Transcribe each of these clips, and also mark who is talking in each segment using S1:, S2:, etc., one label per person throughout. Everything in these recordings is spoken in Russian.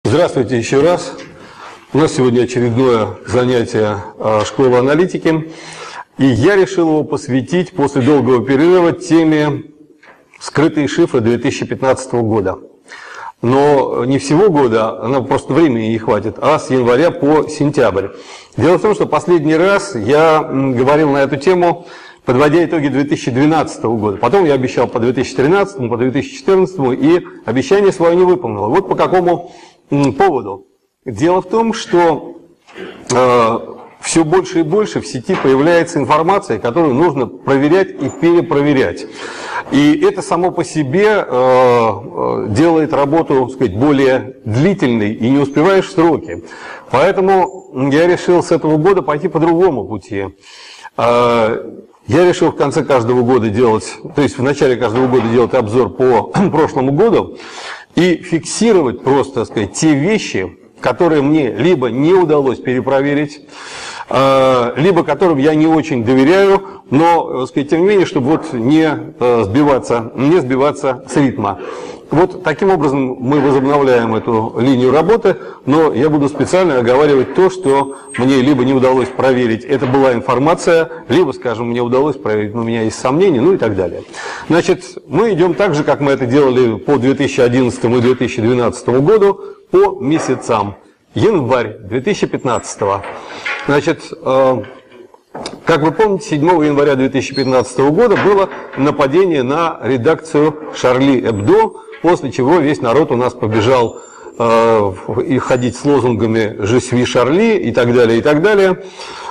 S1: Здравствуйте еще раз. У нас сегодня очередное занятие школы аналитики. И я решил его посвятить после долгого перерыва теме «Скрытые шифры 2015 года». Но не всего года, она просто времени не хватит, а с января по сентябрь. Дело в том, что последний раз я говорил на эту тему, подводя итоги 2012 года. Потом я обещал по 2013, по 2014, и обещание свое не выполнил. Вот по какому поводу. Дело в том, что все больше и больше в сети появляется информация, которую нужно проверять и перепроверять. И это само по себе делает работу, так сказать, более длительной, и не успеваешь в сроки. Поэтому я решил с этого года пойти по другому пути. Я решил в конце каждого года делать, то есть в начале каждого года делать обзор по прошлому году и фиксировать просто, так сказать, те вещи, которые мне либо не удалось перепроверить, либо которым я не очень доверяю, но, так сказать, тем не менее, чтобы вот не сбиваться с ритма. Вот таким образом мы возобновляем эту линию работы, но я буду специально оговаривать то, что мне либо не удалось проверить, это была информация, либо, скажем, мне удалось проверить, но у меня есть сомнения, ну и так далее. Значит, мы идем так же, как мы это делали по 2011 и 2012 году, по месяцам. Январь 2015. Значит, как вы помните, 7 января 2015 года было нападение на редакцию Шарли Эбдо, после чего весь народ у нас побежал и ходить с лозунгами «Je suis Шарли» и так далее, и так далее.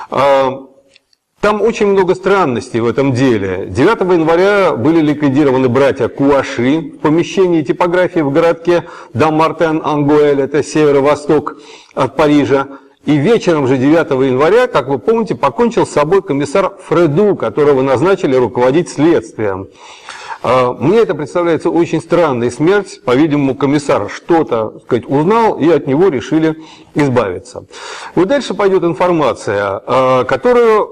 S1: Там очень много странностей в этом деле. 9 января были ликвидированы братья Куаши в помещении типографии в городке Дам-Мартен-Ангуэль, это северо-восток от Парижа. И вечером же 9 января, как вы помните, покончил с собой комиссар Фреду, которого назначили руководить следствием. Мне это представляется очень странной смерть. По-видимому, комиссар что-то, так сказать, узнал, и от него решили избавиться. Вот дальше пойдет информация, которую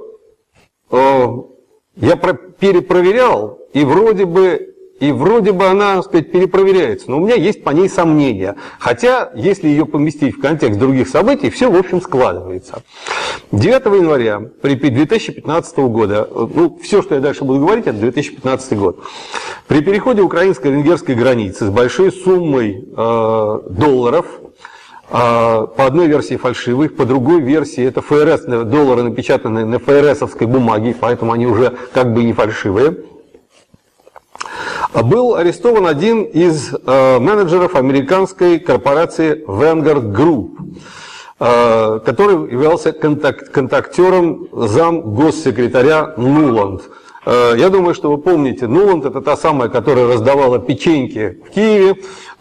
S1: я перепроверял, и вроде бы она, так сказать, перепроверяется. Но у меня есть по ней сомнения. Хотя, если ее поместить в контекст других событий, все, в общем, складывается. 9 января 2015 года, ну, все, что я дальше буду говорить, это 2015 год. При переходе украинско-венгерской границы с большой суммой долларов, по одной версии фальшивых, по другой версии это ФРС, доллары напечатанные на ФРСовской бумаге, поэтому они уже как бы не фальшивые. Был арестован один из менеджеров американской корпорации Vanguard Group, который являлся контактером замгоссекретаря Нуланд. Я думаю, что вы помните, Нуланд — это та самая, которая раздавала печеньки в Киеве.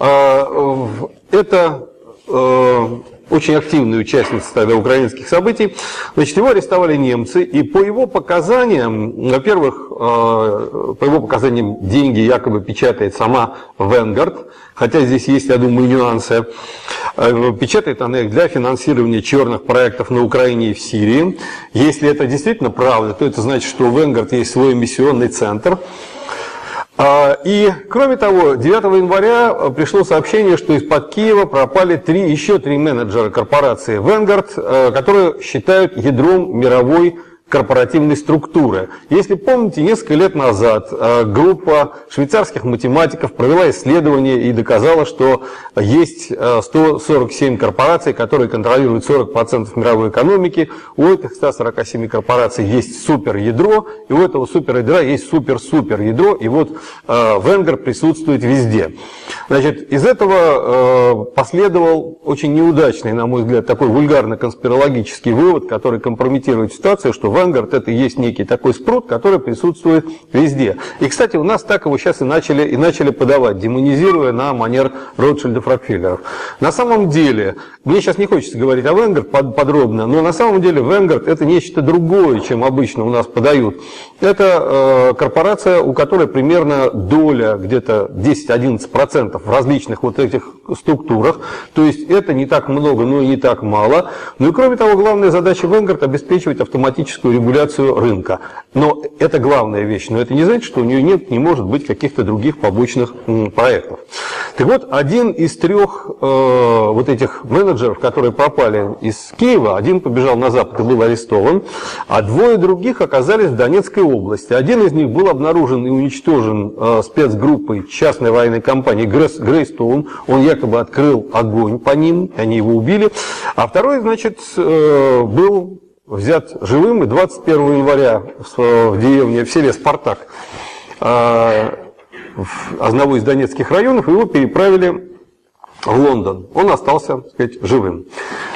S1: Это очень активная участница тогда украинских событий. Значит, его арестовали немцы, и по его показаниям, во-первых, по его показаниям деньги якобы печатает сама Vanguard, хотя здесь есть, я думаю, нюансы. Печатает она их для финансирования черных проектов на Украине и в Сирии. Если это действительно правда, то это значит, что у Vanguard есть свой миссионный центр. И, кроме того, 9 января пришло сообщение, что из-под Киева пропали еще три менеджера корпорации Vanguard, которые считают ядром мировой корпоративной структуры. Если помните, несколько лет назад группа швейцарских математиков провела исследование и доказала, что есть 147 корпораций, которые контролируют 40% мировой экономики. У этих 147 корпораций есть суперядро, и у этого суперядра есть супер-супер-ядро, и вот Vanguard присутствует везде. Значит, из этого последовал очень неудачный, на мой взгляд, такой вульгарно-конспирологический вывод, который компрометирует ситуацию, что Vanguard — это и есть некий такой спрут, который присутствует везде. И, кстати, у нас так его сейчас и начали подавать, демонизируя на манер Ротшильдов, Рокфеллеров. На самом деле, мне сейчас не хочется говорить о Vanguard подробно, но на самом деле Vanguard — это нечто другое, чем обычно у нас подают. Это корпорация, у которой примерно доля где-то 10-11% в различных вот этих структурах. То есть это не так много, но и не так мало. Ну и кроме того, главная задача Vanguard — обеспечивать автоматическую автоматическую регуляцию рынка. Но это главная вещь. Но это не значит, что у нее не может быть каких-то других побочных проектов. Так вот, один из трех вот этих менеджеров, которые пропали из Киева, один побежал на запад и был арестован, а двое других оказались в Донецкой области. Один из них был обнаружен и уничтожен спецгруппой частной военной компании Грейстоун. Он якобы открыл огонь по ним, они его убили. А второй, значит, был взят живым, и 21 января в деревне, в селе Спартак, одного из донецких районов, его переправили в Лондон. Он остался, так сказать, живым.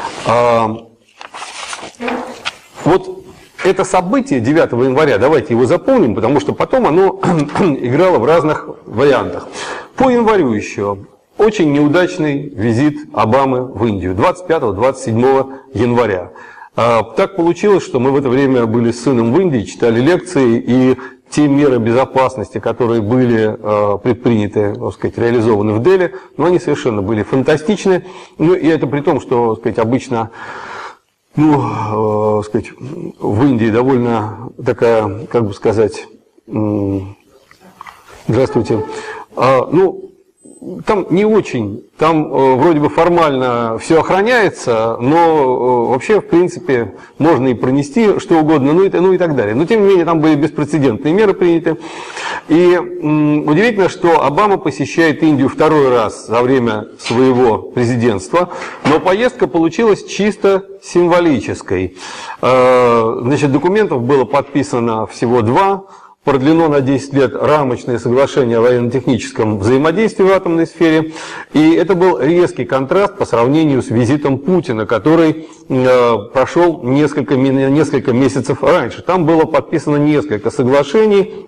S1: Вот это событие 9 января, давайте его запомним, потому что потом оно играло в разных вариантах. По январю еще очень неудачный визит Обамы в Индию 25-27 января. Так получилось, что мы в это время были с сыном в Индии, читали лекции, и те меры безопасности, которые были предприняты, так сказать, реализованы в Дели, но они совершенно были фантастичны. Ну, и это при том, что, так сказать, обычно, так сказать, в Индии довольно такая, как бы сказать, здравствуйте, там не очень, там вроде бы формально все охраняется, но вообще, в принципе, можно и пронести что угодно, ну и так далее. Но, тем не менее, там были беспрецедентные меры приняты. И удивительно, что Обама посещает Индию второй раз за время своего президентства, но поездка получилась чисто символической. Значит, документов было подписано всего 2. Продлено на 10 лет рамочное соглашение о военно-техническом взаимодействии в атомной сфере. И это был резкий контраст по сравнению с визитом Путина, который прошел несколько месяцев раньше. Там было подписано несколько соглашений.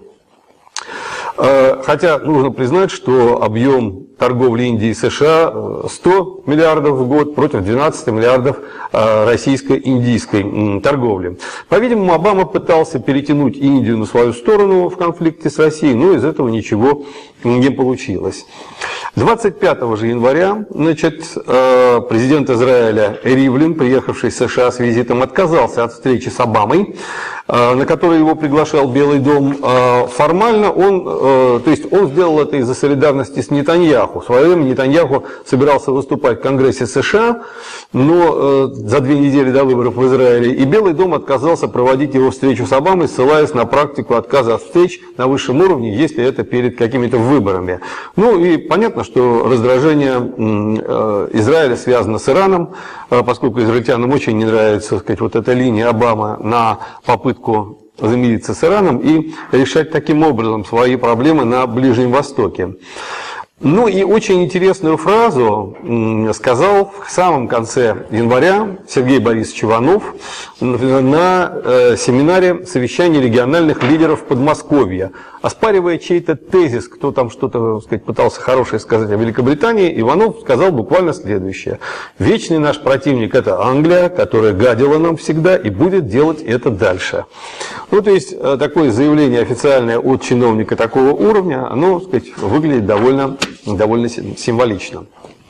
S1: Хотя нужно признать, что объем торговли Индии и США 100 миллиардов в год против 12 миллиардов российско-индийской торговли. По-видимому, Обама пытался перетянуть Индию на свою сторону в конфликте с Россией, но из этого ничего не получилось. 25 же января, значит, президент Израиля Ривлин, приехавший в США с визитом, отказался от встречи с Обамой, на которую его приглашал Белый дом. Формально он сделал это из-за солидарности с Нетаньяху. В свое время Нетаньяху собирался выступать в Конгрессе США, но за 2 недели до выборов в Израиле, и Белый дом отказался проводить его встречу с Обамой, ссылаясь на практику отказа от встреч на высшем уровне, если это перед какими-то выборами. Ну и понятно, что раздражение Израиля связано с Ираном, поскольку израильтянам очень не нравится, так сказать, вот эта линия Обамы на попытку замириться с Ираном и решать таким образом свои проблемы на Ближнем Востоке. Ну и очень интересную фразу сказал в самом конце января Сергей Борисович Иванов на семинаре совещания региональных лидеров Подмосковья. Оспаривая чей-то тезис, кто там что-то, так сказать, пытался хорошее сказать о Великобритании, Иванов сказал буквально следующее. Вечный наш противник – это Англия, которая гадила нам всегда и будет делать это дальше. Ну, то есть, такое заявление официальное от чиновника такого уровня, оно, так сказать, выглядит довольно символично.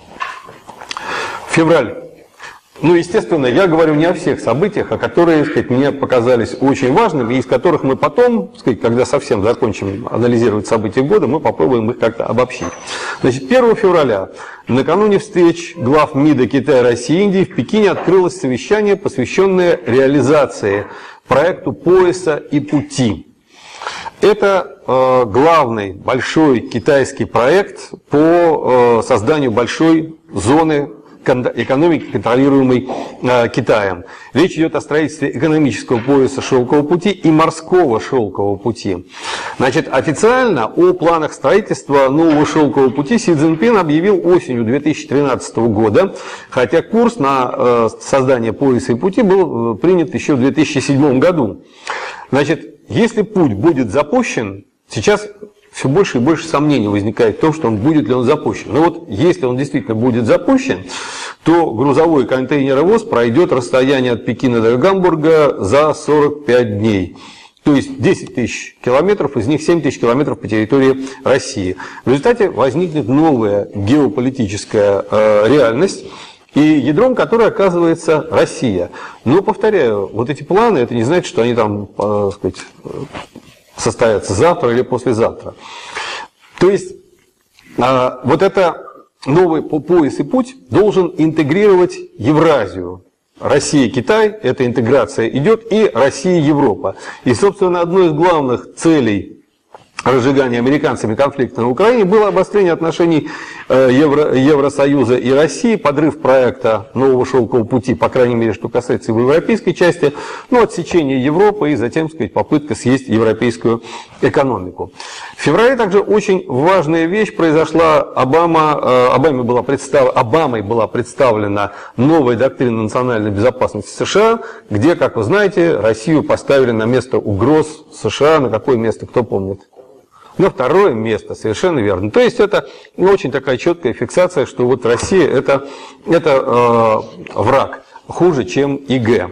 S1: Февраль. Ну, естественно, я говорю не о всех событиях, а которые, так сказать, мне показались очень важными, и из которых мы потом, так сказать, когда совсем закончим анализировать события года, мы попробуем их как-то обобщить. Значит, 1 февраля, накануне встреч глав МИДа Китая, России и Индии, в Пекине открылось совещание, посвященное реализации проекту пояса и пути. Это главный большой китайский проект по созданию большой зоны экономики, контролируемой Китаем. Речь идет о строительстве экономического пояса шелкового пути и морского шелкового пути. Значит, официально о планах строительства нового шелкового пути Си Цзиньпин объявил осенью 2013 года, хотя курс на создание пояса и пути был принят еще в 2007 году. Значит, если путь будет запущен, сейчас все больше и больше сомнений возникает в том, что будет ли он запущен. Но вот если он действительно будет запущен, то грузовой контейнеровоз пройдет расстояние от Пекина до Гамбурга за 45 дней. То есть 10 тысяч километров, из них 7 тысяч километров по территории России. В результате возникнет новая геополитическая реальность. и ядром которой оказывается Россия. Но, повторяю, вот эти планы, это не значит, что они там, так сказать, состоятся завтра или послезавтра. То есть, вот это новый пояс и путь должен интегрировать Евразию. Россия-Китай, эта интеграция идет, и Россия-Европа. И, собственно, одной из главных целей разжигания американцами конфликта на Украине было обострение отношений Евросоюза и России, подрыв проекта нового шелкового пути, по крайней мере, что касается его европейской части, ну, отсечение Европы и затем, так сказать, попытка съесть европейскую экономику. В феврале также очень важная вещь произошла. Обамой была представлена новая доктрина национальной безопасности США, где, как вы знаете, Россию поставили на место угроз США. На какое место, кто помнит? На второе место, совершенно верно. То есть это очень такая четкая фиксация, что вот Россия это враг, хуже, чем ИГ.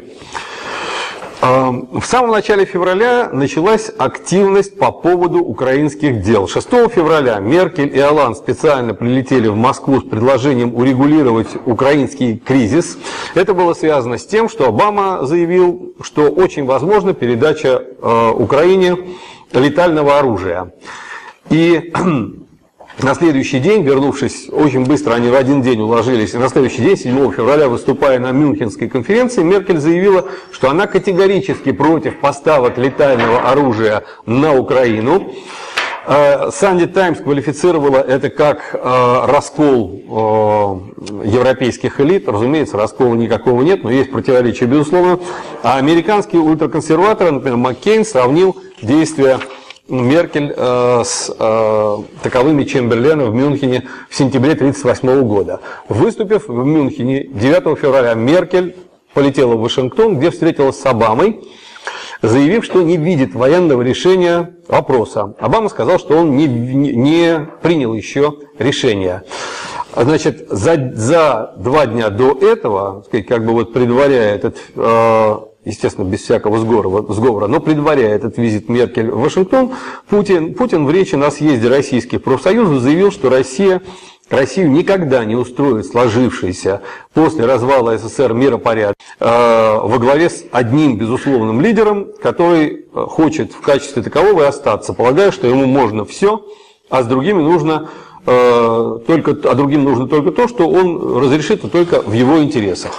S1: В самом начале февраля началась активность по поводу украинских дел. 6 февраля Меркель и Олланд специально прилетели в Москву с предложением урегулировать украинский кризис. Это было связано с тем, что Обама заявил, что очень возможна передача Украине летального оружия. И на следующий день, вернувшись, очень быстро они в один день уложились, и на следующий день, 7 февраля, выступая на Мюнхенской конференции, Меркель заявила, что она категорически против поставок летального оружия на Украину. Sunday Times квалифицировала это как раскол европейских элит. Разумеется, раскола никакого нет, но есть противоречия, безусловно. А американский ультраконсерватор, например, Маккейн, сравнил действия Меркель с таковыми Чемберлена в Мюнхене в сентябре 1938 года. Выступив в Мюнхене 9 февраля, Меркель полетела в Вашингтон, где встретилась с Обамой, заявив, что не видит военного решения вопроса. Обама сказал, что он не принял еще решение. Значит, за 2 дня до этого, как бы вот предваряя этот, естественно, без всякого сговора, но предваряя этот визит Меркель в Вашингтон, Путин в речи на съезде российских профсоюзов заявил, что Россию никогда не устроит сложившийся после развала СССР миропорядок во главе с одним безусловным лидером, который хочет в качестве такового и остаться, полагая, что ему можно все, а с другими нужно только то, что он разрешит только в его интересах.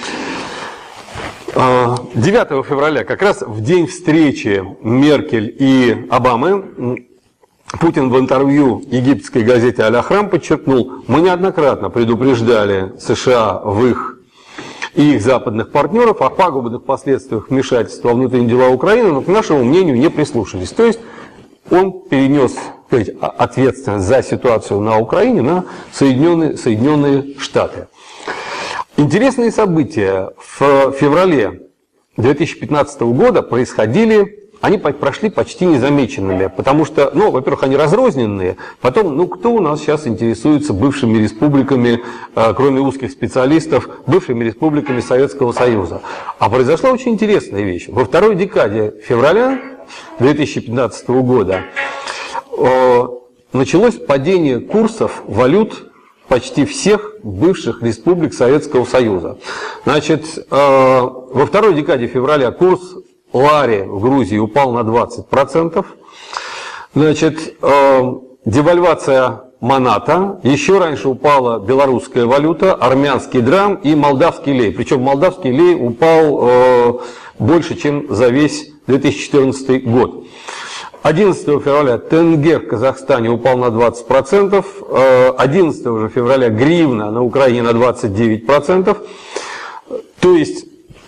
S1: 9 февраля, как раз в день встречи Меркель и Обамы, Путин в интервью египетской газете «Аль-Ахрам» подчеркнул: мы неоднократно предупреждали США и их западных партнеров о пагубных последствиях вмешательства во внутренние дела Украины, но к нашему мнению не прислушались. То есть он перенес ответственность за ситуацию на Украине на Соединенные Штаты. Интересные события в феврале 2015 года происходили. Они прошли почти незамеченными, потому что, во-первых, они разрозненные, потом, кто у нас сейчас интересуется бывшими республиками, кроме узких специалистов, бывшими республиками Советского Союза. А произошла очень интересная вещь. Во второй декаде февраля 2015 года началось падение курсов валют почти всех бывших республик Советского Союза. Значит, во второй декаде февраля курс лари в Грузии упал на 20%. Значит, девальвация маната. Еще раньше упала белорусская валюта, армянский драм и молдавский лей. Причем молдавский лей упал больше, чем за весь 2014 год. 11 февраля тенге в Казахстане упал на 20%. 11 же февраля гривна на Украине на 29%. То есть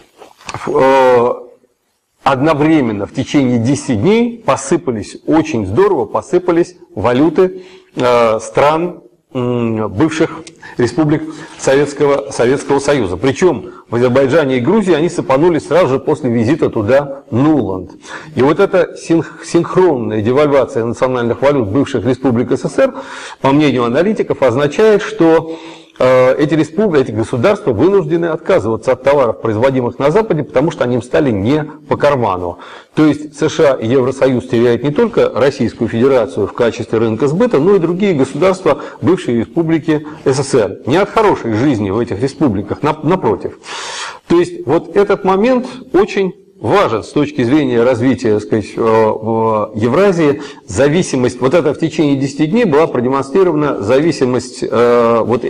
S1: одновременно в течение 10 дней очень здорово посыпались валюты стран бывших республик Советского Союза. Причем в Азербайджане и Грузии они сыпанулись сразу же после визита туда Нуланд. И вот эта синхронная девальвация национальных валют бывших республик СССР, по мнению аналитиков, означает, что эти республики, эти государства вынуждены отказываться от товаров, производимых на Западе, потому что они им стали не по карману. То есть США и Евросоюз теряют не только Российскую Федерацию в качестве рынка сбыта, но и другие государства бывшей республики СССР. Не от хорошей жизни в этих республиках, напротив. То есть вот этот момент очень важен с точки зрения развития, так сказать, в Евразии. Зависимость, вот это в течение 10 дней была продемонстрирована зависимость вот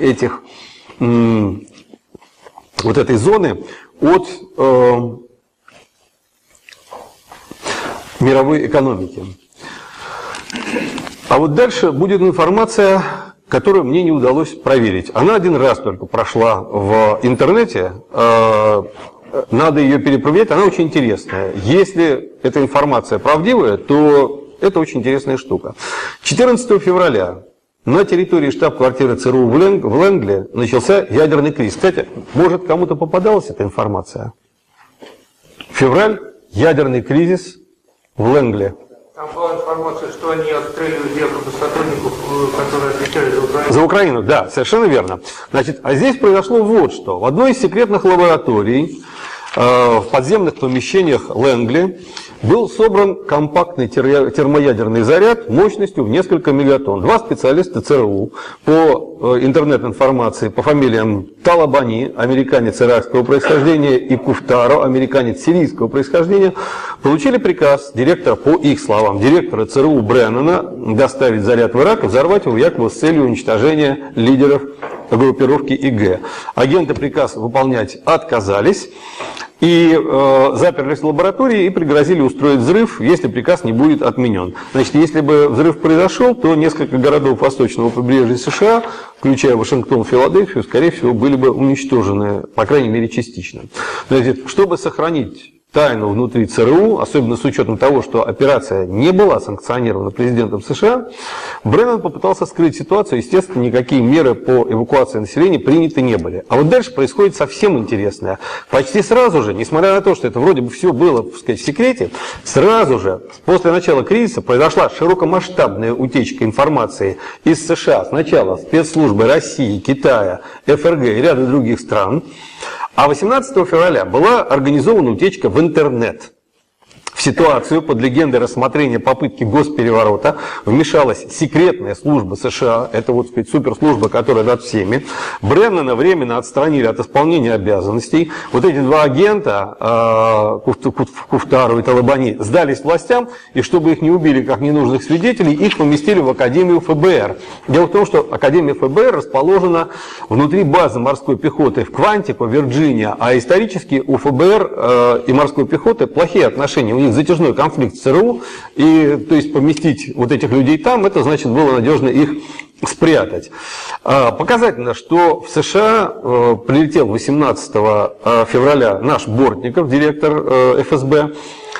S1: этой зоны от мировой экономики. А вот дальше будет информация, которую мне не удалось проверить. Она один раз только прошла в интернете. Надо ее перепроверять, она очень интересная. Если эта информация правдивая, то это очень интересная штука. 14 февраля на территории штаб-квартиры ЦРУ в Лэнгли начался ядерный кризис. Кстати, может, кому-то попадалась эта информация? Февраль, ядерный кризис в Лэнгли.
S2: Там была информация, что они отстреливают якобы сотрудников, которые отвечали за Украину.
S1: За Украину, да, совершенно верно. Значит, а здесь произошло вот что. В одной из секретных лабораторий в подземных помещениях Лэнгли был собран компактный термоядерный заряд мощностью в несколько мегатонн. Два специалиста ЦРУ по интернет-информации по фамилиям Талабани, американец иракского происхождения, и Куфтаро, американец сирийского происхождения, получили приказ директора, по их словам, директора ЦРУ Бреннана доставить заряд в Ирак и взорвать его якобы с целью уничтожения лидеров группировки ИГ. Агенты приказ выполнять отказались и заперлись в лаборатории и пригрозили устроить взрыв, если приказ не будет отменен. Значит, если бы взрыв произошел, то несколько городов восточного побережья США, включая Вашингтон, Филадельфию, скорее всего, были бы уничтожены, по крайней мере, частично. Значит, чтобы сохранить тайну внутри ЦРУ, особенно с учетом того, что операция не была санкционирована президентом США, Бреннан попытался скрыть ситуацию. Естественно, никакие меры по эвакуации населения приняты не были. А вот дальше происходит совсем интересное. Почти сразу же, несмотря на то, что это вроде бы все было, так сказать, в секрете, сразу же, после начала кризиса, произошла широкомасштабная утечка информации из США. Сначала спецслужбы России, Китая, ФРГ и ряда других стран. А 18 февраля была организована утечка в интернет. В ситуацию под легендой рассмотрения попытки госпереворота вмешалась секретная служба США, это вот, сказать, суперслужба, которая над всеми. Бреннана временно отстранили от исполнения обязанностей. Вот эти два агента, Куфтару и Талабани, сдались властям, и чтобы их не убили как ненужных свидетелей, их поместили в Академию ФБР. Дело в том, что Академия ФБР расположена внутри базы морской пехоты в Квантико, Вирджиния, а исторически у ФБР и морской пехоты плохие отношения. У них затяжной конфликт с ЦРУ, и то есть поместить вот этих людей там, это значит было надежно их спрятать. Показательно, что в США прилетел 18 февраля наш Бортников, директор ФСБ,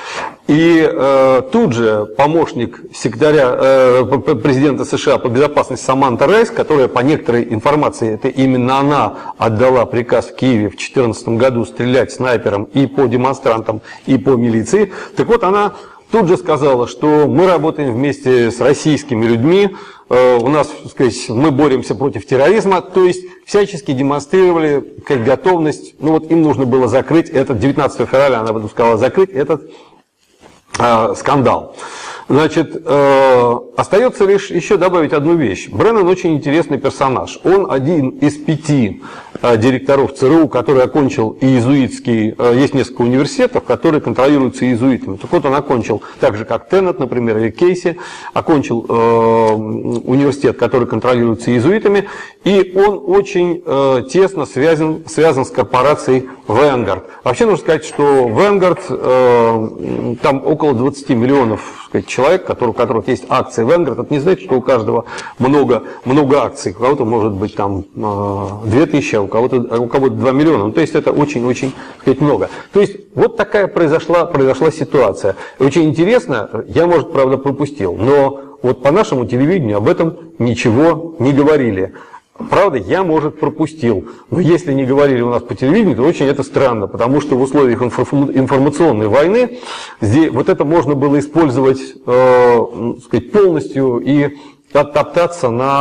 S1: и тут же помощник секретаря президента США по безопасности Саманта Райс, которая по некоторой информации, это именно она отдала приказ в Киеве в 2014 году стрелять снайпером и по демонстрантам, и по милиции. Так вот, она тут же сказала, что мы работаем вместе с российскими людьми, у нас, так сказать, мы боремся против терроризма, то есть всячески демонстрировали как готовность, ну вот им нужно было закрыть этот, 19 февраля она бы сказала, закрыть этот скандал. Значит, остается лишь еще добавить одну вещь. Бреннан очень интересный персонаж. Он один из 5 директоров ЦРУ, который окончил иезуитский, есть несколько университетов, которые контролируются иезуитами. Так вот, он окончил, так же как Теннет, например, или Кейси, окончил университет, который контролируется иезуитами, и он очень тесно связан с корпорацией Vanguard. Вообще нужно сказать, что Vanguard, там около 20 миллионов, сказать, человек, у которых есть акции Vanguard. Это не значит, что у каждого много акций. У кого-то может быть там 2000, а у кого-то 2 миллиона. Ну, то есть это очень-очень, сказать, много. То есть вот такая произошла ситуация. И очень интересно, я, может, правда, пропустил, но вот по нашему телевидению об этом ничего не говорили. Правда, я, может, пропустил, но если не говорили у нас по телевидению, то очень это странно, потому что в условиях информационной войны здесь, вот это можно было использовать сказать, полностью и оттоптаться на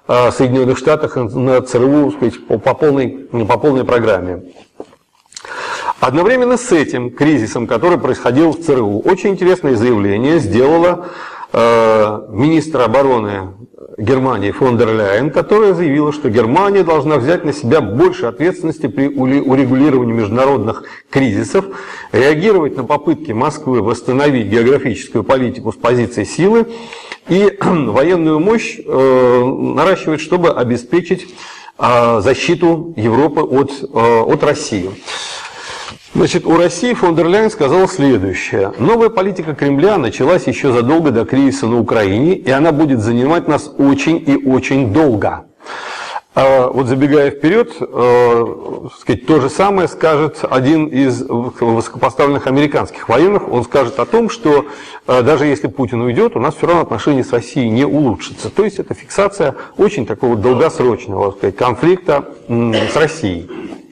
S1: Соединенных Штатах на ЦРУ, так сказать, по полной программе. Одновременно с этим кризисом, который происходил в ЦРУ, очень интересное заявление сделала министр обороны Германии фон дер Ляйен, которая заявила, что Германия должна взять на себя больше ответственности при урегулировании международных кризисов, реагировать на попытки Москвы восстановить географическую политику с позиции силы и военную мощь наращивать, чтобы обеспечить защиту Европы от России. Значит, у России фон дер Ляйен сказал следующее. Новая политика Кремля началась еще задолго до кризиса на Украине, и она будет занимать нас очень и очень долго. Вот забегая вперед, сказать, то же самое скажет один из высокопоставленных американских военных. Он скажет о том, что даже если Путин уйдет, у нас все равно отношения с Россией не улучшатся. То есть это фиксация очень такого долгосрочного, сказать, конфликта с Россией.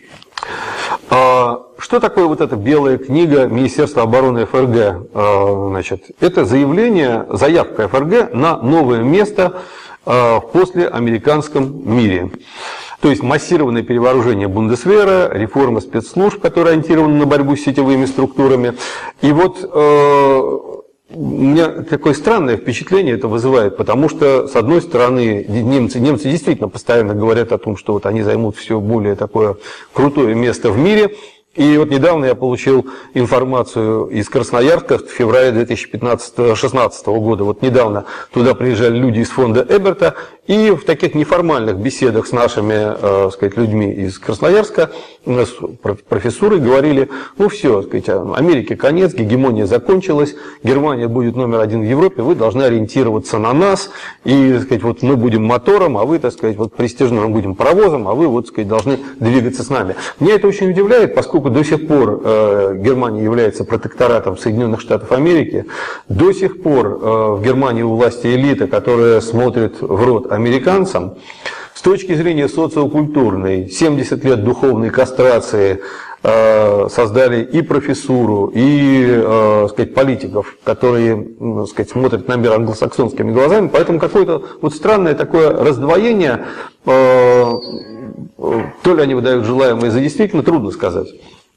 S1: Что такое вот эта белая книга Министерства обороны ФРГ? Значит, это заявка ФРГ на новое место в послеамериканском мире. То есть массированное перевооружение Бундесвера, реформа спецслужб, которая ориентирована на борьбу с сетевыми структурами. И вот у меня такое странное впечатление это вызывает, потому что, с одной стороны, немцы действительно постоянно говорят о том, что вот они займут все более такое крутое место в мире. И вот недавно я получил информацию из Красноярска в феврале 2016 года. Вот недавно туда приезжали люди из фонда Эберта, и в таких неформальных беседах с нашими, сказать, людьми из Красноярска, с профессурой говорили, ну все, сказать, Америке конец, гегемония закончилась, Германия будет номер один в Европе, вы должны ориентироваться на нас, и, сказать, вот мы будем мотором, а вы, так сказать, вот престижным будем паровозом, а вы, вот, сказать, должны двигаться с нами. Меня это очень удивляет, поскольку до сих пор Германия является протекторатом Соединенных Штатов Америки, до сих пор в Германии у власти элита, которая смотрит в рот американцам. С точки зрения социокультурной, 70 лет духовной кастрации создали и профессуру, и, сказать, политиков, которые, сказать, смотрят на мир англосаксонскими глазами. Поэтому какое-то вот странное такое раздвоение, то ли они выдают желаемое за действительно, трудно сказать.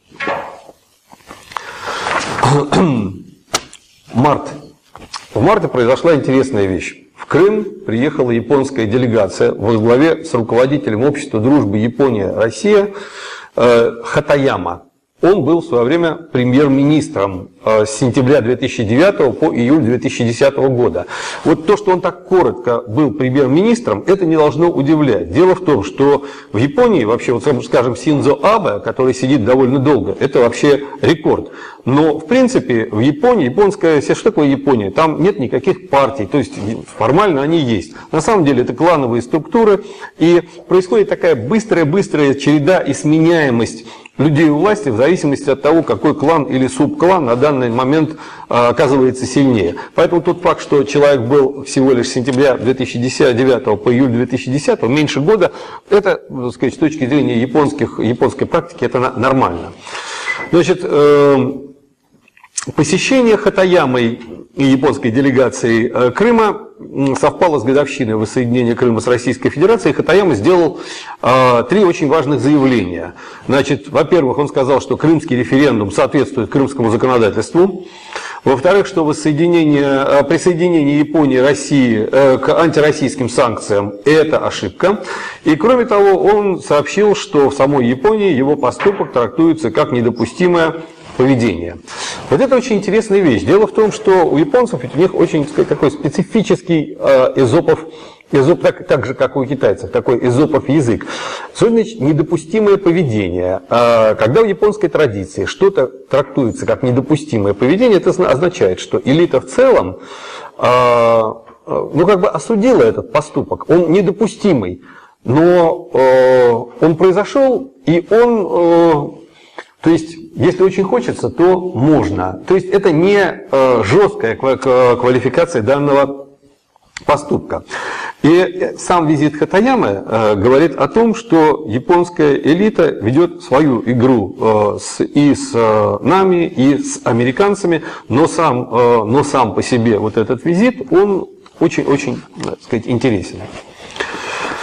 S1: Март. В марте произошла интересная вещь. В Крым приехала японская делегация во главе с руководителем общества дружбы Япония-Россия Хатаяма. Он был в свое время премьер-министром с сентября 2009 по июль 2010 года. Вот то, что он так коротко был премьер-министром, это не должно удивлять. Дело в том, что в Японии, вообще, вот, скажем, Синдзо Абе, который сидит довольно долго, это вообще рекорд. Но, в принципе, в Японии, японская, что такое Япония? Там нет никаких партий, то есть формально они есть. На самом деле это клановые структуры, и происходит такая быстрая череда и сменяемость людей у власти в зависимости от того, какой клан или субклан на данный момент оказывается сильнее. Поэтому тот факт, что человек был всего лишь с сентября 2009 по июль 2010, меньше года, это, так сказать, с точки зрения японской практики, это нормально. Значит, посещение Хатаямой и японской делегацией Крыма совпало с годовщиной воссоединения Крыма с Российской Федерацией. Хатаяма сделал 3 очень важных заявления. Значит, во-первых, он сказал, что крымский референдум соответствует крымскому законодательству. Во-вторых, что присоединение Японии и России к антироссийским санкциям – это ошибка. И кроме того, он сообщил, что в самой Японии его поступок трактуется как недопустимое поведение. Вот это очень интересная вещь. Дело в том, что у японцев ведь у них очень, так сказать, такой специфический так же, как у китайцев, такой эзопов язык. Что значит недопустимое поведение? Когда в японской традиции что-то трактуется как недопустимое поведение, это означает, что элита в целом осудила этот поступок. Он недопустимый, но он произошел, и он... То есть, если очень хочется, то можно. То есть, это не жесткая квалификация данного поступка. И сам визит Хатаямы говорит о том, что японская элита ведет свою игру и с нами, и с американцами, но сам по себе вот этот визит, он очень-очень, так сказать, интересен.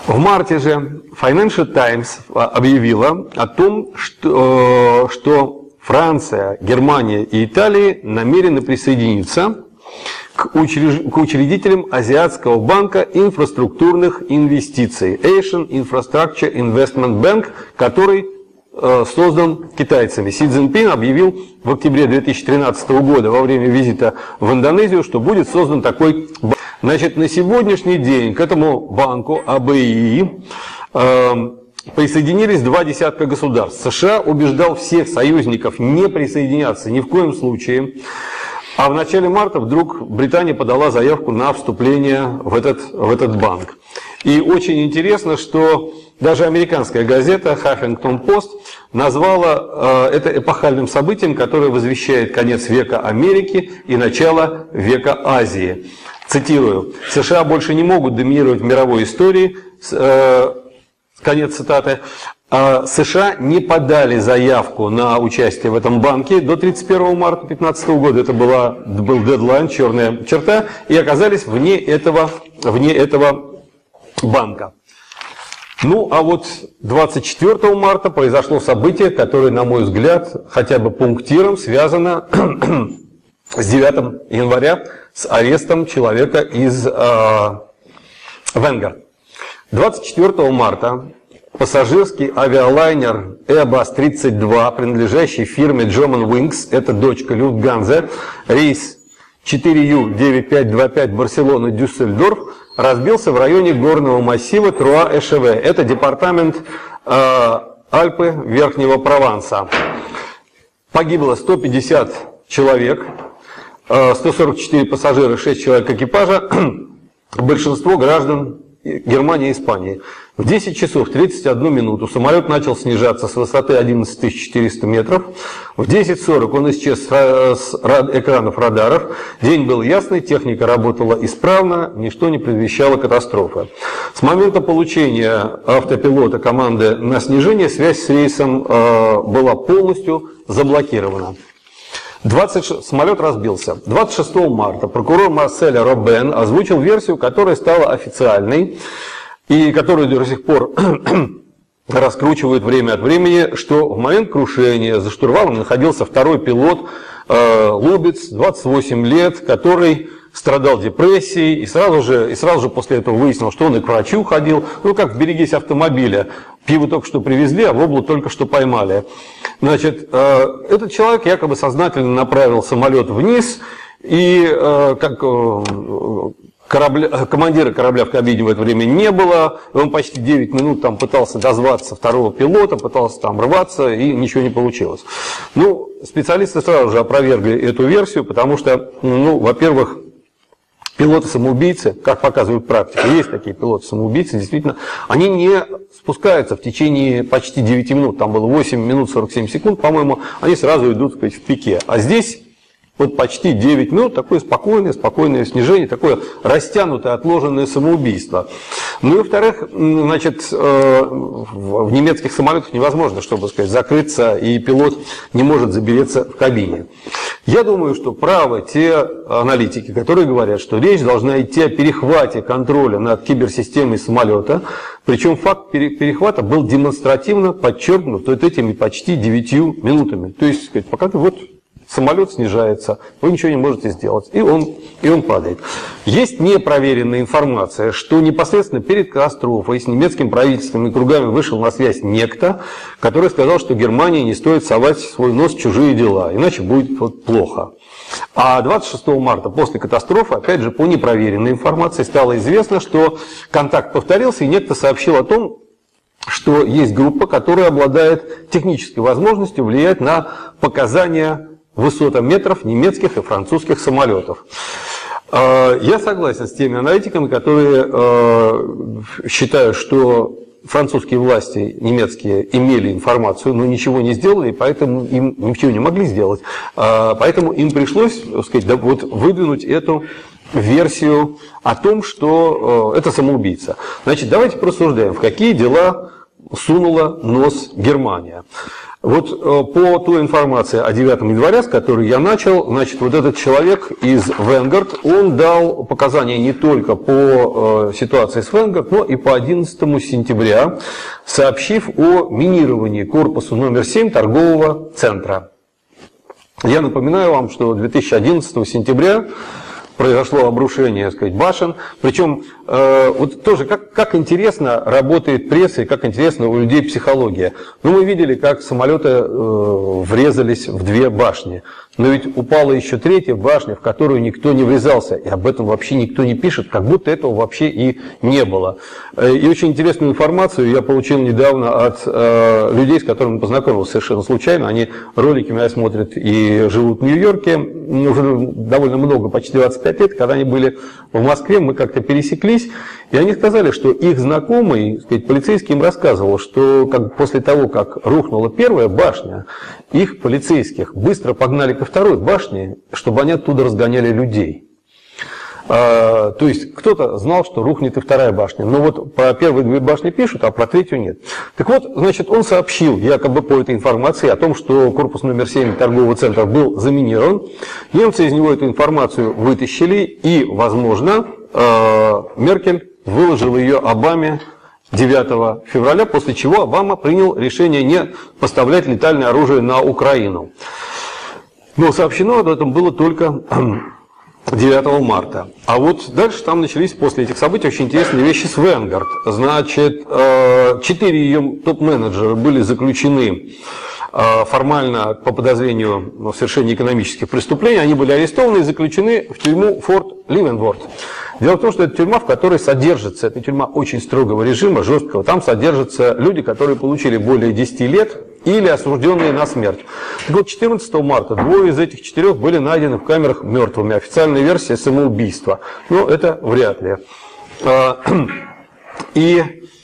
S1: В марте же Financial Times объявила о том, что Франция, Германия и Италия намерены присоединиться к учредителям Азиатского банка инфраструктурных инвестиций Asian Infrastructure Investment Bank, который создан китайцами. Си Цзиньпин объявил в октябре 2013 года во время визита в Индонезию, что будет создан такой банк. Значит, на сегодняшний день к этому банку АБИ присоединились 20 государств. США убеждал всех союзников не присоединяться ни в коем случае. А в начале марта вдруг Британия подала заявку на вступление в этот банк. И очень интересно, что даже американская газета Huffington Post назвала это эпохальным событием, которое возвещает конец века Америки и начало века Азии. Цитирую: «США больше не могут доминировать в мировой истории», конец цитаты. США не подали заявку на участие в этом банке до 31 марта 2015 года, это был дедлайн, черная черта, и оказались вне этого банка. Ну, а вот 24 марта произошло событие, которое, на мой взгляд, хотя бы пунктиром связано с 9 января, с арестом человека из Vanguard. 24 марта пассажирский авиалайнер Airbus 32, принадлежащий фирме Germanwings, это дочка Люфтганзе, рейс 4U9525 Барселона-Дюссельдорф, разбился в районе горного массива Труа-Эшеве. Это департамент Альпы Верхнего Прованса. Погибло 150 человек, 144 пассажира, 6 человек экипажа, большинство граждан Германии и Испании. В 10 часов 31 минуту самолет начал снижаться с высоты 11 400 метров. В 10:40 он исчез с экранов радаров. День был ясный, техника работала исправно, ничто не предвещало катастрофы. С момента получения автопилота команды на снижение связь с рейсом была полностью заблокирована. Самолет разбился. 26 марта прокурор Марсель Робен озвучил версию, которая стала официальной и которую до сих пор раскручивают время от времени, что в момент крушения за штурвалом находился второй пилот Лубец, 28 лет, который страдал депрессией, и сразу же после этого выяснил, что он и к врачу ходил. Ну, как берегись автомобиля. Пиво только что привезли, а воблу только что поймали. Значит, этот человек якобы сознательно направил самолет вниз, и командира корабля в кабине в это время не было. Он почти 9 минут там пытался дозваться второго пилота, пытался там рваться, и ничего не получилось. Ну, специалисты сразу же опровергли эту версию, потому что, ну, во-первых, пилоты-самоубийцы, как показывает практика, есть такие пилоты-самоубийцы, действительно, они не спускаются в течение почти 9 минут, там было 8 минут 47 секунд, по-моему, они сразу идут, так сказать, в пике. А здесь вот почти 9 минут, такое спокойное снижение, такое растянутое, отложенное самоубийство. Ну и во-вторых, значит, в немецких самолетах невозможно, чтобы сказать, закрыться, и пилот не может забереться в кабине. Я думаю, что правы те аналитики, которые говорят, что речь должна идти о перехвате контроля над киберсистемой самолета, причем факт перехвата был демонстративно подчеркнут вот этими почти 9 минутами. То есть, сказать, пока ты вот самолет снижается, вы ничего не можете сделать, и он падает. Есть непроверенная информация, что непосредственно перед катастрофой с немецким правительством и кругами вышел на связь некто, который сказал, что Германии не стоит совать свой нос в чужие дела, иначе будет вот плохо. А 26 марта после катастрофы, опять же, по непроверенной информации стало известно, что контакт повторился, и некто сообщил о том, что есть группа, которая обладает технической возможностью влиять на показания высотометров немецких и французских самолетов. Я согласен с теми аналитиками, которые считают, что французские власти немецкие имели информацию, но ничего не сделали, поэтому им ничего не могли сделать. Поэтому им пришлось, так сказать, вот выдвинуть эту версию о том, что это самоубийца. Значит, давайте просуждаем, в какие дела сунула нос Германия. Вот по той информации о 9 января, с которой я начал, значит, вот этот человек из Венгард, он дал показания не только по ситуации с Венгард, но и по 11 сентября, сообщив о минировании корпуса номер 7 торгового центра. Я напоминаю вам, что 2011 сентября произошло обрушение, так сказать, башен. Причем вот тоже как интересно работает пресса и как интересно у людей психология. Ну, мы видели, как самолеты врезались в 2 башни. Но ведь упала еще 3-я башня, в которую никто не врезался. И об этом вообще никто не пишет, как будто этого вообще и не было. И очень интересную информацию я получил недавно от людей, с которыми познакомился совершенно случайно. Они ролики меня смотрят и живут в Нью-Йорке. Уже довольно много, почти 25 лет. Когда они были в Москве, мы как-то пересеклись. И они сказали, что их знакомый, так сказать, полицейский им рассказывал, что после того, как рухнула 1-я башня, их полицейских быстро погнали ко 2-й башне, чтобы они оттуда разгоняли людей. То есть кто-то знал, что рухнет и 2-я башня. Но вот про первые 2 башни пишут, а про 3-ю нет. Так вот, значит, он сообщил, якобы по этой информации, о том, что корпус номер 7 торгового центра был заминирован. Немцы из него эту информацию вытащили, и, возможно, Меркель выложила ее Обаме 9 февраля, после чего Обама принял решение не поставлять летальное оружие на Украину. Но сообщено об этом было только 9 марта. А вот дальше там начались после этих событий очень интересные вещи с Венгард. Значит, 4 ее топ-менеджера были заключены формально по подозрению в совершении экономических преступлений. Они были арестованы и заключены в тюрьму Форт Ливенворт. Дело в том, что это тюрьма, в которой содержится, это тюрьма очень строгого режима, жесткого, там содержатся люди, которые получили более 10 лет или осужденные на смерть. Так вот, 14 марта 2 из этих 4 были найдены в камерах мертвыми. Официальная версия — самоубийства. Но это вряд ли. И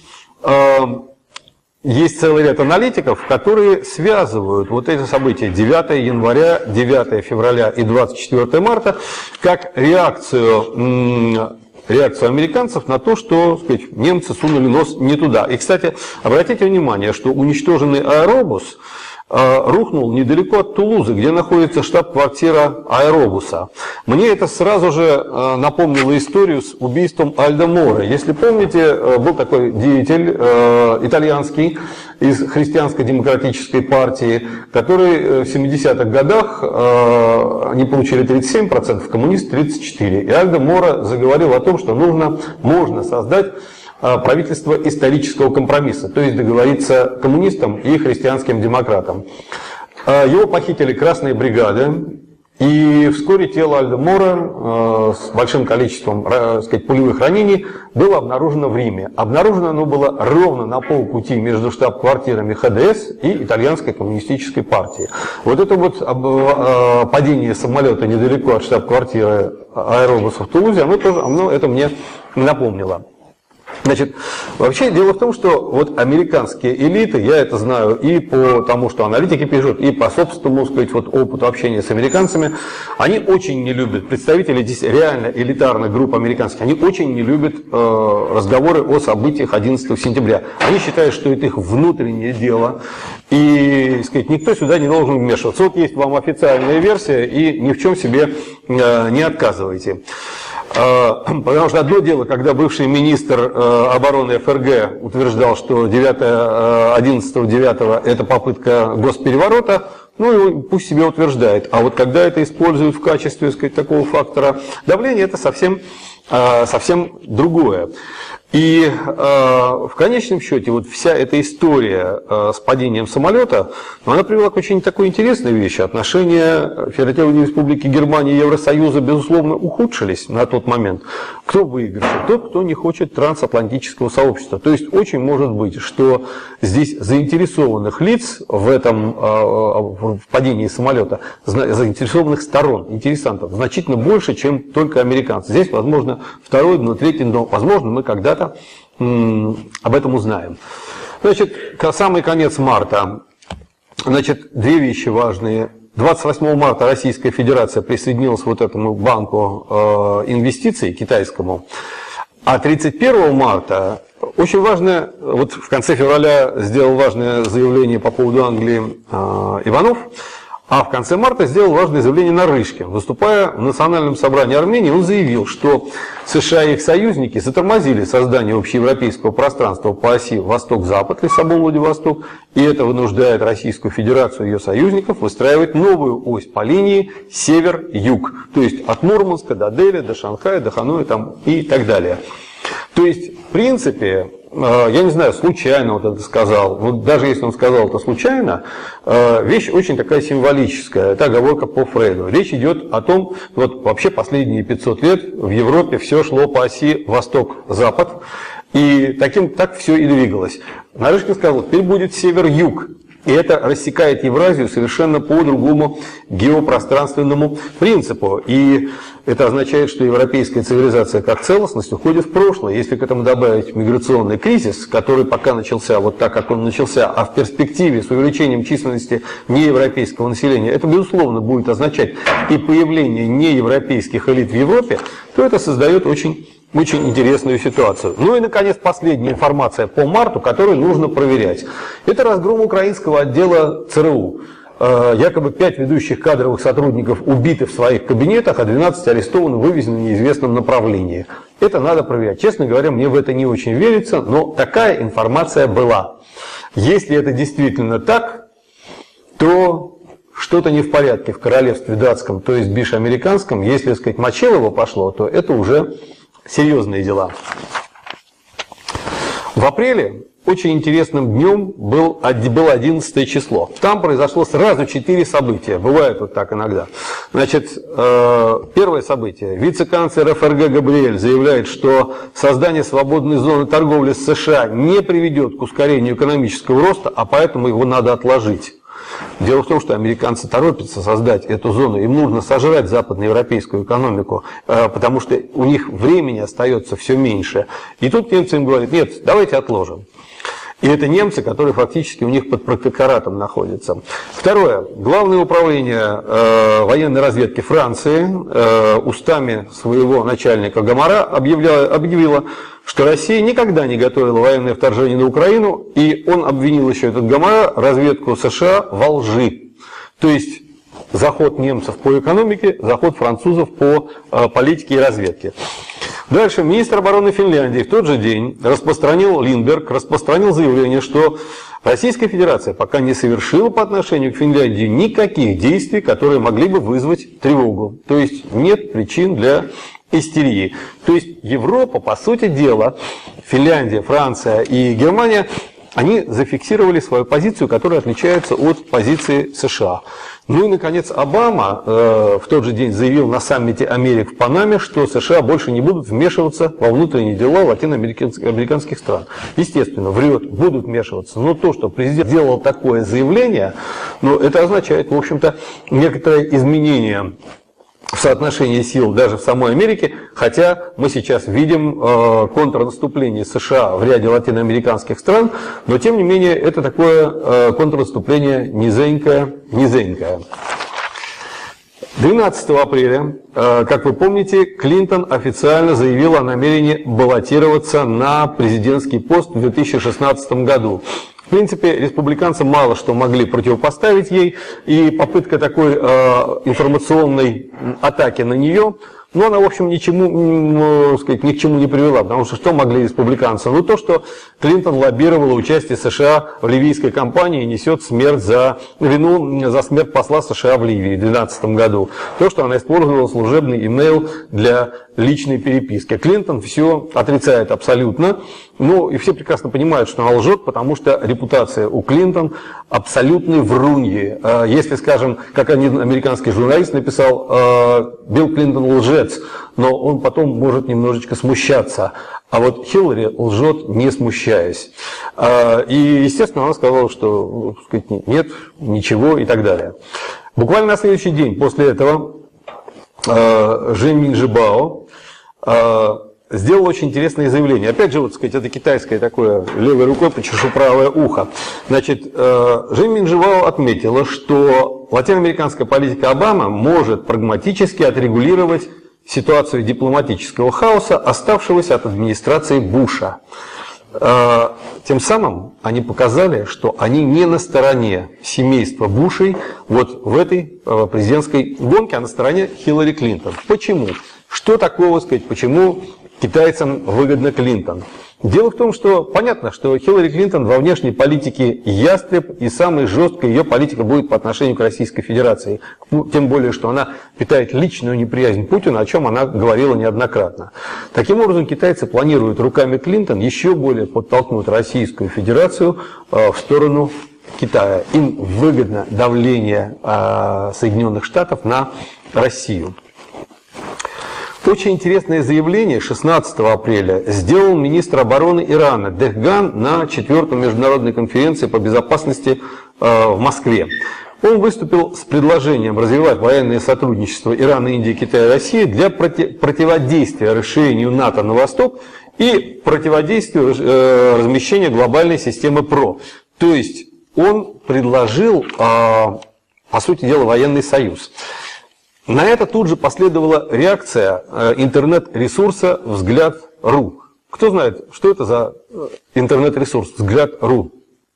S1: есть целый ряд аналитиков, которые связывают вот эти события 9 января, 9 февраля и 24 марта как реакцию американцев на то, что, так сказать, немцы сунули нос не туда. И, кстати, обратите внимание, что уничтоженный аэробус рухнул недалеко от Тулузы, где находится штаб-квартира аэробуса. Мне это сразу же напомнило историю с убийством Альдо Моро. Если помните, был такой деятель итальянский из христианско-демократической партии, который в 70-х годах они получили 37%, коммунисты 34%. И Альдо Моро заговорил о том, что можно создать правительство исторического компромисса, то есть договориться коммунистам и христианским демократам. Его похитили красные бригады, и вскоре тело Альдо Моро с большим количеством, так сказать, пулевых ранений было обнаружено в Риме. Обнаружено оно было ровно на полпути между штаб-квартирами ХДС и итальянской коммунистической партии. Вот это вот падение самолета недалеко от штаб-квартиры аэробуса в Тулузе, оно это мне напомнило. Значит, вообще дело в том, что вот американские элиты, я это знаю и по тому, что аналитики пишут, и по собственному, сказать, вот опыту общения с американцами, они очень не любят, представители здесь реально элитарных групп американских, они очень не любят разговоры о событиях 11 сентября. Они считают, что это их внутреннее дело, и, сказать, никто сюда не должен вмешиваться. Вот есть вам официальная версия, и ни в чем себе не отказывайте. Потому что одно дело, когда бывший министр обороны ФРГ утверждал, что 11-9 это попытка госпереворота, ну и пусть себе утверждает. А вот когда это используют в качестве, так сказать, такого фактора давления, это совсем другое. И в конечном счете вот вся эта история с падением самолета, она привела к очень такой интересной вещи. Отношения Федеративной Республики Германии и Евросоюза, безусловно, ухудшились на тот момент. Кто выигрыши? Тот, кто не хочет трансатлантического сообщества. То есть очень может быть, что здесь заинтересованных лиц в этом в падении самолета, заинтересованных сторон, интересантов, значительно больше, чем только американцы. Здесь, возможно, второй, но третий, но, возможно, мы когда-то об этом узнаем. Значит, самый конец марта. Значит, 2 вещи важные. 28 марта Российская Федерация присоединилась к вот этому банку инвестиций китайскому. А 31 марта Очень важное, вот в конце февраля сделал важное заявление по поводу Англии Иванов, а в конце марта сделал важное заявление Нарышкин. Выступая в Национальном собрании Армении, он заявил, что США и их союзники затормозили создание общеевропейского пространства по оси Восток-Запад, Лиссабон-Владивосток, и это вынуждает Российскую Федерацию и ее союзников выстраивать новую ось по линии север-юг, то есть от Мурманска до Дели, до Шанхая, до Ханоя там, и так далее. То есть, в принципе, я не знаю, случайно вот это сказал, но даже если он сказал это случайно, вещь очень такая символическая, это оговорка по Фрейду. Речь идет о том, вот вообще последние 500 лет в Европе все шло по оси Восток-Запад, и так все и двигалось. Нарышкин сказал, теперь будет север-юг. И это рассекает Евразию совершенно по другому геопространственному принципу. И это означает, что европейская цивилизация как целостность уходит в прошлое. Если к этому добавить миграционный кризис, который пока начался вот так, как он начался, а в перспективе с увеличением численности неевропейского населения, это, безусловно, будет означать и появление неевропейских элит в Европе, то это создает очень интересную ситуацию. Ну и, наконец, последняя информация по марту, которую нужно проверять. Это разгром украинского отдела ЦРУ. Якобы 5 ведущих кадровых сотрудников убиты в своих кабинетах, а 12 арестованы, вывезены в неизвестном направлении. Это надо проверять. Честно говоря, мне в это не очень верится, но такая информация была. Если это действительно так, то что-то не в порядке в королевстве датском, то есть биш-американском. Если, так сказать, Мочилово пошло, то это уже серьезные дела. В апреле очень интересным днем было 11 число. Там произошло сразу 4 события. Бывает вот так иногда. Значит, первое событие. Вице-канцлер ФРГ Габриэль заявляет, что создание свободной зоны торговли с США не приведет к ускорению экономического роста, а поэтому его надо отложить. Дело в том, что американцы торопятся создать эту зону, им нужно сожрать западноевропейскую экономику, потому что у них времени остается все меньше. И тут немцы им говорят, нет, давайте отложим. И это немцы, которые фактически у них под протекторатом находятся. Второе. Главное управление военной разведки Франции устами своего начальника Гамара объявило, что Россия никогда не готовила военное вторжение на Украину, и он обвинил еще этот Гамара разведку США во лжи. То есть заход немцев по экономике, заход французов по политике и разведке. Дальше министр обороны Финляндии в тот же день Линдберг распространил заявление, что Российская Федерация пока не совершила по отношению к Финляндии никаких действий, которые могли бы вызвать тревогу. То есть нет причин для истерии. То есть Европа, по сути дела, Финляндия, Франция и Германия, они зафиксировали свою позицию, которая отличается от позиции США. Ну и, наконец, Обама в тот же день заявил на саммите Америк в Панаме, что США больше не будут вмешиваться во внутренние дела латиноамериканских стран. Естественно, врет, будут вмешиваться. Но то, что президент сделал такое заявление, ну, это означает, в общем-то, некоторое изменение в соотношении сил даже в самой Америке, хотя мы сейчас видим контрнаступление США в ряде латиноамериканских стран, но тем не менее это такое контрнаступление низенькое. 12 апреля, как вы помните, Клинтон официально заявила о намерении баллотироваться на президентский пост в 2016 году. В принципе, республиканцы мало что могли противопоставить ей, и попытка такой информационной атаки на нее, но она, в общем, ни к чему не привела, потому что могли республиканцы? Ну, то, что Клинтон лоббировала участие США в ливийской кампании и несет вину за смерть посла США в Ливии в 2012 году. То, что она использовала служебный имейл для личной переписки. Клинтон все отрицает абсолютно. Ну, и все прекрасно понимают, что она лжет, потому что репутация у Клинтон абсолютной вруньи. Если, скажем, как один американский журналист написал, Билл Клинтон лжец, но он потом может немножечко смущаться. А вот Хиллари лжет, не смущаясь. И, естественно, она сказала, что нет, ничего и так далее. Буквально на следующий день после этого Жень Минжибао сделал очень интересное заявление. Опять же, это китайское такое, левой рукой почешу правое ухо. Значит, Жень Минжибао отметила, что латиноамериканская политика Обамы может прагматически отрегулировать ситуацию дипломатического хаоса, оставшегося от администрации Буша. тем самым они показали, что они не на стороне семейства Бушей вот в этой президентской гонке, а на стороне Хиллари Клинтон. Почему? Что такого, сказать, почему китайцам выгодно Клинтон? Дело в том, что понятно, что Хиллари Клинтон во внешней политике ястреб, и самой жесткой ее политика будет по отношению к Российской Федерации. Тем более, что она питает личную неприязнь Путину, о чем она говорила неоднократно. Таким образом, китайцы планируют руками Клинтон еще более подтолкнуть Российскую Федерацию в сторону Китая. Им выгодно давление Соединенных Штатов на Россию. Очень интересное заявление 16 апреля сделал министр обороны Ирана Дехган на 4-й международной конференции по безопасности в Москве. Он выступил с предложением развивать военное сотрудничество Ирана, Индии, Китая и России для противодействия расширению НАТО на восток и противодействию размещению глобальной системы ПРО. То есть он предложил, по сути дела, военный союз. На это тут же последовала реакция интернет-ресурса «Взгляд.ру». Кто знает, что это за интернет-ресурс «Взгляд.ру»?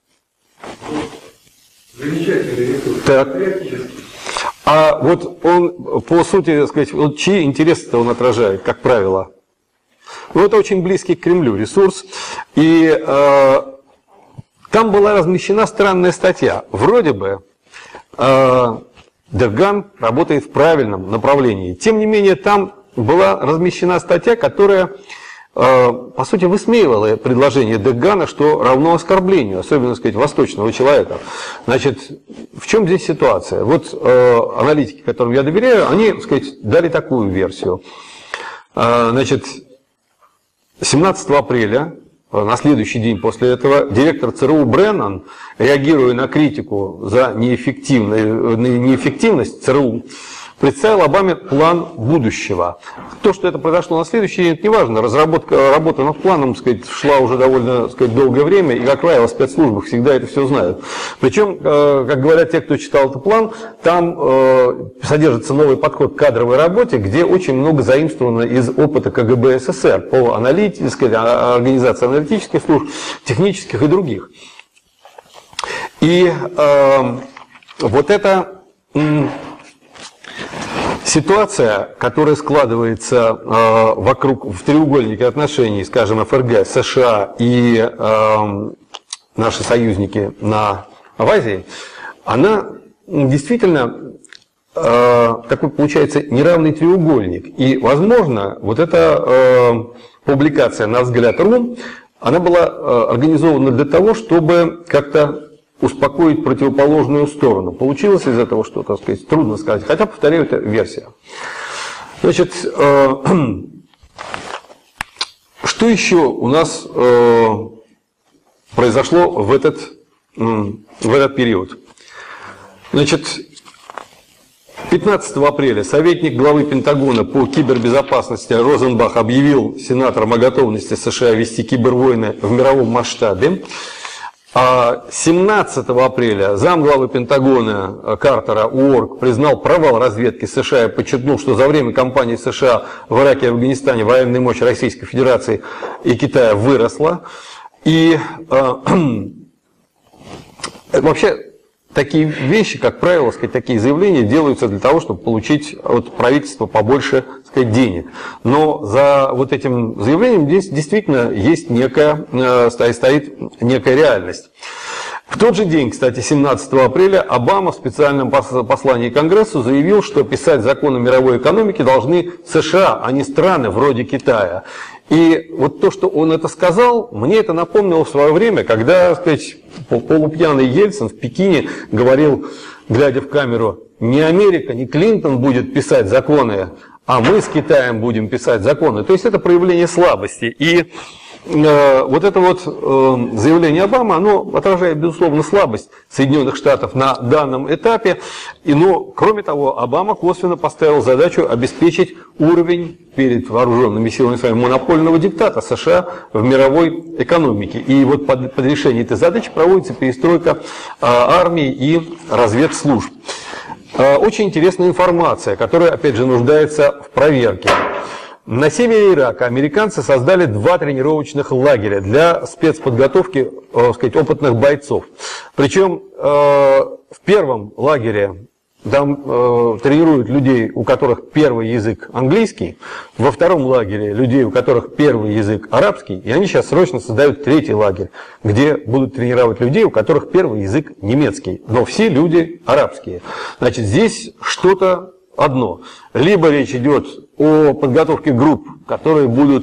S2: Замечательный ресурс.
S1: Так. А вот он, по сути, так сказать, вот чьи интересы-то он отражает, как правило? Ну, это очень близкий к Кремлю ресурс. И там была размещена странная статья. Вроде бы Дехган работает в правильном направлении. Тем не менее, там была размещена статья, которая, по сути, высмеивала предложение Дехгана, что равно оскорблению, особенно, так сказать, восточного человека. Значит, в чем здесь ситуация? Вот аналитики, которым я доверяю, они, так сказать, дали такую версию. Значит, 17 апреля, на следующий день после этого, директор ЦРУ Бреннан, реагируя на критику за неэффективность ЦРУ, представил Обаме план будущего. То, что это произошло на следующий день, это не важно. Работа над планом, так сказать, шла уже довольно, так сказать, долгое время, и, как правило, в спецслужбах всегда это все знают. Причем, как говорят те, кто читал этот план, там содержится новый подход к кадровой работе, где очень много заимствовано из опыта КГБ СССР по аналитике, организации аналитических служб, технических и других. И вот это... Ситуация, которая складывается в треугольнике отношений, скажем, ФРГ, США и наши союзники в Азии, она действительно такой получается неравный треугольник. И, возможно, вот эта публикация на взгляд.ру, она была организована для того, чтобы как-то успокоить противоположную сторону. Получилось из этого что-то, так сказать, трудно сказать. Хотя, повторяю, это версия. Значит, что еще у нас произошло в этот период? Значит, 15 апреля советник главы Пентагона по кибербезопасности Розенбах объявил сенаторам о готовности США вести кибервойны в мировом масштабе. 17 апреля замглавы Пентагона Картера Уорк признал провал разведки США и подчеркнул, что за время кампании США в Ираке и Афганистане военная мощь Российской Федерации и Китая выросла. И вообще такие вещи, как правило, сказать, такие заявления делаются для того, чтобы получить от правительства побольше, сказать, денег. Но за вот этим заявлением здесь действительно есть стоит некая реальность. В тот же день, кстати, 17 апреля, Обама в специальном послании Конгрессу заявил, что писать законы мировой экономики должны США, а не страны вроде Китая. И вот то, что он это сказал, мне это напомнило в свое время, когда, так сказать, полупьяный Ельцин в Пекине говорил, глядя в камеру, не Америка, не Клинтон будет писать законы, а мы с Китаем будем писать законы. То есть это проявление слабости. И вот это вот заявление Обамы, оно отражает, безусловно, слабость Соединенных Штатов на данном этапе. Но, кроме того, Обама косвенно поставил задачу обеспечить уровень перед вооруженными силами своими монопольного диктата США в мировой экономике. И вот под решение этой задачи проводится перестройка армии и разведслужб. Очень интересная информация, которая, опять же, нуждается в проверке. На севере Ирака американцы создали 2 тренировочных лагеря для спецподготовки, сказать, опытных бойцов. Причем в первом лагере там тренируют людей, у которых первый язык английский, во втором лагере людей, у которых первый язык арабский, и они сейчас срочно создают 3-й лагерь, где будут тренировать людей, у которых первый язык немецкий, но все люди арабские. Значит, здесь что-то одно. Либо речь идет о подготовке групп, которые будут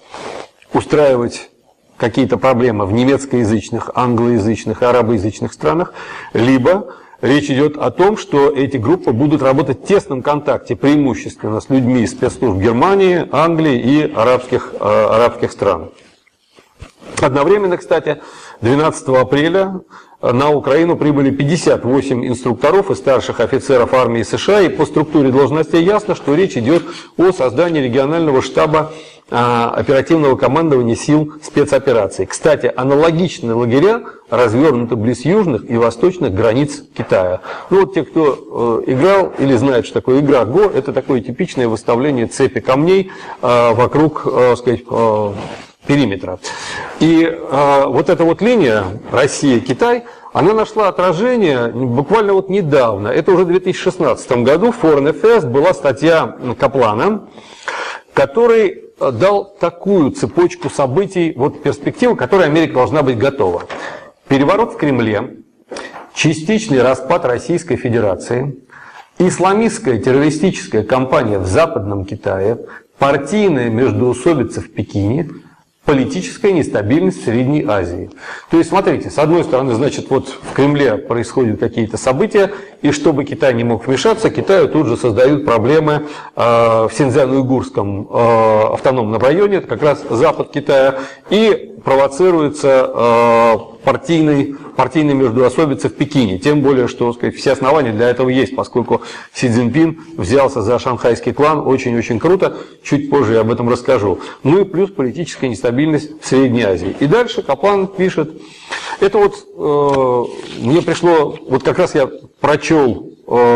S1: устраивать какие-то проблемы в немецкоязычных, англоязычных и арабоязычных странах, либо речь идет о том, что эти группы будут работать в тесном контакте преимущественно с людьми из спецслужб Германии, Англии и арабских стран. Одновременно, кстати, 12 апреля на Украину прибыли 58 инструкторов и старших офицеров армии США, и по структуре должностей ясно, что речь идет о создании регионального штаба оперативного командования сил спецопераций. Кстати, аналогичные лагеря развернуты близ южных и восточных границ Китая. Ну вот те, кто играл или знает, что такое игра Го, это такое типичное выставление цепи камней вокруг, сказать, периметра. И вот эта вот линия Россия-Китай, она нашла отражение буквально вот недавно. Это уже в 2016 году в Foreign Affairs была статья Каплана, который дал такую цепочку событий, вот перспективу, к которой Америка должна быть готова. Переворот в Кремле, частичный распад Российской Федерации, исламистская террористическая кампания в Западном Китае, партийная междоусобица в Пекине, политическая нестабильность в Средней Азии. То есть, смотрите, с одной стороны, значит, вот в Кремле происходят какие-то события, и чтобы Китай не мог вмешаться, Китаю тут же создают проблемы в Синьцзян-Уйгурском автономном районе, это как раз запад Китая, и провоцируется партийной междоусобицы в Пекине. Тем более, что, сказать, все основания для этого есть, поскольку Си Цзиньпин взялся за шанхайский клан, очень-очень круто, чуть позже я об этом расскажу. Ну и плюс политическая нестабильность в Средней Азии. И дальше Каплан пишет, это вот мне пришло, вот как раз я прочел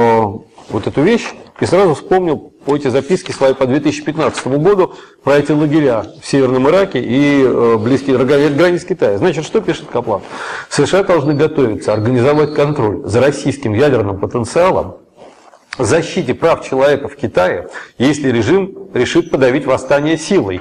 S1: вот эту вещь и сразу вспомнил эти записки свои по 2015 году про эти лагеря в Северном Ираке и близкие границ Китая. Значит, что пишет Каплан? США должны готовиться организовать контроль за российским ядерным потенциалом, защите прав человека в Китае, если режим решит подавить восстание силой.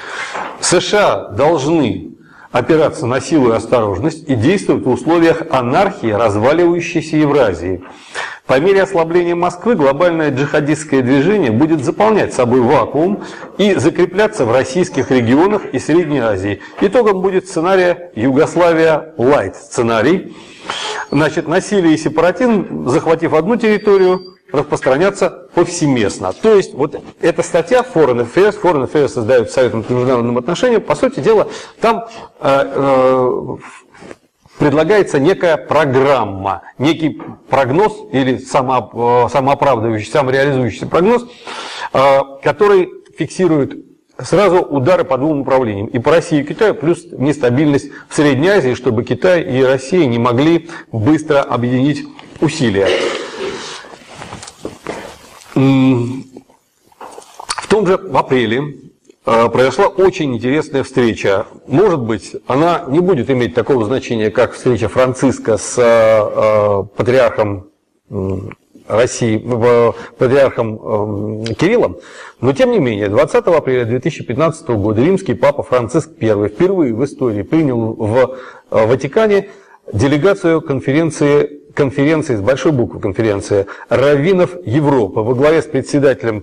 S1: США должны опираться на силу и осторожность и действовать в условиях анархии, разваливающейся Евразии. По мере ослабления Москвы глобальное джихадистское движение будет заполнять собой вакуум и закрепляться в российских регионах и Средней Азии. Итогом будет сценарий Югославия-Лайт сценарий. Значит, насилие и сепаратизм, захватив одну территорию, распространяться повсеместно. То есть, вот эта статья Foreign Affairs создает Советом по международным отношениям, по сути дела, там предлагается некая программа, некий прогноз или самооправдывающийся, самореализующийся прогноз, который фиксирует сразу удары по двум направлениям. И по России и Китаю, плюс нестабильность в Средней Азии, чтобы Китай и Россия не могли быстро объединить усилия. В том же в апреле произошла очень интересная встреча. Может быть, она не будет иметь такого значения, как встреча Франциска с патриархом России, патриархом Кириллом, но тем не менее, 20 апреля 2015 года римский папа Франциск I впервые в истории принял в Ватикане делегацию конференции с большой буквы конференция раввинов Европы во главе с председателем,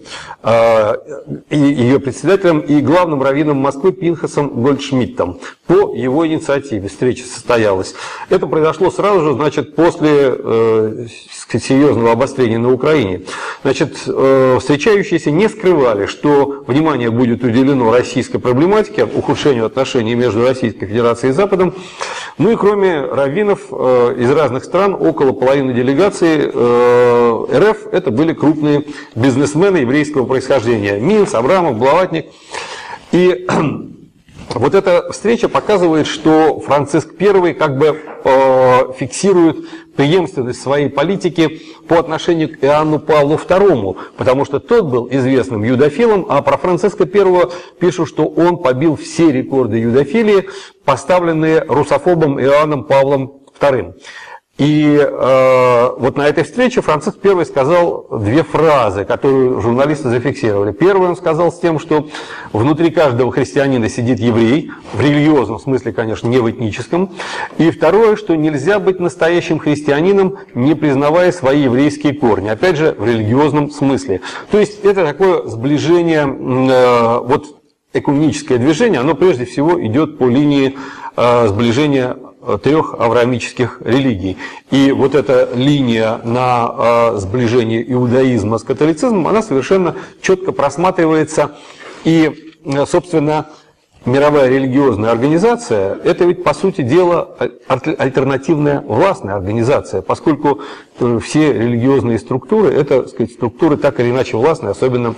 S1: ее председателем и главным раввином Москвы Пинхасом Гольдшмидтом. По его инициативе встреча состоялась. Это произошло сразу же, значит, после серьезного обострения на Украине. Значит, встречающиеся не скрывали, что внимание будет уделено российской проблематике, ухудшению отношений между Российской Федерацией и Западом. Ну и кроме раввинов из разных стран, около половины делегации РФ это были крупные бизнесмены еврейского происхождения. Минц, Абрамов, Блаватник. И вот эта встреча показывает, что Франциск I как бы фиксирует преемственность своей политики по отношению к Иоанну Павлу II, потому что тот был известным юдофилом, а про Франциска I пишут, что он побил все рекорды юдофилии, поставленные русофобом Иоанном Павлом II. И вот на этой встрече Франциск I сказал две фразы, которые журналисты зафиксировали. Первый он сказал с тем, что внутри каждого христианина сидит еврей, в религиозном смысле, конечно, не в этническом. И второе, что нельзя быть настоящим христианином, не признавая свои еврейские корни. Опять же, в религиозном смысле. То есть это такое сближение, вот экуменическое движение, оно прежде всего идет по линии сближения трех авраамических религий. И вот эта линия на сближение иудаизма с католицизмом, она совершенно четко просматривается. И, собственно, мировая религиозная организация – это ведь, по сути дела, альтернативная властная организация, поскольку все религиозные структуры – это, так сказать, структуры так или иначе властные, особенно.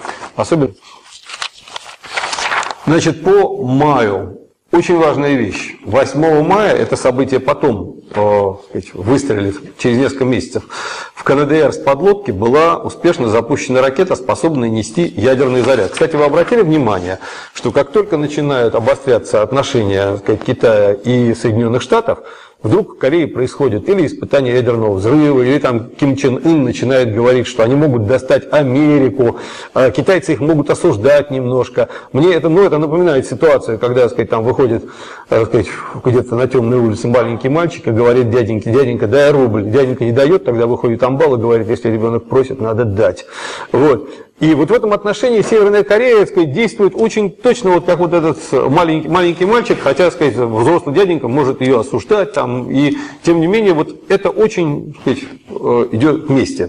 S1: Значит, по маю. Очень важная вещь. 8 мая, это событие потом выстрелит через несколько месяцев, в КНДР с подлодки была успешно запущена ракета, способная нести ядерный заряд. Кстати, вы обратили внимание, что как только начинают обостряться отношения, так сказать, Китая и Соединенных Штатов, вдруг в Корее происходит или испытание ядерного взрыва, или там Ким Чен Ын начинает говорить, что они могут достать Америку, китайцы их могут осуждать немножко. Мне это напоминает ситуацию, когда, так сказать, там выходит, так сказать, где-то на темной улице маленький мальчик и говорит: дяденька, дяденька, дай рубль. Дяденька не дает, тогда выходит амбал и говорит: если ребенок просит, надо дать. Вот. И вот в этом отношении Северная Корея, так сказать, действует очень точно, вот как вот этот маленький мальчик, хотя, так сказать, взрослый дяденька может ее осуждать, там, и тем не менее, вот это очень, так сказать, идет вместе.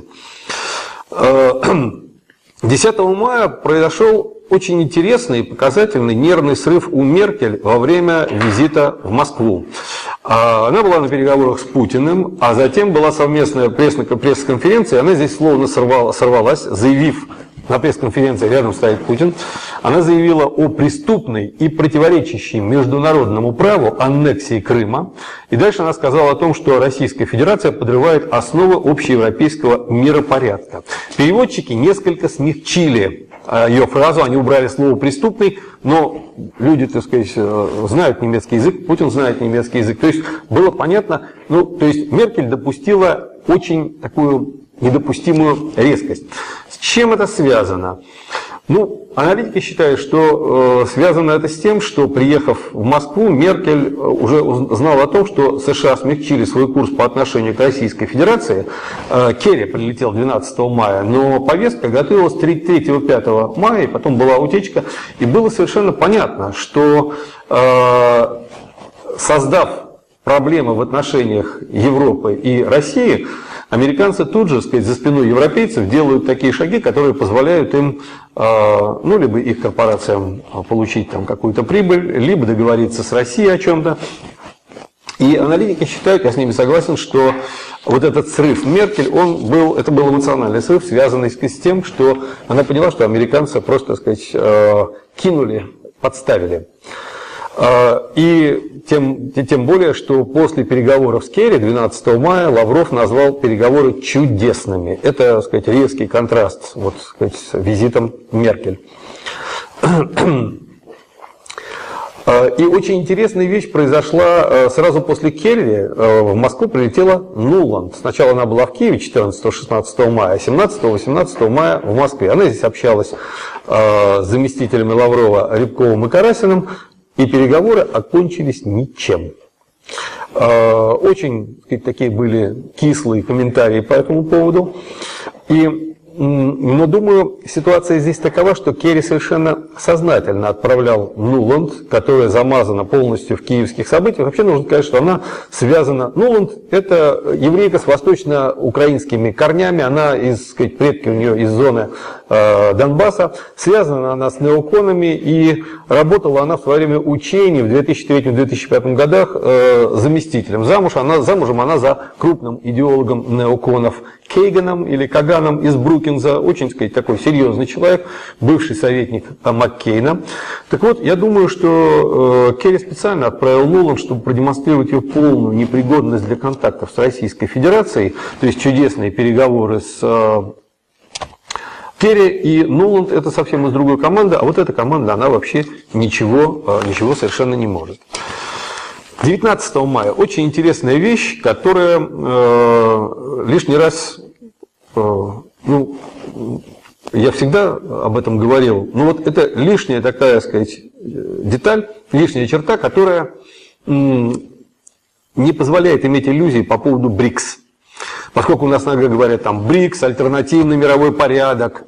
S1: 10 мая произошел очень интересный и показательный нервный срыв у Меркель во время визита в Москву. Она была на переговорах с Путиным, а затем была совместная пресс-конференция, она здесь словно сорвалась, заявив, на пресс-конференции рядом стоит Путин, она заявила о преступной и противоречащей международному праву аннексии Крыма. И дальше она сказала о том, что Российская Федерация подрывает основы общеевропейского миропорядка. Переводчики несколько смягчили ее фразу, они убрали слово «преступный», но люди, так сказать, знают немецкий язык, Путин знает немецкий язык. То есть было понятно, то есть Меркель допустила очень такую недопустимую резкость. С чем это связано? Аналитики считают, что связано это с тем, что, приехав в Москву, Меркель уже знала о том, что США смягчили свой курс по отношению к Российской Федерации. Керри прилетел 12 мая, но повестка готовилась 3-5 мая, и потом была утечка, и было совершенно понятно, что, создав проблемы в отношениях Европы и России, американцы тут же, так сказать, за спиной европейцев делают такие шаги, которые позволяют им, либо их корпорациям получить там какую-то прибыль, либо договориться с Россией о чем-то. И аналитики считают, я с ними согласен, что вот этот срыв Меркель, это был эмоциональный срыв, связанный с тем, что она поняла, что американцы просто, так сказать, кинули, подставили. И тем более, что после переговоров с Керри 12 мая Лавров назвал переговоры чудесными. Это, так сказать, резкий контраст вот, так сказать, с визитом Меркель. И очень интересная вещь произошла сразу после Керри. В Москву прилетела Нуланд. Сначала она была в Киеве 14-16 мая, а 17-18 мая в Москве. Она здесь общалась с заместителями Лаврова Рябковым и Карасиным. И переговоры окончились ничем. Очень такие были кислые комментарии по этому поводу. Но, думаю, ситуация здесь такова, что Керри совершенно сознательно отправлял Нуланд, которая замазана полностью в киевских событиях. Вообще нужно сказать, что она связана... Нуланд – это еврейка с восточно-украинскими корнями, она, предки у нее из зоны Донбасса. Связана она с неоконами, и работала она в свое время учений в 2003-2005 годах заместителем. Замужем она за крупным идеологом неоконов Кейганом или Каганом из Брукинза, очень, сказать, такой серьезный человек, бывший советник Маккейна. Так вот, я думаю, что Керри специально отправил Нуланд, чтобы продемонстрировать ее полную непригодность для контактов с Российской Федерацией, то есть чудесные переговоры с Керри и Нуланд — это совсем из другой команды, а вот эта команда, она вообще ничего совершенно не может. 19 мая очень интересная вещь, которая лишний раз, я всегда об этом говорил, но вот это лишняя такая, сказать, деталь, лишняя черта, которая не позволяет иметь иллюзий по поводу БРИКС. Поскольку у нас иногда говорят там БРИКС, альтернативный мировой порядок.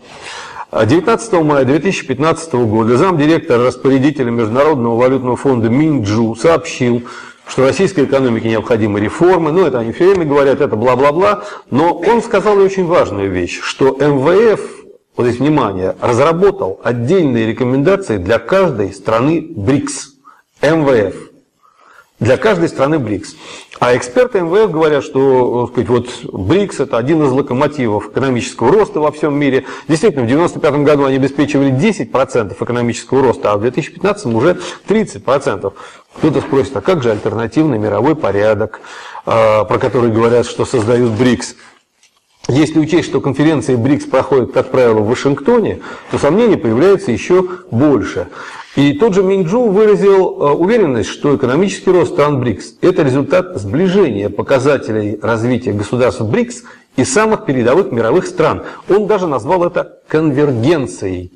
S1: 19 мая 2015 года замдиректора распорядителя Международного валютного фонда Минь Чжу сообщил, что российской экономике необходимы реформы. Ну, это они все время говорят, это бла-бла-бла. Но он сказал очень важную вещь, что МВФ, вот здесь внимание, разработал отдельные рекомендации для каждой страны БРИКС. МВФ. Для каждой страны БРИКС. А эксперты МВФ говорят, что, сказать, вот БРИКС — это один из локомотивов экономического роста во всем мире. Действительно, в 1995 году они обеспечивали 10% экономического роста, а в 2015 уже 30%. Кто-то спросит, а как же альтернативный мировой порядок, про который говорят, что создают БРИКС? Если учесть, что конференции БРИКС проходят, как правило, в Вашингтоне, то сомнений появляется еще больше. И тот же Минь Чжу выразил уверенность, что экономический рост стран БРИКС – это результат сближения показателей развития государств БРИКС и самых передовых мировых стран. Он даже назвал это конвергенцией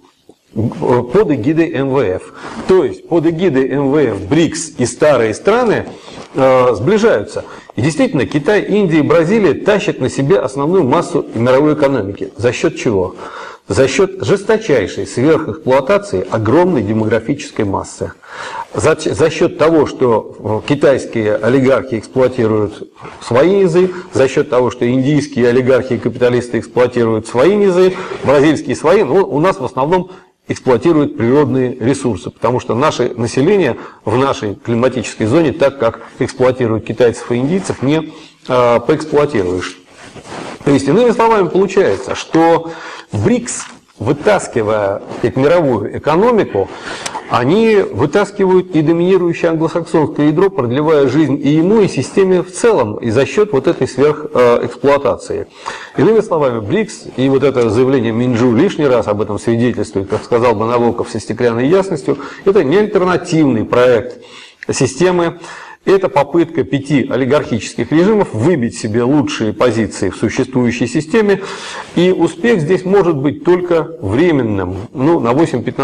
S1: под эгидой МВФ. То есть под эгидой МВФ БРИКС и старые страны сближаются. И действительно, Китай, Индия и Бразилия тащат на себе основную массу мировой экономики. За счет чего? За счет жесточайшей сверхэксплуатации огромной демографической массы. За счет того, что китайские олигархи эксплуатируют свои низы, за счет того, что индийские олигархи и капиталисты эксплуатируют свои низы, бразильские свои, но у нас в основном эксплуатируют природные ресурсы, потому что наше население в нашей климатической зоне, так как эксплуатируют китайцев и индийцев, не поэксплуатируешь. То есть, иными словами, получается, что БРИКС, вытаскивая мировую экономику, они вытаскивают и доминирующее англосаксонское ядро, продлевая жизнь и ему, и системе в целом, и за счет вот этой сверхэксплуатации. Иными словами, БРИКС и вот это заявление Минь Чжу лишний раз об этом свидетельствует, как сказал бы Набоков со стеклянной ясностью, это не альтернативный проект системы. Это попытка 5 олигархических режимов выбить себе лучшие позиции в существующей системе, и успех здесь может быть только временным, на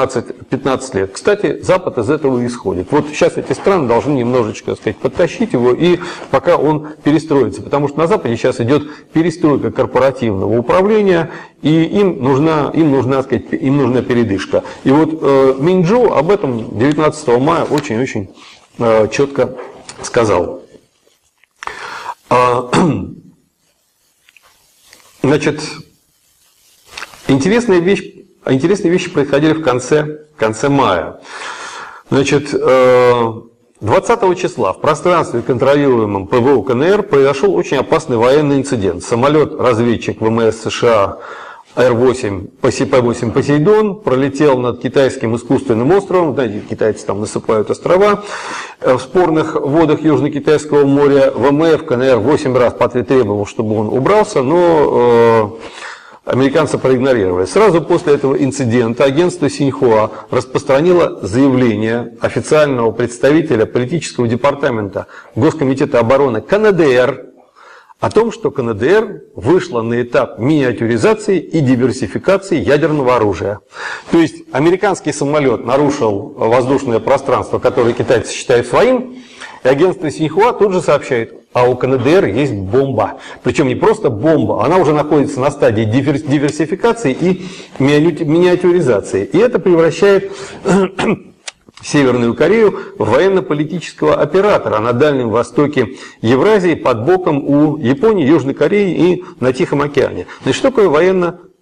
S1: 8-15 лет. Кстати, Запад из этого исходит. Вот сейчас эти страны должны немножечко, так сказать, подтащить его, и пока он перестроится, потому что на Западе сейчас идет перестройка корпоративного управления, и им нужна передышка. И вот Минь Чжу об этом 19 мая очень-очень четко сказал. Значит, интересные вещи происходили в конце мая. Значит, 20 числа в пространстве, контролируемом ПВО КНР, произошел очень опасный военный инцидент. Самолет-разведчик ВМС США Р-8 П-8 «Посейдон» пролетел над китайским искусственным островом. Знаете, китайцы там насыпают острова в спорных водах Южно-Китайского моря. ВМФ КНР 8 раз потребовал, чтобы он убрался, но американцы проигнорировали. Сразу после этого инцидента агентство Синьхуа распространило заявление официального представителя политического департамента Госкомитета обороны КНДР о том, что КНДР вышла на этап миниатюризации и диверсификации ядерного оружия. То есть американский самолет нарушил воздушное пространство, которое китайцы считают своим, и агентство Синьхуа тут же сообщает, а у КНДР есть бомба. Причем не просто бомба, она уже находится на стадии диверсификации и миниатюризации. И это превращает Северную Корею в военно-политического оператора на Дальнем Востоке Евразии под боком у Японии, Южной Кореи и на Тихом океане. Значит, что такое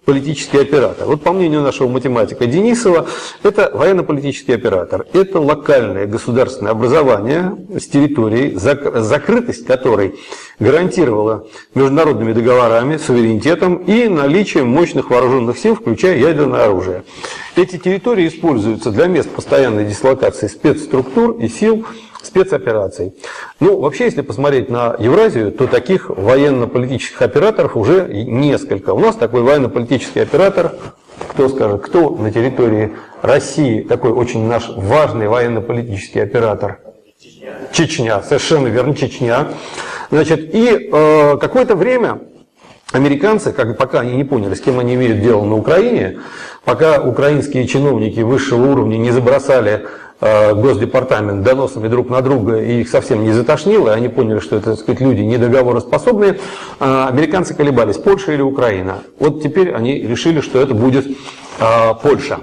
S1: военно-политический оператор? Вот по мнению нашего математика Денисова, это военно-политический оператор. Это локальное государственное образование с территорией, закрытость которой гарантировала международными договорами, суверенитетом и наличием мощных вооруженных сил, включая ядерное оружие. Эти территории используются для мест постоянной дислокации спецструктур и сил спецопераций. Ну, вообще, если посмотреть на Евразию, то таких военно-политических операторов уже несколько. У нас такой военно-политический оператор, кто скажет, кто на территории России такой очень наш важный военно-политический оператор? Чечня, совершенно верно, Чечня. Значит, и какое-то время американцы, пока они не поняли, с кем они имеют дело на Украине, пока украинские чиновники высшего уровня не забросали Госдепартамент доносами друг на друга и их совсем не затошнило, и они поняли, что это, так сказать, люди недоговороспособные, американцы колебались, Польша или Украина. Вот теперь они решили, что это будет Польша.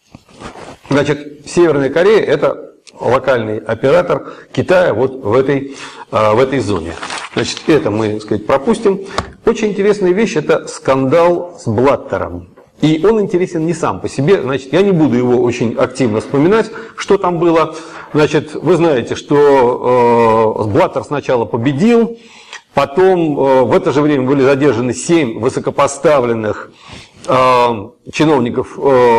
S1: Значит, Северная Корея – это локальный оператор Китая вот в этой зоне. Значит, это мы, так сказать, пропустим. Очень интересная вещь – это скандал с Блаттером. И он интересен не сам по себе, значит, я не буду его очень активно вспоминать, что там было. Значит, вы знаете, что Блаттер сначала победил, потом в это же время были задержаны 7 высокопоставленных чиновников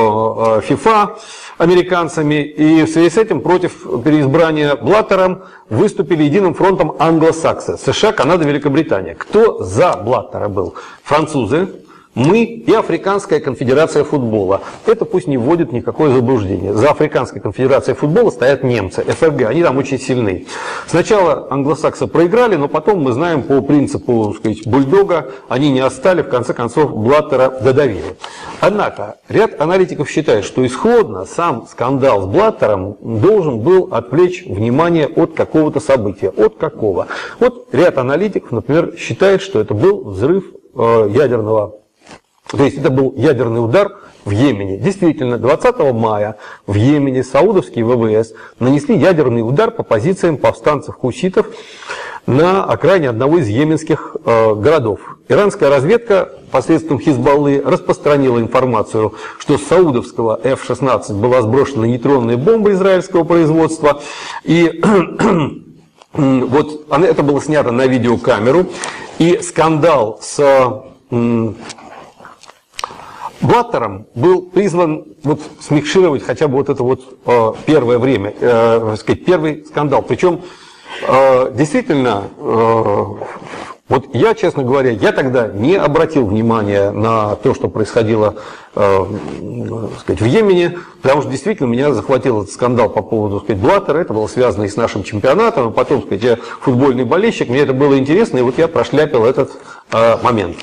S1: ФИФА американцами, и в связи с этим против переизбрания Блаттером выступили единым фронтом англосаксы, США, Канада, Великобритания. Кто за Блаттера был? Французы, мы и Африканская конфедерация футбола. Это пусть не вводит никакое заблуждение. За Африканской конфедерацией футбола стоят немцы, ФРГ, они там очень сильны. Сначала англосаксы проиграли, но потом, мы знаем, по принципу, так сказать, бульдога, они не отстали, в конце концов Блаттера додавили. Однако, ряд аналитиков считает, что исходно сам скандал с Блаттером должен был отвлечь внимание от какого-то события. От какого? Вот ряд аналитиков, например, считает, что это был взрыв ядерного. То есть это был ядерный удар в Йемене. Действительно, 20 мая в Йемене саудовские ВВС нанесли ядерный удар по позициям повстанцев-хуситов на окраине одного из йеменских городов. Иранская разведка посредством Хизбаллы распространила информацию, что с саудовского F-16 была сброшена нейтронная бомба израильского производства. И вот это было снято на видеокамеру. И скандал с Блаттером был призван вот смягчировать хотя бы вот это вот первое время, сказать, первый скандал. Причем действительно, вот я, честно говоря, я тогда не обратил внимания на то, что происходило сказать, в Йемене, потому что действительно меня захватил этот скандал по поводу, сказать, Блаттера, это было связано и с нашим чемпионатом, а потом, сказать, я футбольный болельщик, мне это было интересно, и вот я прошляпил этот момент.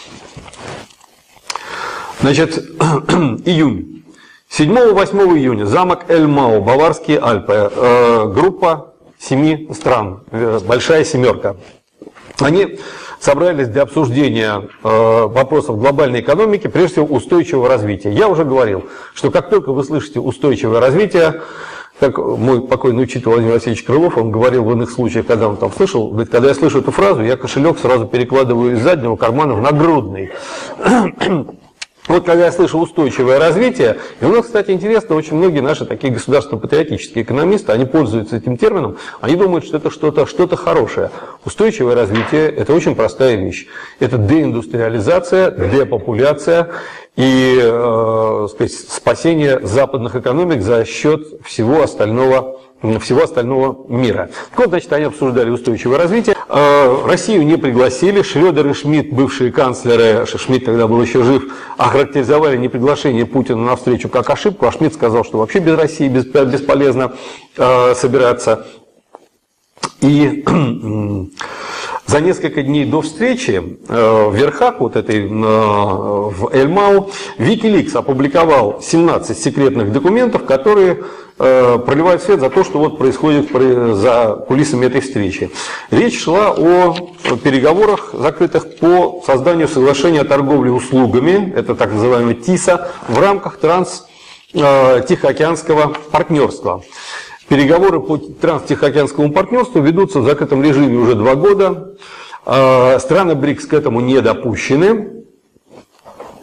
S1: Значит, июнь. 7-8 июня, замок Эльмау, Баварские Альпы, группа 7 стран, большая семерка. Они собрались для обсуждения вопросов глобальной экономики, прежде всего устойчивого развития. Я уже говорил, что как только вы слышите устойчивое развитие, как мой покойный учитель Владимир Васильевич Крылов, он говорил в иных случаях, когда он там слышал, говорит, когда я слышу эту фразу, я кошелек сразу перекладываю из заднего кармана в нагрудный. Вот когда я слышу устойчивое развитие, и у нас, кстати, интересно, очень многие наши такие государственно-патриотические экономисты, они пользуются этим термином, они думают, что это что-то хорошее. Устойчивое развитие – это очень простая вещь. Это деиндустриализация, депопуляция и сказать, спасение западных экономик за счет всего остального мира. Так вот, значит, они обсуждали устойчивое развитие. Россию не пригласили. Шрёдер и Шмидт, бывшие канцлеры, Шмидт тогда был еще жив, охарактеризовали неприглашение Путина на встречу как ошибку, а Шмидт сказал, что вообще без России бесполезно собираться. И за несколько дней до встречи в верхах вот этой в Эльмау Wikileaks опубликовал 17 секретных документов, которые проливают свет за то, что вот происходит за кулисами этой встречи. Речь шла о переговорах закрытых по созданию соглашения о торговле услугами, это так называемый ТИСА, в рамках Тихоокеанского партнерства. Переговоры по Транстихоокеанскому партнерству ведутся в закрытом режиме уже 2 года. Страны БРИКС к этому не допущены.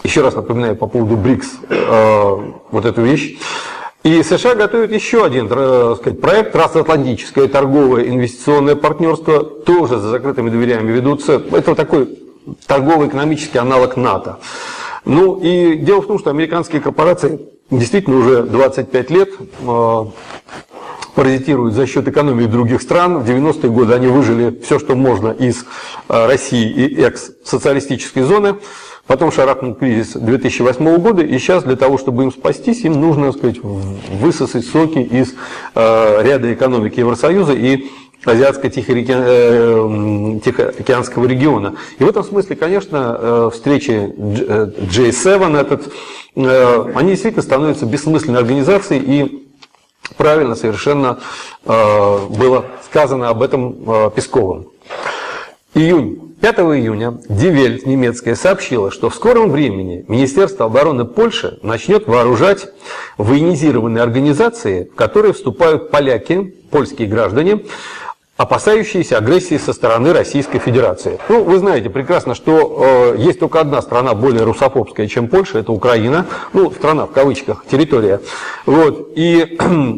S1: Еще раз напоминаю по поводу БРИКС вот эту вещь. И США готовят еще один, так сказать, проект, трансатлантическое торговое инвестиционное партнерство, тоже за закрытыми дверями ведутся. Это такой торгово-экономический аналог НАТО. Ну и дело в том, что американские корпорации действительно уже 25 лет паразитируют за счет экономии других стран. В 90-е годы они выжили все, что можно из России и экс-социалистической зоны. Потом шарахнул кризис 2008 года, и сейчас для того, чтобы им спастись, им нужно, так сказать, высосать соки из ряда экономик Евросоюза и Азиатско-Тихоокеанского региона. И в этом смысле, конечно, встречи G7, они действительно становятся бессмысленной организацией, и правильно совершенно было сказано об этом Песковым. 5 июня Die Welt немецкая сообщила, что в скором времени Министерство обороны Польши начнет вооружать военизированные организации, в которые вступают поляки, польские граждане, опасающиеся агрессии со стороны Российской Федерации. Ну, вы знаете прекрасно, что есть только одна страна более русофобская, чем Польша, это Украина. Ну, страна в кавычках, территория. Вот. И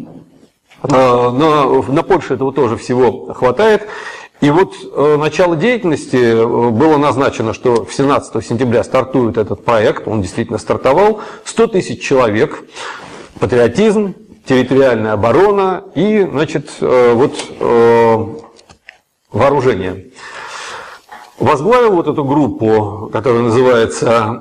S1: на Польше этого тоже всего хватает. И вот начало деятельности было назначено, что 17 сентября стартует этот проект, он действительно стартовал, 100 тысяч человек, патриотизм, территориальная оборона и, значит, вооружение. Возглавил вот эту группу, которая называется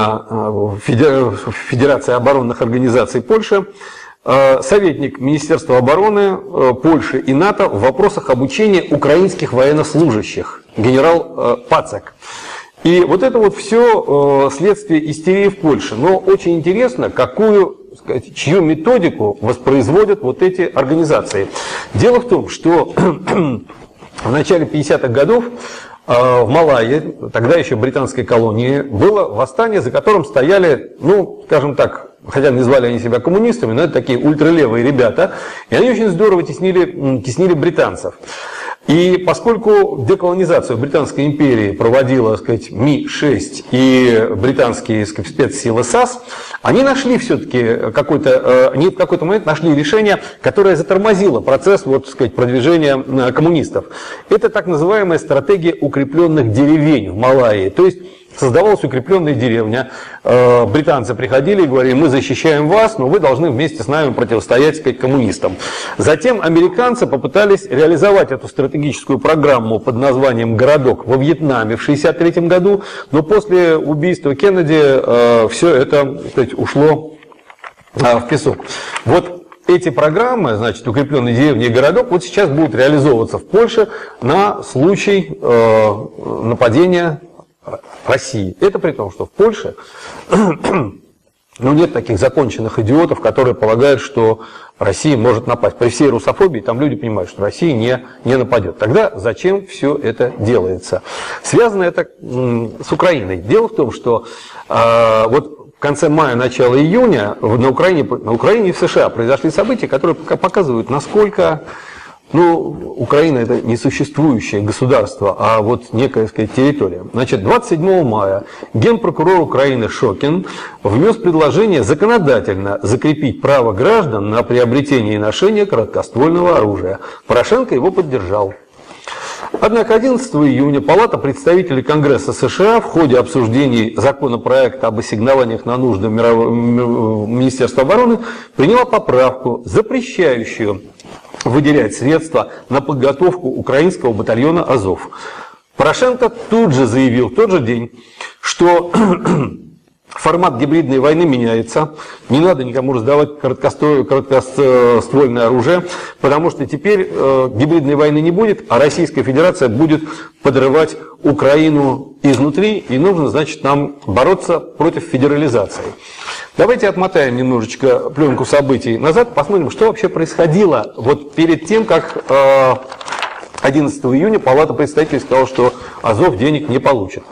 S1: Федерация оборонных организаций Польши, советник Министерства обороны Польши и НАТО в вопросах обучения украинских военнослужащих, генерал Пацак. И вот это вот все следствие истерии в Польше. Но очень интересно, чью методику воспроизводят вот эти организации. Дело в том, что в начале 50-х годов в Малайи, тогда еще британской колонии, было восстание, за которым стояли, ну, скажем так, хотя не звали они себя коммунистами, но это такие ультралевые ребята, и они очень здорово теснили британцев. И поскольку деколонизацию Британской империи проводила, так сказать, Ми-6 и британские, так сказать, спецсилы САС, они нашли все-таки они в какой-то момент нашли решение, которое затормозило процесс, вот, так сказать, продвижения коммунистов. Это так называемая стратегия укрепленных деревень в Малайи. То есть создавалась укрепленная деревня, британцы приходили и говорили: мы защищаем вас, но вы должны вместе с нами противостоять, сказать, коммунистам. Затем американцы попытались реализовать эту стратегическую программу под названием «Городок» во Вьетнаме в 1963 году, но после убийства Кеннеди все это, так сказать, ушло в песок. Вот эти программы, значит, укрепленные деревни и городок, вот сейчас будут реализовываться в Польше на случай нападения России. Это при том, что в Польше нет таких законченных идиотов, которые полагают, что Россия может напасть. При всей русофобии там люди понимают, что Россия не нападет. Тогда зачем все это делается? Связано это с Украиной. Дело в том, что вот в конце мая, начало июня на Украине и в США произошли события, которые показывают, насколько Украина это не существующее государство, а вот некая, так сказать, территория. Значит, 27 мая генпрокурор Украины Шокин внес предложение законодательно закрепить право граждан на приобретение и ношение короткоствольного оружия. Порошенко его поддержал. Однако 11 июня Палата представителей Конгресса США в ходе обсуждений законопроекта об ассигнованиях на нужды Министерства обороны приняла поправку, запрещающую выделять средства на подготовку украинского батальона «Азов». Порошенко тут же заявил, в тот же день, что формат гибридной войны меняется, не надо никому раздавать короткоствольное оружие, потому что теперь гибридной войны не будет, а Российская Федерация будет подрывать Украину изнутри, и нужно, значит, нам бороться против федерализации. Давайте отмотаем немножечко пленку событий назад, посмотрим, что вообще происходило вот перед тем, как 11 июня Палата представителей сказала, что Азов денег не получит.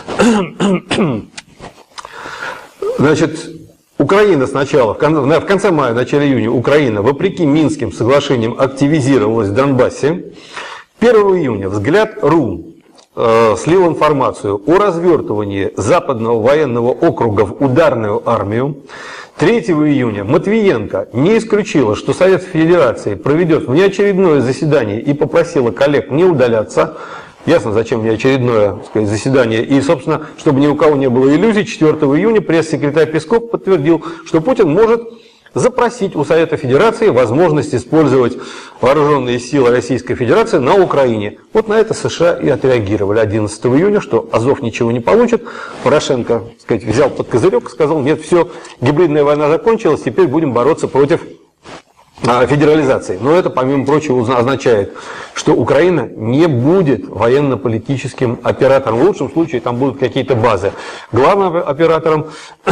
S1: Значит, Украина сначала, в конце мая, начале июня, Украина, вопреки Минским соглашениям, активизировалась в Донбассе. 1 июня «Взгляд.ру» слил информацию о развертывании Западного военного округа в ударную армию. 3 июня Матвиенко не исключила, что Совет Федерации проведет внеочередное заседание и попросила коллег не удаляться. Ясно, зачем внеочередное, так сказать, заседание. И, собственно, чтобы ни у кого не было иллюзий, 4 июня пресс-секретарь Песков подтвердил, что Путин может запросить у Совета Федерации возможность использовать вооруженные силы Российской Федерации на Украине. Вот на это США и отреагировали 11 июня, что Азов ничего не получит. Порошенко, так сказать, взял под козырек и сказал: нет, все, гибридная война закончилась, теперь будем бороться против федерализации. Но это, помимо прочего, означает, что Украина не будет военно-политическим оператором. В лучшем случае там будут какие-то базы. Главным оператором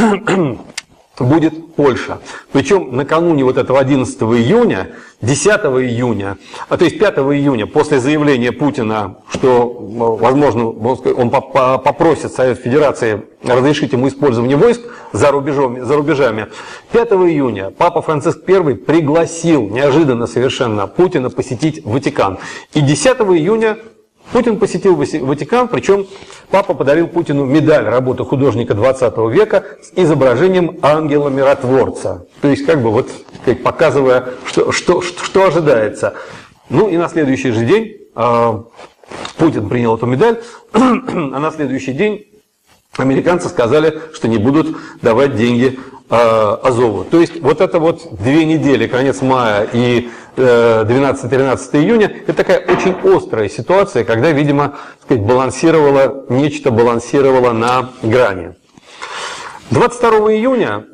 S1: будет Польша. Причем накануне вот этого 11 июня, 10 июня, то есть 5 июня, после заявления Путина, что, возможно, он попросит Совет Федерации разрешить ему использование войск за рубежами, 5 июня Папа Франциск I пригласил неожиданно совершенно Путина посетить Ватикан. И 10 июня Путин посетил Ватикан, причем Папа подарил Путину медаль работы художника 20 века с изображением ангела-миротворца. То есть, как бы вот показывая, что ожидается. Ну и на следующий же день Путин принял эту медаль, а на следующий день американцы сказали, что не будут давать деньги Азову. То есть вот это вот 2 недели, конец мая и 12-13 июня, это такая очень острая ситуация, когда, видимо, так сказать, нечто балансировало на грани. 22 июня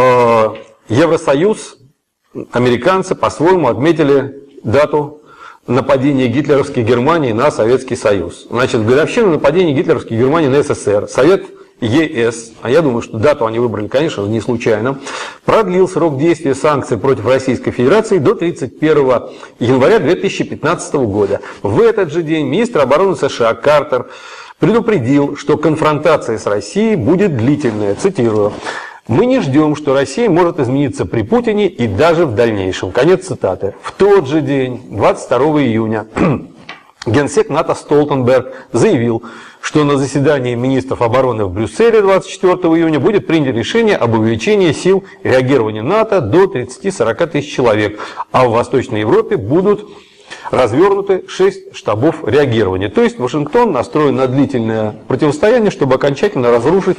S1: Евросоюз, американцы по-своему отметили дату нападения гитлеровской Германии на Советский Союз. Значит, годовщину нападения гитлеровской Германии на СССР Совет ЕС, а я думаю, что дату они выбрали, конечно, не случайно, продлил срок действия санкций против Российской Федерации до 31 января 2015 года. В этот же день министр обороны США Картер предупредил, что конфронтация с Россией будет длительная. Цитирую: «Мы не ждем, что Россия может измениться при Путине и даже в дальнейшем». Конец цитаты. В тот же день, 22 июня, генсек НАТО Столтенберг заявил, что на заседании министров обороны в Брюсселе 24 июня будет принято решение об увеличении сил реагирования НАТО до 30-40 тысяч человек, а в Восточной Европе будут развернуты 6 штабов реагирования. То есть Вашингтон настроен на длительное противостояние, чтобы окончательно разрушить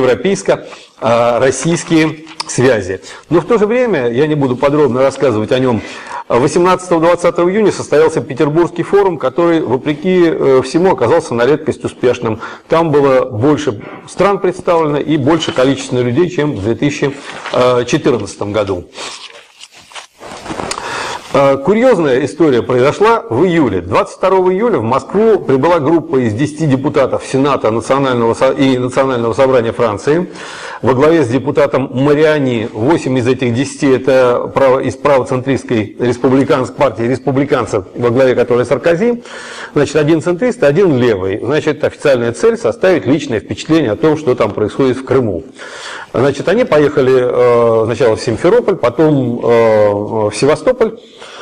S1: европейско-российские связи. Но в то же время, я не буду подробно рассказывать о нем, 18-20 июня состоялся Петербургский форум, который, вопреки всему, оказался на редкость успешным. Там было больше стран представлено и больше количество людей, чем в 2014 году. Курьезная история произошла в июле. 22 июля в Москву прибыла группа из 10 депутатов Сената и Национального собрания Франции во главе с депутатом Мариани. 8 из этих 10 это из правоцентристской партии республиканцев, во главе которой Саркози. Значит, один центрист, один левый. Значит, официальная цель — составить личное впечатление о том, что там происходит в Крыму. Значит, они поехали сначала в Симферополь, потом в Севастополь.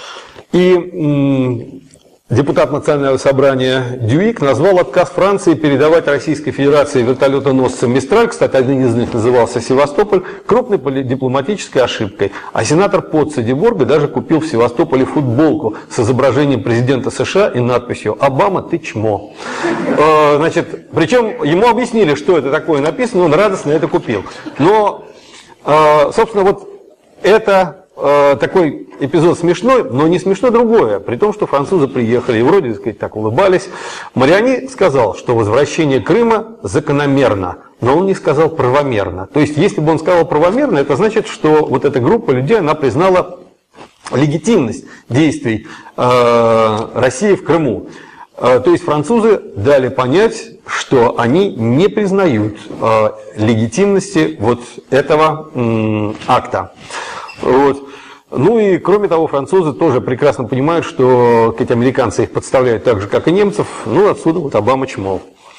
S1: И депутат Национального собрания Дюик назвал отказ Франции передавать Российской Федерации вертолетоносцам «Мистраль», кстати, один из них назывался «Севастополь», крупной дипломатической ошибкой. А сенатор Потца Деборга даже купил в Севастополе футболку с изображением президента США и надписью «Обама, ты чмо». Значит, причем ему объяснили, что это такое написано, он радостно это купил. Но, собственно, вот это такой эпизод смешной, но не смешно другое. При том, что французы приехали и вроде, так сказать, так улыбались. Мариани сказал, что возвращение Крыма закономерно, но он не сказал правомерно. То есть, если бы он сказал правомерно, это значит, что вот эта группа людей, она признала легитимность действий России в Крыму. То есть французы дали понять, что они не признают легитимности вот этого акта. Вот. Ну и кроме того, французы тоже прекрасно понимают, что эти американцы их подставляют так же, как и немцев. Ну, отсюда вот Обама чмо.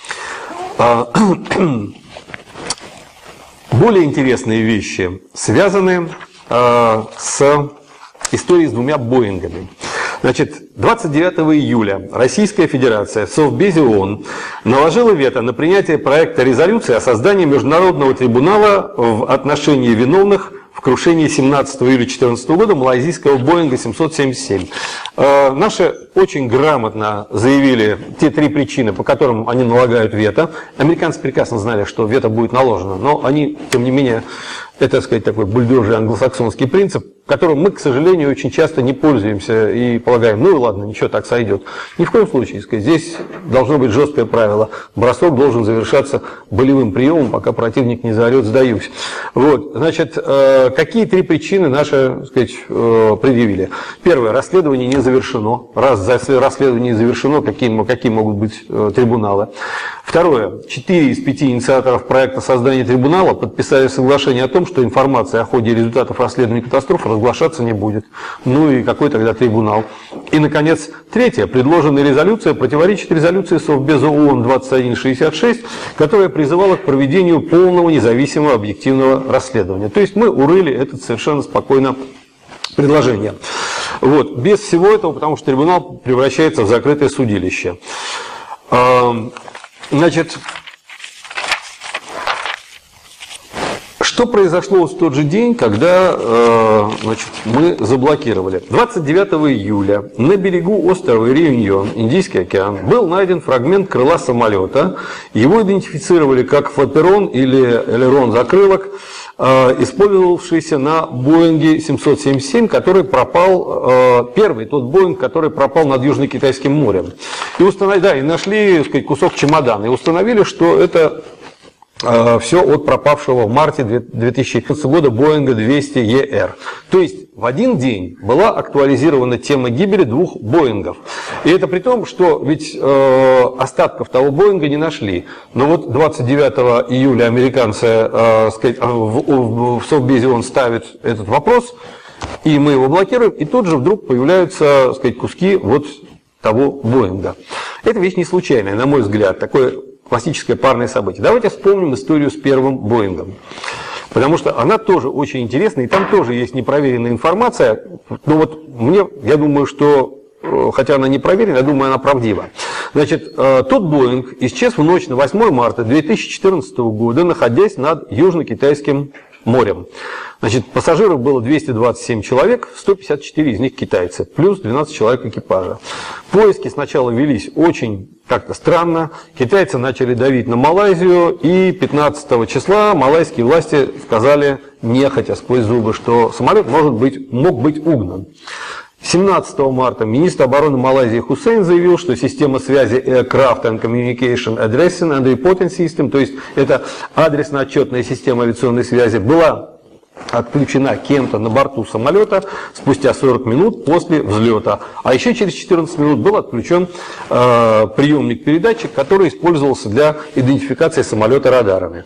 S1: Более интересные вещи связаны с историей с 2 Боингами. Значит, 29 июля Российская Федерация в Совбезе ООН наложила вето на принятие проекта резолюции о создании Международного трибунала в отношении виновных в крушении 17 июля 2014 года малайзийского Боинга 777. Наши очень грамотно заявили те три причины, по которым они налагают вето. Американцы прекрасно знали, что вето будет наложено, но они, тем не менее, это, так сказать, такой бульдожий англосаксонский принцип, которым мы, к сожалению, очень часто не пользуемся и полагаем, ну и ладно, ничего, так сойдет. Ни в коем случае, сказать, здесь должно быть жесткое правило. Бросок должен завершаться болевым приемом, пока противник не заорет «сдаюсь». Вот, значит, какие три причины наши, так сказать, предъявили? Первое, расследование не завершено. Раз расследование не завершено, какие могут быть трибуналы? Второе, 4 из 5 инициаторов проекта создания трибунала подписали соглашение о том, что информация о ходе и результатов расследования катастрофы разглашаться не будет. Ну и какой тогда трибунал? И, наконец, третье. Предложенная резолюция противоречит резолюции Совбеза ООН 2166, которая призывала к проведению полного, независимого, объективного расследования. То есть мы урыли это совершенно спокойно предложение. Вот. Без всего этого, потому что трибунал превращается в закрытое судилище. Значит, что произошло в тот же день, когда мы заблокировали? 29 июля на берегу острова Реюньон, Индийский океан, был найден фрагмент крыла самолета. Его идентифицировали как флаперон или элерон закрылок, использовавшийся на Боинге 777, который пропал, первый тот Боинг, который пропал над Южно-Китайским морем. И установили, и нашли, так сказать, кусок чемодана, и установили, что это все от пропавшего в марте 2014 года Боинга 200ER. То есть в один день была актуализирована тема гибели двух Боингов. И это при том, что ведь остатков того Боинга не нашли. Но вот 29 июля американцы в Совбезе ООН ставят этот вопрос, и мы его блокируем, и тут же вдруг появляются, сказать, куски вот того Боинга. Это вещь не случайная, на мой взгляд, такое классическое парное событие. Давайте вспомним историю с первым Боингом. Потому что она тоже очень интересна, и там тоже есть непроверенная информация. Но вот я думаю, что, хотя она не проверена, я думаю, она правдива. Значит, тот Боинг исчез в ночь на 8 марта 2014 года, находясь над Южно-Китайским морем. Значит, пассажиров было 227 человек, 154 из них китайцы, плюс 12 человек экипажа. Поиски сначала велись очень как-то странно. Китайцы начали давить на Малайзию, и 15 числа малайские власти сказали, нехотя сквозь зубы, что самолет мог быть угнан. 17 марта министр обороны Малайзии Хусейн заявил, что система связи Aircraft and Communication Addressing and Reporting System, то есть это адресно-отчетная система авиационной связи, была отключена кем-то на борту самолета спустя 40 минут после взлета. А еще через 14 минут был отключен приемник-передатчик, который использовался для идентификации самолета радарами.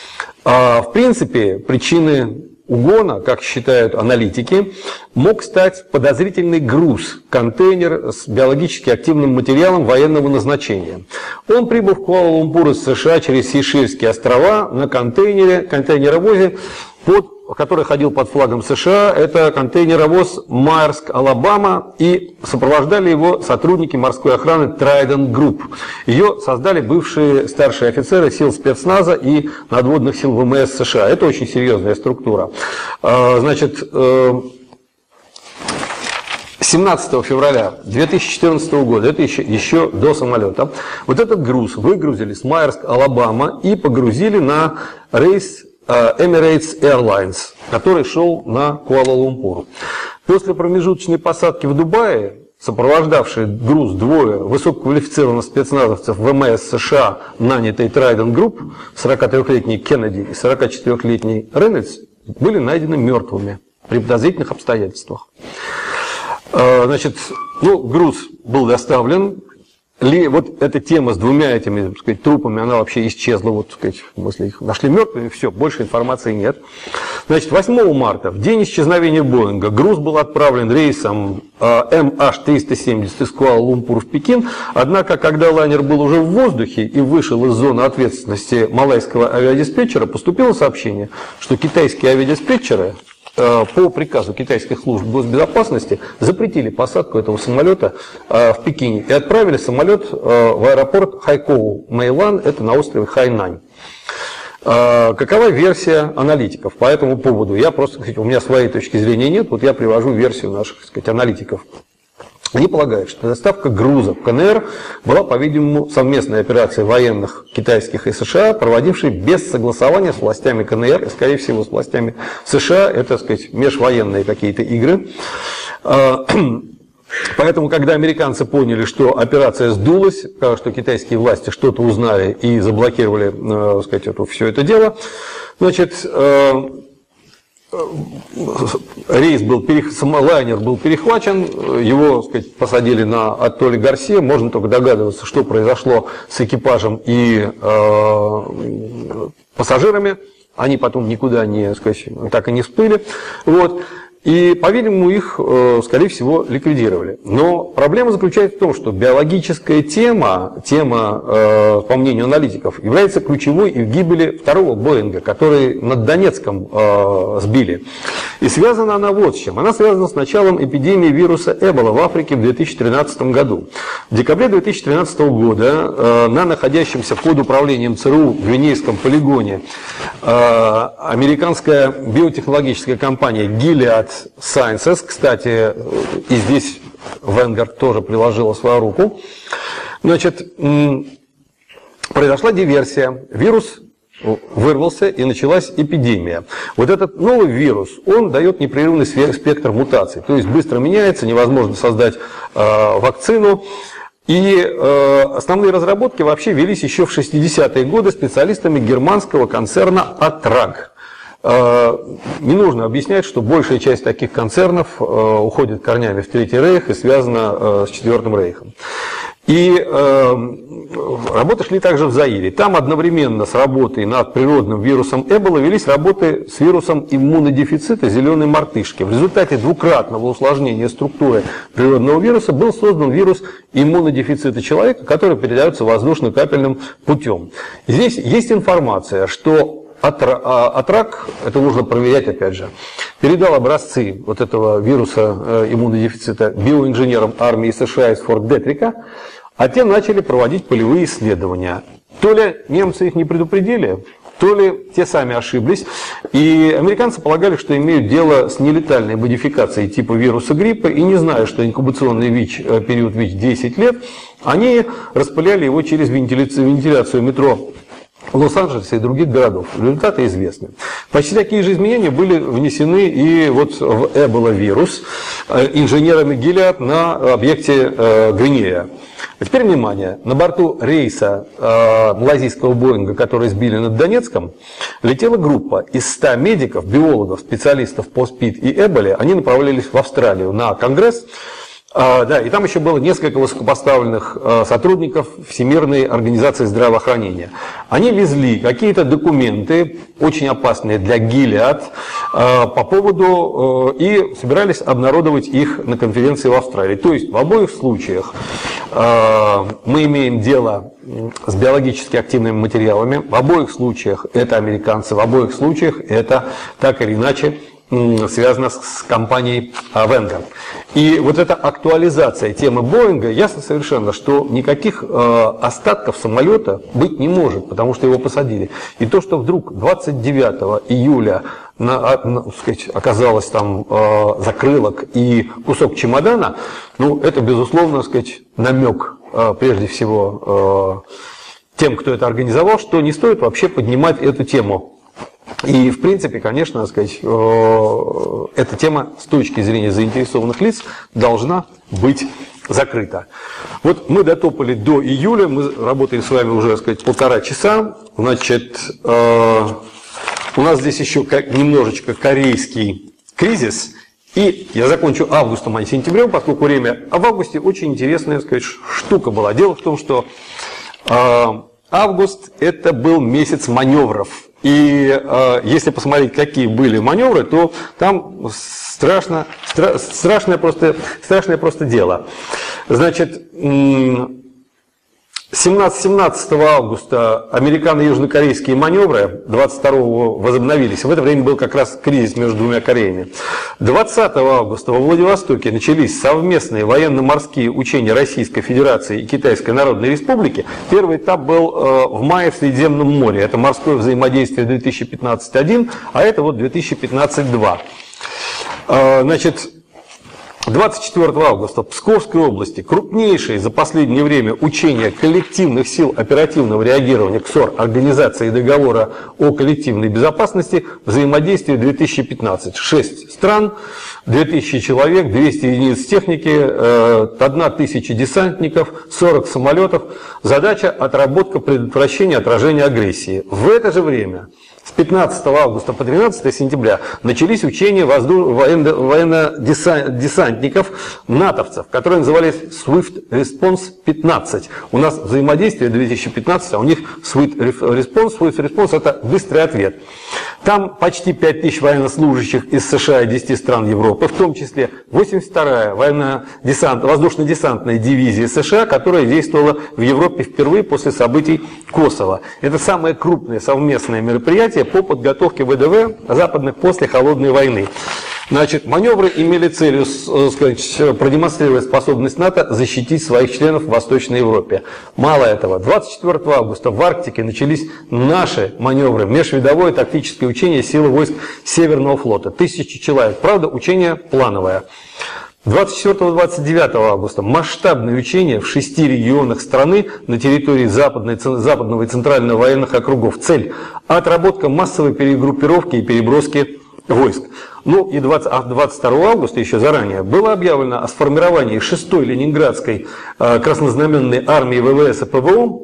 S1: В принципе, причины угона, как считают аналитики, мог стать подозрительный груз, контейнер с биологически активным материалом военного назначения. Он прибыл в Куала-Лумпур из США через Сейшельские острова на контейнеровозе, который ходил под флагом США. Это контейнеровоз Майерск, Алабама, и сопровождали его сотрудники морской охраны Trident Group. Ее создали бывшие старшие офицеры сил спецназа и надводных сил ВМС США. Это очень серьезная структура. Значит, 17 февраля 2014 года, это еще до самолета, вот этот груз выгрузили с Майерск, Алабама, и погрузили на рейс Emirates Airlines, который шел на Куала-Лумпур. После промежуточной посадки в Дубае, сопровождавшие груз двое высококвалифицированных спецназовцев ВМС США, нанятый Trident Group, 43-летний Кеннеди и 44-летний Рейнольдс, были найдены мертвыми при подозрительных обстоятельствах. Значит, груз был доставлен. Вот эта тема с двумя этими, так сказать, трупами, она вообще исчезла, вот, так сказать, в смысле, их нашли мертвыми, все, больше информации нет. Значит, 8 марта, в день исчезновения Боинга, груз был отправлен рейсом MH370 из Куала-Лумпур в Пекин, однако, когда лайнер был уже в воздухе и вышел из зоны ответственности малайского авиадиспетчера, поступило сообщение, что китайские авиадиспетчеры по приказу китайских служб госбезопасности запретили посадку этого самолета в Пекине и отправили самолет в аэропорт Хайкоу Мэйлан, это на острове Хайнань. Какова версия аналитиков по этому поводу? Я просто, у меня своей точки зрения нет, вот я привожу версию наших, аналитиков. Они полагают, что доставка грузов в КНР была, по-видимому, совместной операцией военных китайских и США, проводившей без согласования с властями КНР, и, скорее всего, с властями США, это, так сказать, межвоенные какие-то игры. Поэтому, когда американцы поняли, что операция сдулась, что китайские власти что-то узнали и заблокировали, так сказать, все это дело, значит, лайнер был перехвачен, его, так сказать, посадили на атолле Гарсия. Можно только догадываться, что произошло с экипажем и пассажирами. Они потом никуда не, так сказать, так и не всплыли. Вот. И, по-видимому, их, скорее всего, ликвидировали. Но проблема заключается в том, что биологическая тема, по мнению аналитиков, является ключевой и в гибели второго Боинга, который над Донецком сбили. И связана она вот с чем. Она связана с началом эпидемии вируса Эбола в Африке в 2013 году. В декабре 2013 года на находящемся под управлением ЦРУ в Гвинейском полигоне американская биотехнологическая компания Gilead Sciences, кстати, и здесь Vanguard тоже приложила свою руку, значит, произошла диверсия, вирус вырвался и началась эпидемия. Вот этот новый вирус, он дает непрерывный спектр мутаций, то есть быстро меняется, невозможно создать вакцину. И основные разработки вообще велись еще в 60-е годы специалистами германского концерна Атраг. Не нужно объяснять, что большая часть таких концернов уходит корнями в Третий Рейх и связана с Четвертым Рейхом. И работы шли также в Заире. Там одновременно с работой над природным вирусом Эбола велись работы с вирусом иммунодефицита зеленой мартышки. В результате двукратного усложнения структуры природного вируса был создан вирус иммунодефицита человека, который передается воздушно-капельным путем. Здесь есть информация, что Атраг, это нужно проверять опять же, передал образцы вот этого вируса иммунодефицита биоинженерам армии США из Форт Детрика, а те начали проводить полевые исследования. То ли немцы их не предупредили, то ли те сами ошиблись. И американцы полагали, что имеют дело с нелетальной модификацией типа вируса гриппа, и не зная, что инкубационный период ВИЧ 10 лет, они распыляли его через вентиляцию метро Лос-Анджелеса и других городов. Результаты известны. Почти такие же изменения были внесены и вот в Эбола-вирус инженерами Gilead на объекте Гвинея. А теперь внимание. На борту рейса малайзийского Боинга, который сбили над Донецком, летела группа из 100 медиков, биологов, специалистов по СПИД и Эболе. Они направлялись в Австралию на конгресс. Да, и там еще было несколько высокопоставленных сотрудников Всемирной организации здравоохранения. Они везли какие-то документы, очень опасные для Gilead, по поводу, и собирались обнародовать их на конференции в Австралии. То есть в обоих случаях мы имеем дело с биологически активными материалами, в обоих случаях это американцы, в обоих случаях это так или иначе связано с компанией Vanguard. И вот эта актуализация темы Боинга, ясно совершенно, что никаких остатков самолета быть не может, потому что его посадили. И то, что вдруг 29 июля сказать, оказалось там закрылок и кусок чемодана, ну, это, безусловно, сказать, намек, прежде всего, тем, кто это организовал, что не стоит вообще поднимать эту тему. И, в принципе, конечно, сказать, эта тема с точки зрения заинтересованных лиц должна быть закрыта. Вот мы дотопали до июля, мы работаем с вами уже, сказать, 1,5 часа. Значит, у нас здесь еще немножечко корейский кризис. И я закончу августом, а не сентябрем, поскольку время. А в августе очень интересная, сказать, штука была. Дело в том, что август – это был месяц маневров. И если посмотреть, какие были маневры, то там страшное просто дело. Значит, 17 августа американо-южнокорейские маневры 22-го возобновились. В это время был как раз кризис между двумя Кореями. 20 августа во Владивостоке начались совместные военно-морские учения Российской Федерации и Китайской Народной Республики. Первый этап был в мае в Средиземном море. Это морское взаимодействие 2015-1, а это вот 2015-2. Значит, 24 августа в Псковской области крупнейшие за последнее время учения коллективных сил оперативного реагирования КСОР Организации договора о коллективной безопасности взаимодействие 2015. 6 стран, 2000 человек, 200 единиц техники, 1000 десантников, 40 самолетов. Задача – отработка, предотвращение, отражение агрессии. В это же время с 15 августа по 13 сентября начались учения военно-десантников натовцев, которые назывались Swift Response 15. У нас взаимодействие 2015, а у них Swift Response. Swift Response – это быстрый ответ. Там почти 5000 военнослужащих из США и 10 стран Европы, в том числе 82-я воздушно-десантная дивизия США, которая действовала в Европе впервые после событий Косово. Это самое крупное совместное мероприятие по подготовке ВДВ западных после Холодной войны. Значит, маневры имели целью продемонстрировать способность НАТО защитить своих членов в Восточной Европе. Мало этого, 24 августа в Арктике начались наши маневры, межвидовое тактическое учение силы войск Северного флота. 1000 человек, правда, учение плановое. 24-29 августа масштабные учения в 6 регионах страны на территории западного и центрального военных округов. Цель – отработка массовой перегруппировки и переброски войск. Ну и 22 августа, еще заранее, было объявлено о сформировании 6-й Ленинградской краснознаменной армии ВВС и ПВО,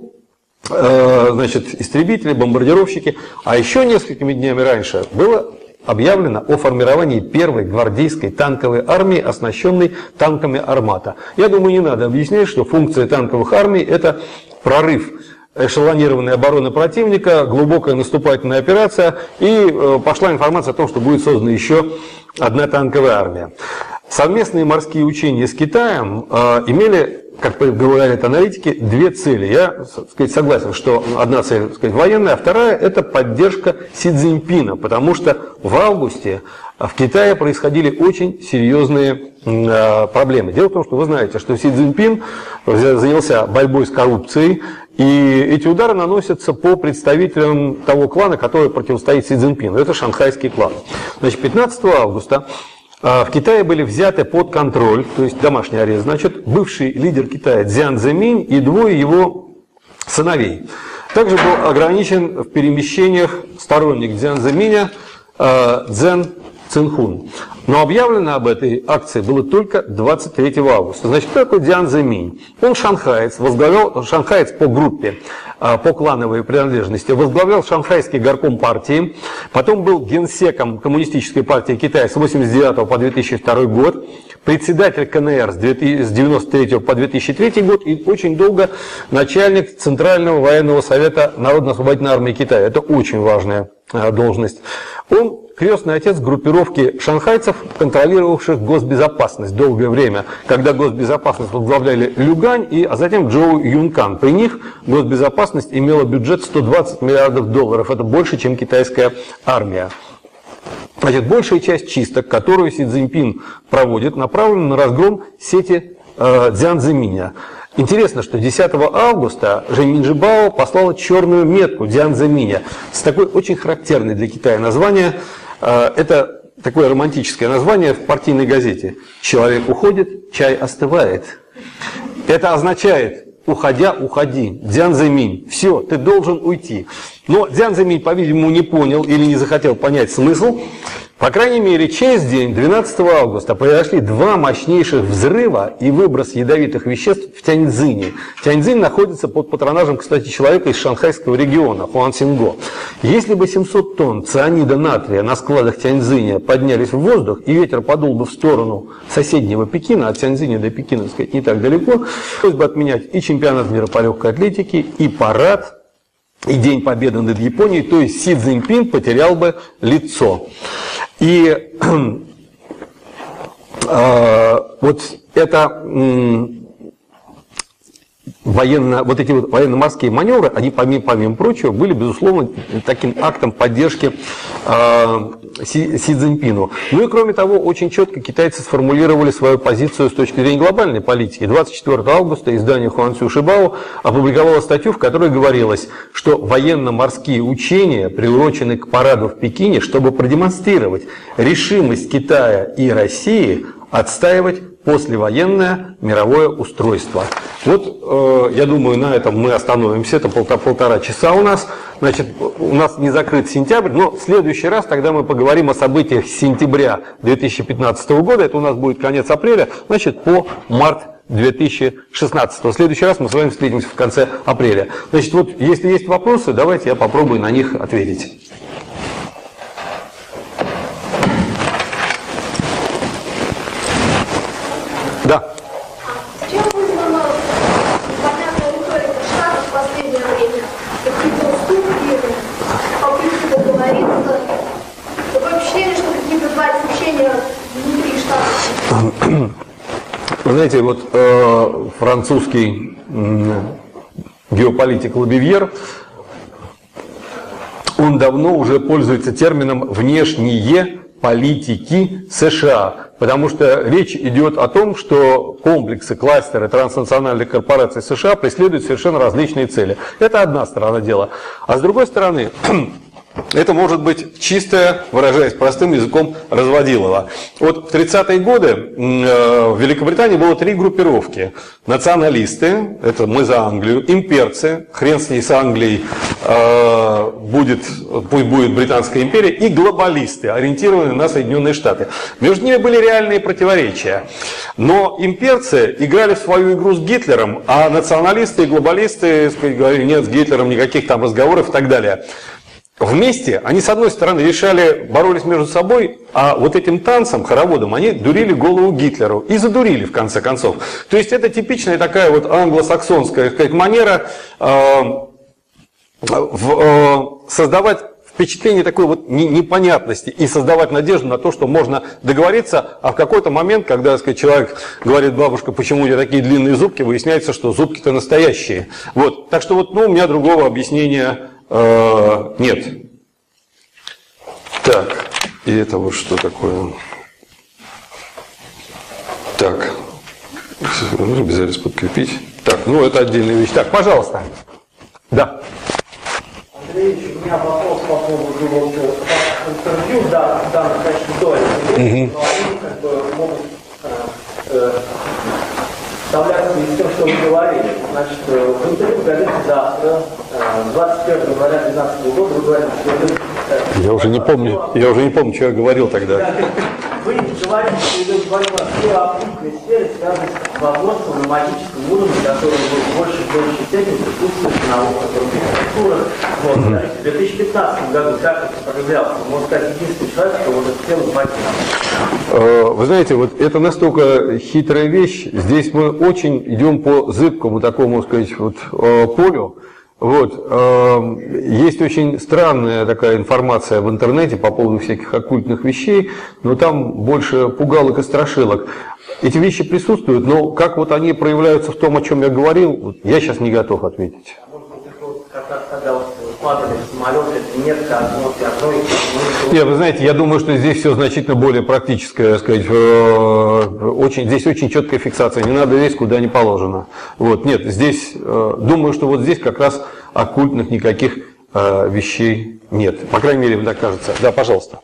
S1: значит, истребители, бомбардировщики, а еще несколькими днями раньше было объявлено о формировании первой гвардейской танковой армии, оснащенной танками «Армата». Я думаю, не надо объяснять, что функция танковых армий – это прорыв эшелонированной обороны противника, глубокая наступательная операция, и пошла информация о том, что будет создана еще одна танковая армия. Совместные морские учения с Китаем имели, как говорят аналитики, две цели. Я, согласен, что одна цель, военная, а вторая – это поддержка Си Цзиньпина, потому что в августе в Китае происходили очень серьезные проблемы. Дело в том, что вы знаете, что Си Цзиньпин занялся борьбой с коррупцией, и эти удары наносятся по представителям того клана, который противостоит Си Цзиньпину. Это шанхайский клан. Значит, 15 августа в Китае были взяты под контроль, то есть домашний арест, значит, бывший лидер Китая Цзян Цзэминь и двое его сыновей. Также был ограничен в перемещениях сторонник Цзян Цзэминя Цзэн Цинхун. Но объявлено об этой акции было только 23 августа. Значит, кто такой Цзян Цзэминь? Он шанхаец, возглавлял шанхаец по группе, по клановой принадлежности, возглавлял шанхайский горком партии, потом был генсеком Коммунистической партии Китая с 1989 по 2002 год, председатель КНР с 1993 по 2003 год и очень долго начальник Центрального военного совета Народно-освободительной армии Китая. Это очень важная должность. Он крестный отец группировки шанхайцев, контролировавших госбезопасность долгое время, когда госбезопасность возглавляли Люгань, а затем Джоу Юнкан. При них госбезопасность имела бюджет 120 миллиардов долларов. Это больше, чем китайская армия. Значит, большая часть чисток, которую Си Цзиньпин проводит, направлена на разгром сети Цзян Цзэминя. Интересно, что 10 августа Жень Минжибао послала черную метку Цзян Цзэминя с такой очень характерной для Китая название. Это такое романтическое название в партийной газете. Человек уходит, чай остывает. Это означает: уходя, уходи. Цзян Цзэминь, все, ты должен уйти. Но Цзян Цзэминь, по-видимому, не понял или не захотел понять смысл. По крайней мере, через день, 12 августа, произошли два мощнейших взрыва и выброс ядовитых веществ в Тяньцзине. Тяньцзинь находится под патронажем, кстати, человека из шанхайского региона, Хуан Синго. Если бы 700 тонн цианида натрия на складах Тяньцзиня поднялись в воздух, и ветер подул бы в сторону соседнего Пекина, от Тяньцзиня до Пекина, так сказать, не так далеко, пришлось бы отменять и чемпионат мира по легкой атлетике, и парад, и День Победы над Японией, то есть Си Цзиньпин потерял бы лицо. И вот это вот эти вот военно-морские маневры, они, помимо прочего, были, безусловно, таким актом поддержки Си Цзиньпину. Ну и кроме того, очень четко китайцы сформулировали свою позицию с точки зрения глобальной политики. 24 августа издание Хуанцю Шибао опубликовало статью, в которой говорилось, что военно-морские учения приурочены к параду в Пекине, чтобы продемонстрировать решимость Китая и России отстаивать послевоенное мировое устройство. Вот, я думаю, на этом мы остановимся. Это полтора часа у нас. Значит, у нас не закрыт сентябрь, но в следующий раз тогда мы поговорим о событиях сентября 2015 года. Это у нас будет конец апреля, значит, по март 2016. В следующий раз мы с вами встретимся в конце апреля. Значит, вот, если есть вопросы, давайте я попробую на них ответить. Да.
S3: Чем вызвана понятная риторика Штатов в последнее время? Какие-то уступки, попытки договориться? Такое впечатление, что какие-то два исключения внутри Штатов.
S1: Вы знаете, вот французский геополитик Лабивьер, он давно уже пользуется термином «внешние политики США», потому что речь идет о том, что комплексы, кластеры транснациональных корпораций США преследуют совершенно различные цели. Это одна сторона дела. А с другой стороны, это может быть чистое, выражаясь простым языком, разводилово. Вот в 30-е годы в Великобритании было три группировки. Националисты, это мы за Англию, имперцы, хрен с ней с Англией, пусть будет Британская империя, и глобалисты, ориентированные на Соединенные Штаты. Между ними были реальные противоречия. Но имперцы играли в свою игру с Гитлером, а националисты и глобалисты говорили, нет, с Гитлером никаких там разговоров и так далее. Вместе они, с одной стороны, боролись между собой, а вот этим танцем, хороводом, они дурили голову Гитлеру. И задурили, в конце концов. То есть это типичная такая вот англосаксонская, так сказать, манера создавать впечатление такой вот непонятности и создавать надежду на то, что можно договориться, а в какой-то момент, когда, так сказать, человек говорит, бабушка, почему у тебя такие длинные зубки, выясняется, что зубки-то настоящие. Вот. Так что вот, у меня другого объяснения нет. Так, и это вот что такое? Так, обязательно подкрепить. Так, это отдельная вещь. Так, пожалуйста. Да.
S4: Андрей, у меня вопрос по поводу интервью, да, конечно, до этого, но они как бы могут вставляться из того, что вы говорили. Значит, в интервью в газете «Завтра» 21 января 2012 года вы говорите, что вы...
S1: Я уже не помню, что я говорил тогда.
S4: Вы говорите, что идет борьба с геополитической сферой, связанной с возможностью на магическом уровне, который в большей степени присутствует в науках, архитектурах. В 2015 году как это проявлялся? Можно сказать, единственный человек, кто вот это дело покинул.
S1: Вы знаете, вот это настолько хитрая вещь. Здесь мы очень идем по зыбкому такому, сказать, полю. Вот. Есть очень странная такая информация в интернете по поводу всяких оккультных вещей, но там больше пугалок и страшилок. Эти вещи присутствуют, но как вот они проявляются в том, о чем я говорил, я сейчас не готов ответить. Нет, вы знаете, я думаю, что здесь все значительно более практическое, так сказать, здесь очень четкая фиксация, не надо лезть куда не положено. Вот, нет, здесь, думаю, что вот здесь как раз оккультных никаких вещей нет. По крайней мере, мне так кажется. Да, пожалуйста.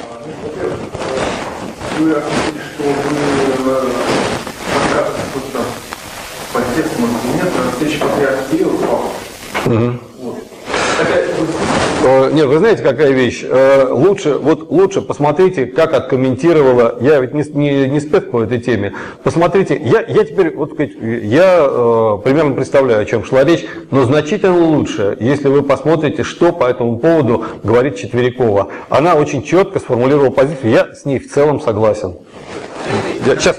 S5: Вы отметили, что вы рассказываете по тексту нет, встречи патриарха Кирилла.
S1: Нет, вы знаете, какая вещь? Лучше посмотрите, как откомментировала, я ведь не спец по этой теме, посмотрите, я теперь, я примерно представляю, о чем шла речь, но значительно лучше, если вы посмотрите, что по этому поводу говорит Четверякова. Она очень четко сформулировала позицию, я с ней в целом согласен. Сейчас.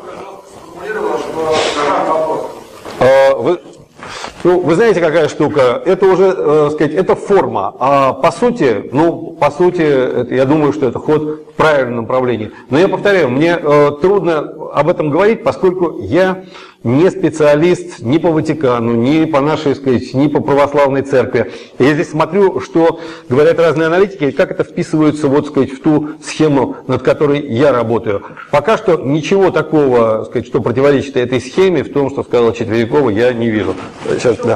S1: Вы знаете, какая штука? Это уже, сказать, это форма. А по сути, я думаю, что это ход в правильном направлении. Но я повторяю, мне трудно об этом говорить, поскольку я не специалист ни по Ватикану, ни по нашей, сказать, ни по православной церкви. Я здесь смотрю, что говорят разные аналитики, и как это вписывается, вот, сказать, в ту схему, над которой я работаю. Пока что ничего такого, сказать, что противоречит этой схеме, в том, что сказала Четверякова, я не вижу. Сейчас, да.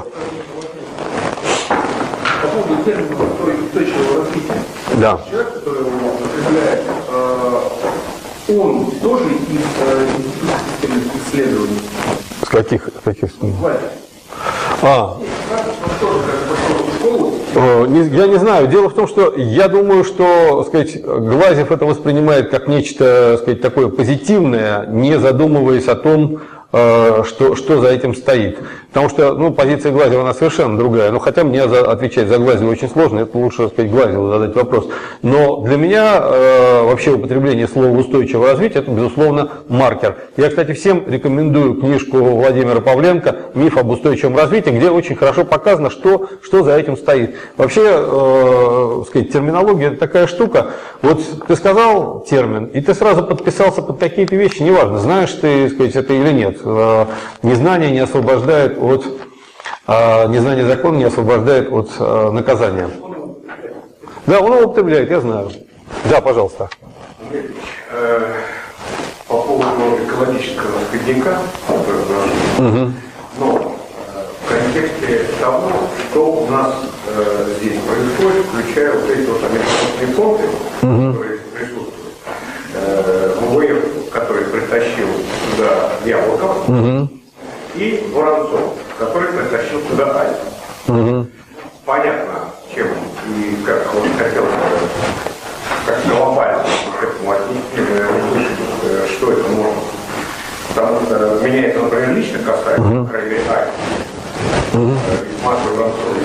S5: По поводу термина устойчивого развития.
S1: Да.
S5: Человек, который его определяет, он тоже из системных исследований.
S1: С каких? Я не знаю. Дело в том, что я думаю, что, сказать, Глазьев это воспринимает как нечто, сказать, такое позитивное, не задумываясь о том, что за этим стоит. Потому что, ну, позиция Глазьева, она совершенно другая. Ну, хотя мне отвечать за Глазьева очень сложно, это лучше, так сказать, Глазьеву задать вопрос. Но для меня вообще употребление слова «устойчивое развитие» – это, безусловно, маркер. Я, кстати, всем рекомендую книжку Владимира Павленко «Миф об устойчивом развитии», где очень хорошо показано, что за этим стоит. Вообще, сказать, терминология – это такая штука. Вот ты сказал термин, и ты сразу подписался под какие-то вещи, неважно, знаешь ты, сказать, это или нет. Незнание не освобождает от незнание закона не освобождает от наказания. Да, он его употребляет, я знаю. Да, пожалуйста.
S5: По поводу экологического сквозняка, но в контексте того, что у нас здесь происходит, включая вот эти вот американские фонды, которые присутствуют, МВФ, который притащил сюда Яблоков, и Воронцов, который притащил сюда Альфа. Понятно, чем и как он хотел, как глобально к этому отнести, что это может. Потому что меня это, например, лично касается, по крайней мере, Альфа. С Машей Воронцовой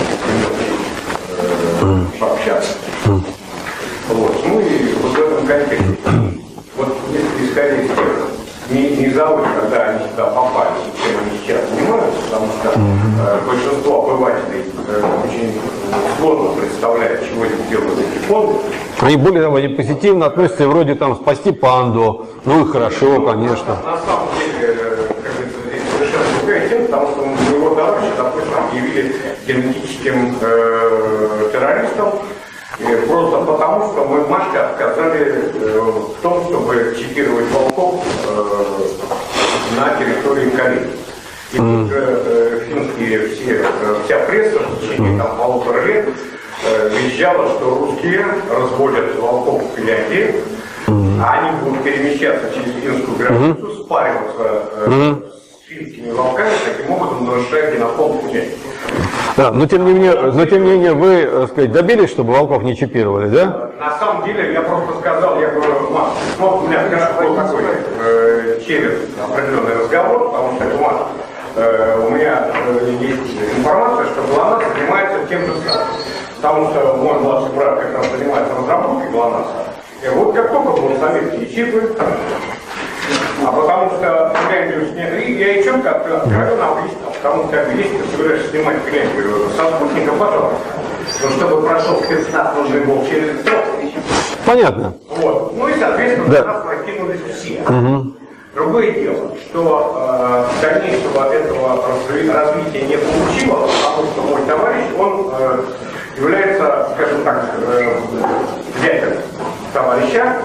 S5: я имел пообщаться. Вот. Ну и вот в этом контексте. Вот если исходить из тех, не забыть, когда они сюда попали, чем они сейчас занимаются, потому что большинство обывателей очень сложно представляет, чего здесь делают эти фонды.
S1: Они более того, они позитивно относятся, и вроде там спасти панду, ну и хорошо, конечно.
S5: На самом деле, как говорится, здесь совершенно другая тема, потому что моего товарища, допустим, объявили генетическим террористом, просто потому, что мы Машке отказали в том, чтобы чипировать волков на территории Кореи. И тут финские вся пресса в течение там 1,5 лет визжала, что русские разводят волков в Финляндии, а они будут перемещаться через финскую границу, спариваться с финскими волками, таким образом нарушая генофонд Финляндии.
S1: Да, но тем не менее вы, так сказать, добились, чтобы волков не чипировали, да?
S5: На самом деле, я просто сказал, я говорю, Маш, ну, у меня, конечно, был такой через определенный разговор, потому что, Маш, у меня есть информация, что ГЛОНАСС занимается тем же самым. Потому что мой младший брат как раз занимается разработкой ГЛОНАССа. И вот как только будут советские чипы, а потому что Финляндию сняли, я и четко откровенно объяснил, потому что если ты собираешься снимать Финляндию со спутника, пожалуйста, но чтобы прошел спецназ, нужен был через срок.
S1: Понятно.
S5: Вот. Ну и, соответственно, да. Нас накинулись все. Другое дело, что дальнейшего этого развития не получилось, потому что мой товарищ, он является, скажем так, дядей товарища,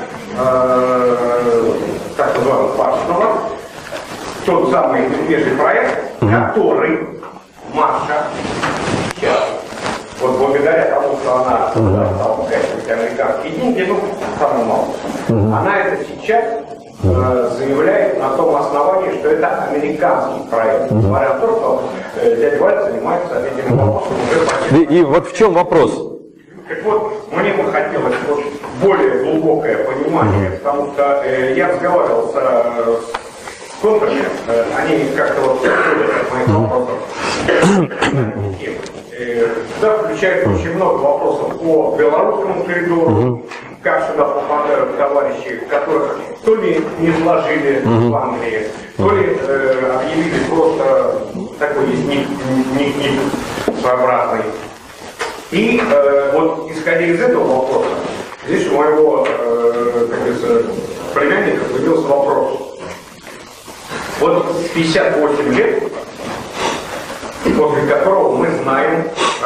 S5: так называемого Пашного, тот самый медвежий проект, который Маша сейчас, вот благодаря тому, что она стала указывать американские деньги, ну, самое мало, она это сейчас заявляет на том основании, что это американский проект, говоря о том, что дядя Валя занимается этим вопросом уже
S1: И вот в чем вопрос?
S5: Так вот, мне бы хотелось вот более глубокое понимание, потому что я разговаривал с контрами, они как-то вот подходят к моим вопросам. Туда включается очень много вопросов по белорусскому коридору, как сюда попадают товарищи, которых то ли не вложили в Англии, то ли объявили просто такой есть ник своеобразный. И вот исходя из этого вопроса, здесь у моего племянника появился вопрос. Вот 58 лет, после которого мы знаем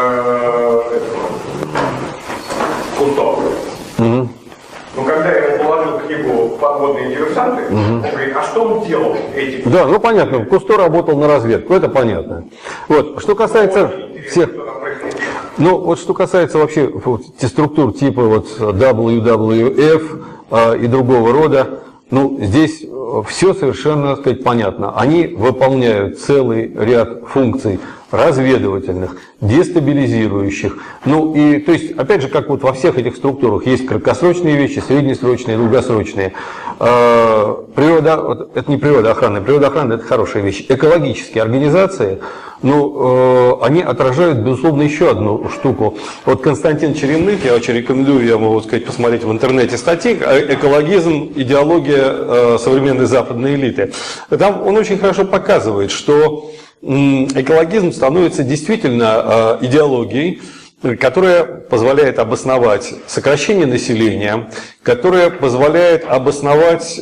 S5: Кустова. Но когда я ему положил книгу «Подводные диверсанты», он говорит, а что он делал этим?
S1: Да, ну понятно, Кусто работал на разведку, это понятно. Вот, что касается всех... Ну, вот что касается вообще структур типа вот WWF и другого рода, ну, здесь все совершенно, так сказать, понятно. Они выполняют целый ряд функций разведывательных, дестабилизирующих. Ну, и, то есть, опять же, как вот во всех этих структурах, есть краткосрочные вещи, среднесрочные, долгосрочные. Природа, это не природоохранная, природоохрана – это хорошая вещь. Экологические организации, ну, они отражают, безусловно, еще одну штуку. Вот Константин Черемных, я очень рекомендую, я могу сказать, посмотреть в интернете статьи «Экологизм. Идеология современной западной элиты». Там он очень хорошо показывает, что экологизм становится действительно идеологией, которая позволяет обосновать сокращение населения, которая позволяет обосновать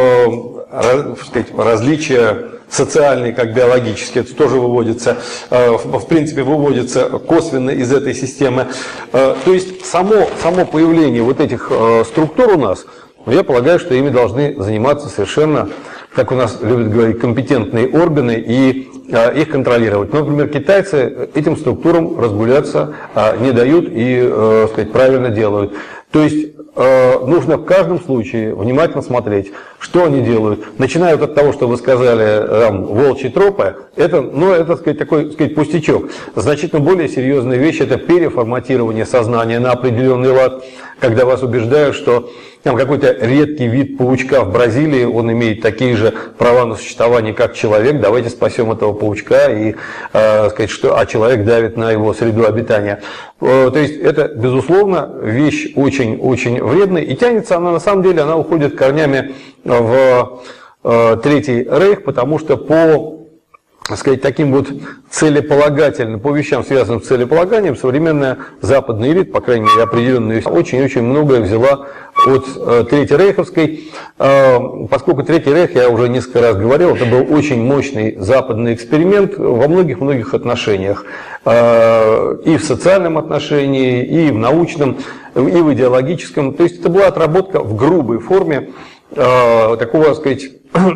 S1: различия социальные, как биологические, это тоже выводится, в принципе, выводится косвенно из этой системы. То есть само появление вот этих структур у нас, я полагаю, что ими должны заниматься совершенно, как у нас любят говорить, компетентные органы и их контролировать. Например, китайцы этим структурам разгуляться не дают и, сказать, правильно делают. То есть нужно в каждом случае внимательно смотреть, что они делают. Начиная от того, что вы сказали, там, волчьи тропы, это, ну, это, сказать, такой, сказать, пустячок. Значительно более серьезная вещь – это переформатирование сознания на определенный лад, когда вас убеждают, что там какой-то редкий вид паучка в Бразилии, он имеет такие же права на существование, как человек, давайте спасем этого паучка, и, сказать, что, а человек давит на его среду обитания. То есть это, безусловно, вещь очень-очень вредная, и тянется она, на самом деле, она уходит корнями в Третий Рейх, потому что по, так сказать, таким вот целеполагательным, по вещам, связанным с целеполаганием, современная западная элита, по крайней мере, определенную, очень-очень многое взяла от Третьей Рейховской, поскольку Третий Рейх, я уже несколько раз говорил, это был очень мощный западный эксперимент во многих-многих отношениях, и в социальном отношении, и в научном, и в идеологическом, то есть это была отработка в грубой форме такого, так сказать,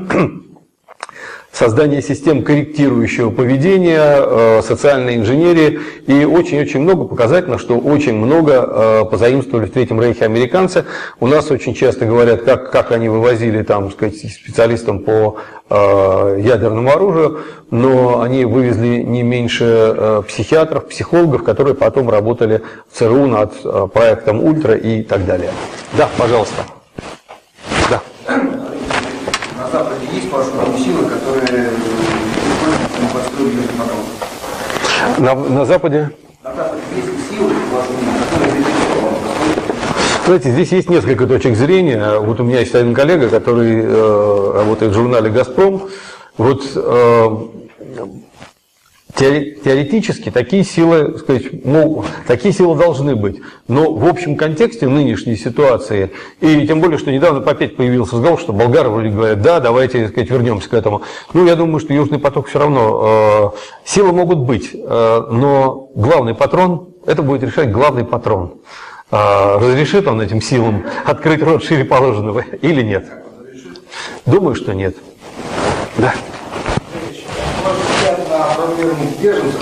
S1: создание систем корректирующего поведения, социальной инженерии, и очень-очень много показательно, что очень много позаимствовали в Третьем Рейхе американцы. У нас очень часто говорят, как они вывозили там, сказать, специалистам по ядерному оружию, но они вывезли не меньше психиатров, психологов, которые потом работали в ЦРУ над проектом «Ультра» и так далее. Да, пожалуйста. Да.
S6: На Западе есть вооруженные силы, которые построили потом?
S1: На Западе?
S6: На Западе есть силы вооруженные, которые
S1: Знаете, здесь есть несколько точек зрения. Вот у меня есть один коллега, который работает в журнале «Газпром». Вот теоретически такие силы, так сказать, такие силы должны быть. Но в общем контексте нынешней ситуации, и тем более, что недавно опять появился разговор, что болгары вроде говорят, да, давайте, так сказать, вернемся к этому. Ну, я думаю, что Южный поток все равно, силы могут быть, но главный патрон, это будет решать главный патрон. Разрешит он этим силам открыть рот шире положенного или нет? Думаю, что нет. Да.
S6: на проблему беженцев,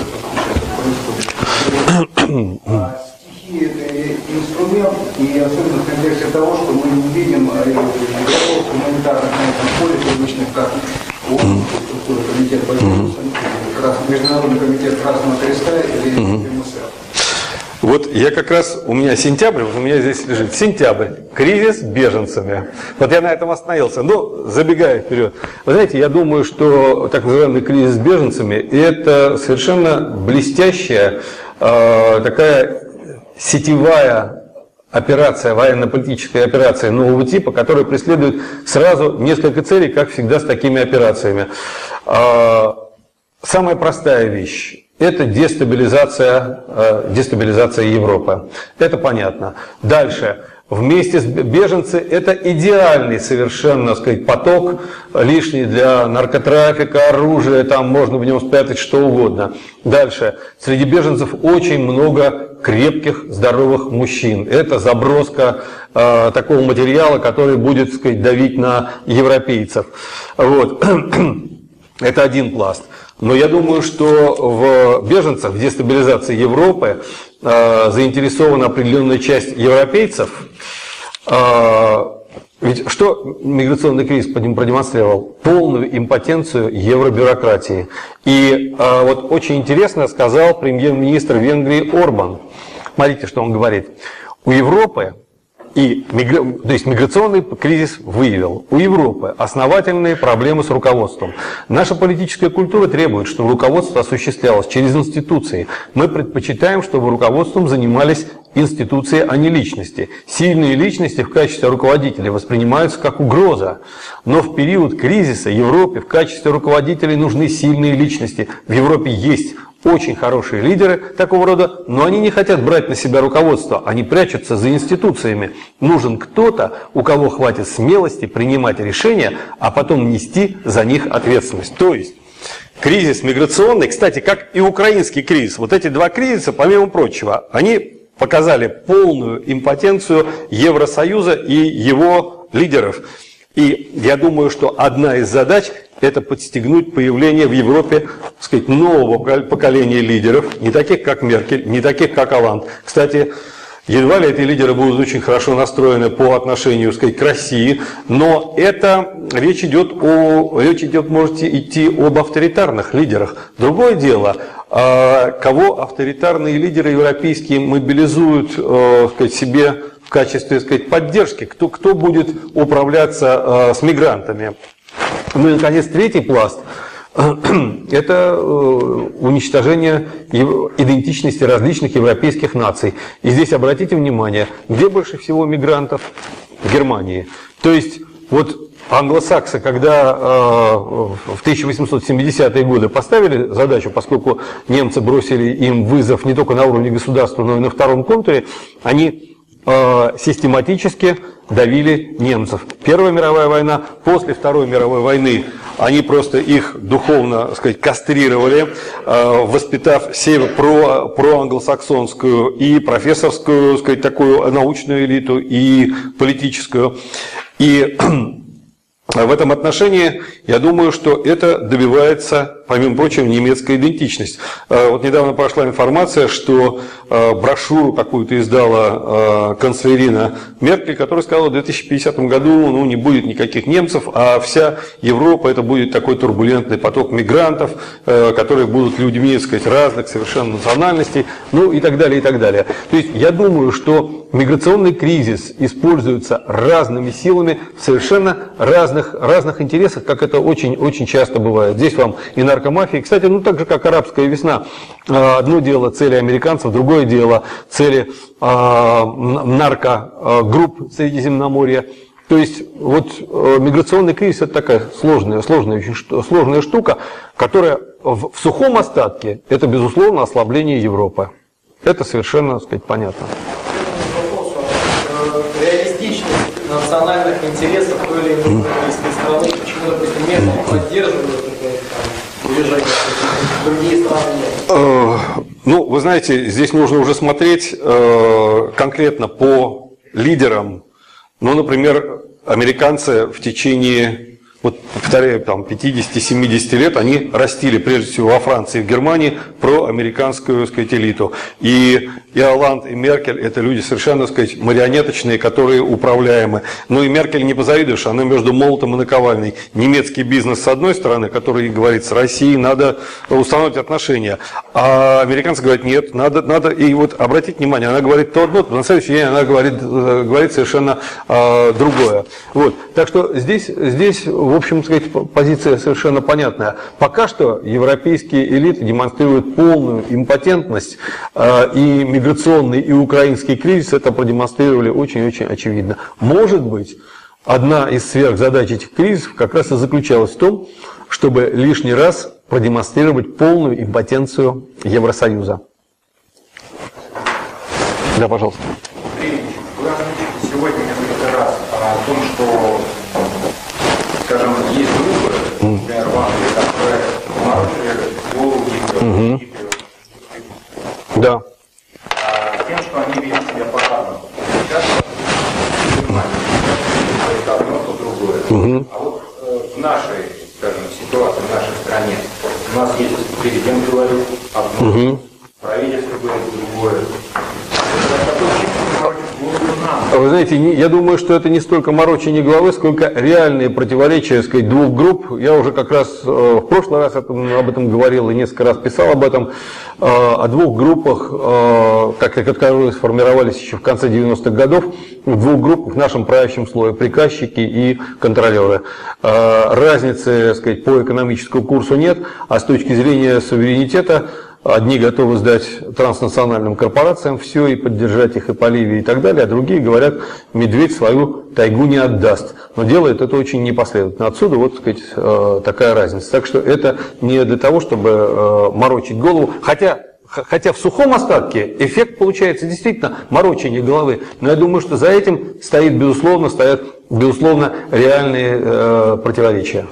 S6: стихи – это инструмент, и особенно в контексте того, что мы не видим игроков гуманитарных на этом поле, привычных как ООН, комитет Международный комитет Красного Креста или МСФ.
S1: Вот я как раз, у меня сентябрь, вот у меня здесь лежит сентябрь, кризис с беженцами. Вот я на этом остановился, но забегая вперед. Вы знаете, я думаю, что так называемый кризис с беженцами – это совершенно блестящая такая сетевая операция, военно-политическая операция нового типа, которая преследует сразу несколько целей, как всегда с такими операциями. Самая простая вещь. Это дестабилизация Европы. Это понятно. Дальше. вместе с беженцами – это идеальный совершенно, так сказать, поток, лишний для наркотрафика, оружия, там можно в нем спрятать что угодно. Дальше. Среди беженцев очень много крепких, здоровых мужчин. Это заброска такого материала, который будет, так сказать, давить на европейцев. Вот. Это один пласт. Но я думаю, что в беженцах, в дестабилизации Европы заинтересована определенная часть европейцев. Ведь что миграционный кризис продемонстрировал? Полную импотенцию евробюрократии. И вот очень интересно сказал премьер-министр Венгрии Орбан. Смотрите, что он говорит. У Европы, то есть миграционный кризис выявил, у Европы основательные проблемы с руководством. Наша политическая культура требует, чтобы руководство осуществлялось через институции. Мы предпочитаем, чтобы руководством занимались институции, а не личности. Сильные личности в качестве руководителей воспринимаются как угроза. Но в период кризиса Европе в качестве руководителей нужны сильные личности. В Европе есть очень хорошие лидеры такого рода, но они не хотят брать на себя руководство, они прячутся за институциями. Нужен кто-то, у кого хватит смелости принимать решения, а потом нести за них ответственность. То есть кризис миграционный, кстати, как и украинский кризис, вот эти два кризиса, помимо прочего, они показали полную импотенцию Евросоюза и его лидеров. И я думаю, что одна из задач – это подстегнуть появление в Европе, так сказать, нового поколения лидеров, не таких, как Меркель, не таких, как Олланд. Кстати, едва ли эти лидеры будут очень хорошо настроены по отношению, так сказать, к России, но это речь идет, можете идти об авторитарных лидерах. Другое дело, кого авторитарные лидеры европейские мобилизуют, так сказать, себе в качестве, так сказать, поддержки, кто будет управляться с мигрантами. Ну и, наконец, третий пласт – это уничтожение идентичности различных европейских наций. И здесь обратите внимание, где больше всего мигрантов? В Германии. То есть, вот англосаксы, когда в 1870-е годы поставили задачу, поскольку немцы бросили им вызов не только на уровне государства, но и на втором контуре, они систематически давили немцев. Первая мировая война, после Второй мировой войны они просто их духовно, так сказать, кастрировали, воспитав проанглосаксонскую и профессорскую, так сказать, такую научную элиту и политическую. И в этом отношении я думаю, что это добивается, помимо прочего, немецкая идентичность. Вот недавно прошла информация, что брошюру какую-то издала канцлерина Меркель, которая сказала, в 2050 году не будет никаких немцев, а вся Европа это будет такой турбулентный поток мигрантов, которые будут людьми, так сказать, разных совершенно национальностей, ну и так далее, и так далее. То есть я думаю, что миграционный кризис используется разными силами в совершенно разных интересах, как это очень часто бывает. Здесь вам и наркомафия, кстати, так же, как арабская весна. Одно дело цели американцев, другое дело цели наркогрупп Средиземноморья. То есть вот миграционный кризис – это такая сложная штука, которая в сухом остатке – это, безусловно, ослабление Европы. Это совершенно, так сказать, понятно.
S7: Реалистичность национальных интересов той или иной европейской страны, почему, допустим, местные поддерживают это движение, другие страны нет?
S1: Ну, вы знаете, здесь нужно уже смотреть конкретно по лидерам. Ну, например, американцы в течение, повторяю, 50-70 лет они растили, прежде всего, во Франции и в Германии проамериканскую, так сказать, элиту. И Олланд, и Меркель – это люди совершенно, так сказать, марионеточные, которые управляемы. Ну и Меркель не позавидуешь, она между молотом и наковальней. Немецкий бизнес с одной стороны, который говорит, с Россией надо установить отношения. А американцы говорят, нет, надо. И вот обратите внимание, она говорит то одно, на следующий день она говорит совершенно другое. Вот. Так что здесь, в общем, сказать, позиция совершенно понятная. Пока что европейские элиты демонстрируют полную импотентность, и миграционный, и украинский кризис это продемонстрировали очень-очень очевидно. Может быть, одна из сверхзадач этих кризисов как раз и заключалась в том, чтобы лишний раз продемонстрировать полную импотенцию Евросоюза. Да, пожалуйста.
S2: Вы озвучите
S5: сегодня несколько раз о том, что, скажем, есть группы, например, в Англии, которые морочили голову Гитлеру.
S1: Да.
S5: Тем, что они видят себя по-разному. Сейчас это одно, то другое. А вот в нашей, скажем, ситуации, в нашей стране, у нас есть президент говорит одно, правительство говорит другое.
S1: Вы знаете, я думаю, что это не столько морочение головы, сколько реальные противоречия, так сказать, двух групп. Я уже как раз в прошлый раз об этом говорил и несколько раз писал об этом. О двух группах, которые сформировались еще в конце 90-х годов, в двух группах в нашем правящем слое: приказчики и контролеры. Разницы, так сказать, по экономическому курсу нет, а с точки зрения суверенитета одни готовы сдать транснациональным корпорациям все и поддержать их и по Ливии и так далее, а другие говорят, медведь свою тайгу не отдаст. Но делает это очень непоследовательно. Отсюда вот, так сказать, такая разница. Так что это не для того, чтобы морочить голову. Хотя в сухом остатке эффект получается действительно морочение головы. Но я думаю, что за этим стоят, безусловно, реальные противоречия.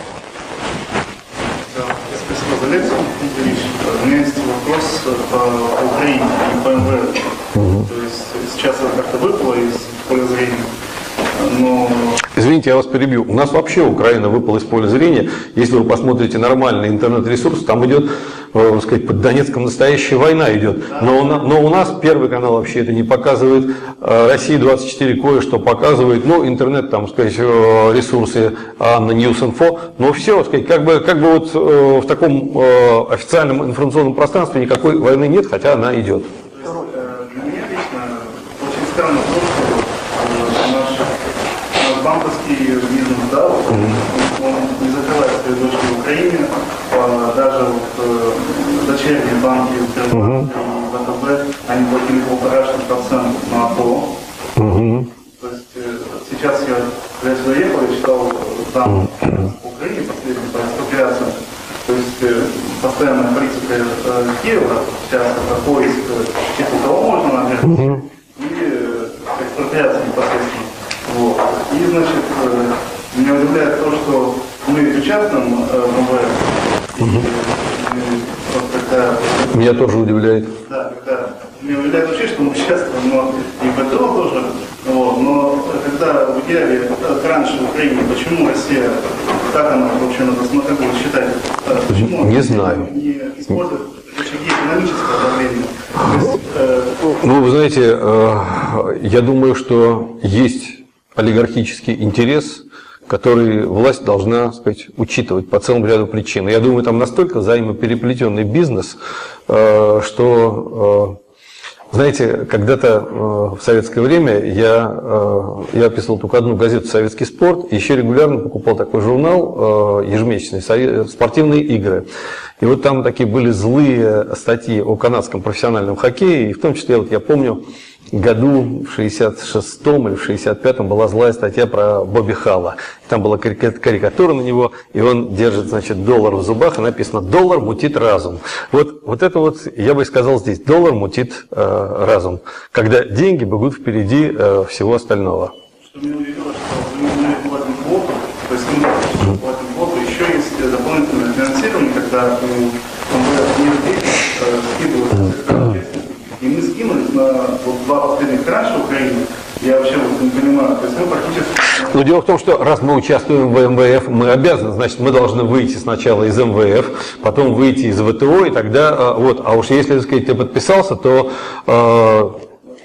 S8: Спасибо за лекцию, Игорь. У меня есть вопрос по Украине и по МВФ. То есть сейчас это как-то выпало из поля зрения, но...
S1: Извините, я вас перебью. У нас вообще Украина выпала из поля зрения. Если вы посмотрите нормальный интернет-ресурс, там идет, так сказать, под Донецком настоящая война идет. Но у нас Первый канал вообще это не показывает. Россия-24 кое-что показывает. Ну, интернет, там, сказать, ресурсы Анна Ньюс-Инфо. Но все, сказать, как бы вот в таком официальном информационном пространстве никакой войны нет, хотя она идет.
S8: Для меня лично очень странно то, что наш банковский бизнес, да, он не закрывает свои дочки в Украине, даже вот, дочерние банки Сбербанк и ВТБ, они платили 1,5% на ОПО. То есть сейчас я уехал и читал там в Украине последний по экспроприациям. То есть постоянная политика Киева сейчас это поиск тех, у кого можно наверное, и экспроприация непосредственно. Вот. И, значит, меня удивляет то, что мы ведь участвуем в МВФ.
S1: Меня тоже удивляет.
S8: Да, меня удивляет вообще, что мы участвуем, но и ВТО тоже. Вот. Но когда в идеале, как раньше в Украине, почему Россия, как она вообще надо смотреть, считать, почему
S1: не знаю.
S8: Не использует рычаги экономического давления?
S1: Ну, вы знаете, я думаю, что есть олигархический интерес, который власть должна, так сказать, учитывать по целому ряду причин. Я думаю, там настолько взаимопереплетенный бизнес, что, знаете, когда-то в советское время я описывал только одну газету «Советский спорт», и еще регулярно покупал такой журнал ежемесячный «Спортивные игры». И вот там такие были злые статьи о канадском профессиональном хоккее, и в том числе, вот я помню, году в 66-м или в 65-м была злая статья про Бобби Халла. Там была карикатура на него, и он держит, значит, доллар в зубах, и написано «Доллар мутит разум». Вот это вот, я бы сказал здесь, доллар мутит разум, когда деньги бегут впереди всего остального.
S8: Что меня удивило, что мы платим квоту, то есть мы платим квоту, еще есть дополнительное финансирование, когда МВФ не скидывают. И мы скинулись на вот 2 последних транша Украины. Я вообще вот не понимаю, то есть мы практически...
S1: Но дело в том, что раз мы участвуем в МВФ, мы обязаны, значит, мы должны выйти сначала из МВФ, потом выйти из ВТО, и тогда, вот, а уж если, так сказать, ты подписался, то...
S8: 18%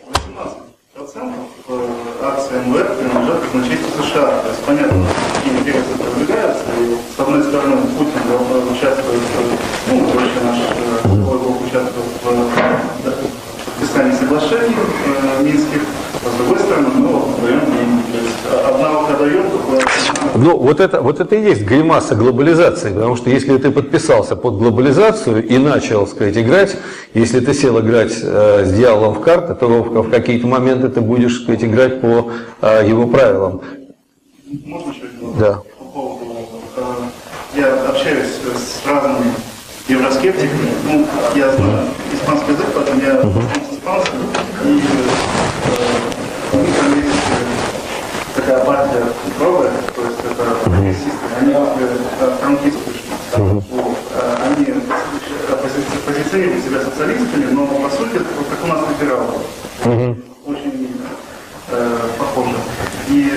S8: акций МВФ принадлежат к значительству США. То есть понятно, какие интересы продвигаются. И с одной стороны, Путин участвует, ну, короче, наш блок участвует в подписании соглашений минских, а с другой стороны, мы даем деньги. То есть одна рука дает, другая...
S1: Ну, вот это и есть гримаса глобализации, потому что если ты подписался под глобализацию и начал, сказать, играть, если ты сел играть с дьяволом в карты, то в какие-то моменты ты будешь, сказать, играть по его правилам.
S8: Можно еще один вопрос?
S1: Да.
S8: По поводу, я общаюсь с разными евроскептиками, ну, я знаю испанский язык, поэтому я испанский, и у них там есть такая партия Прогресс, то есть это прогрессисты, они франкисты, они позиционируют себя социалистами, но по сути это вот как у нас либералы. Очень похоже. И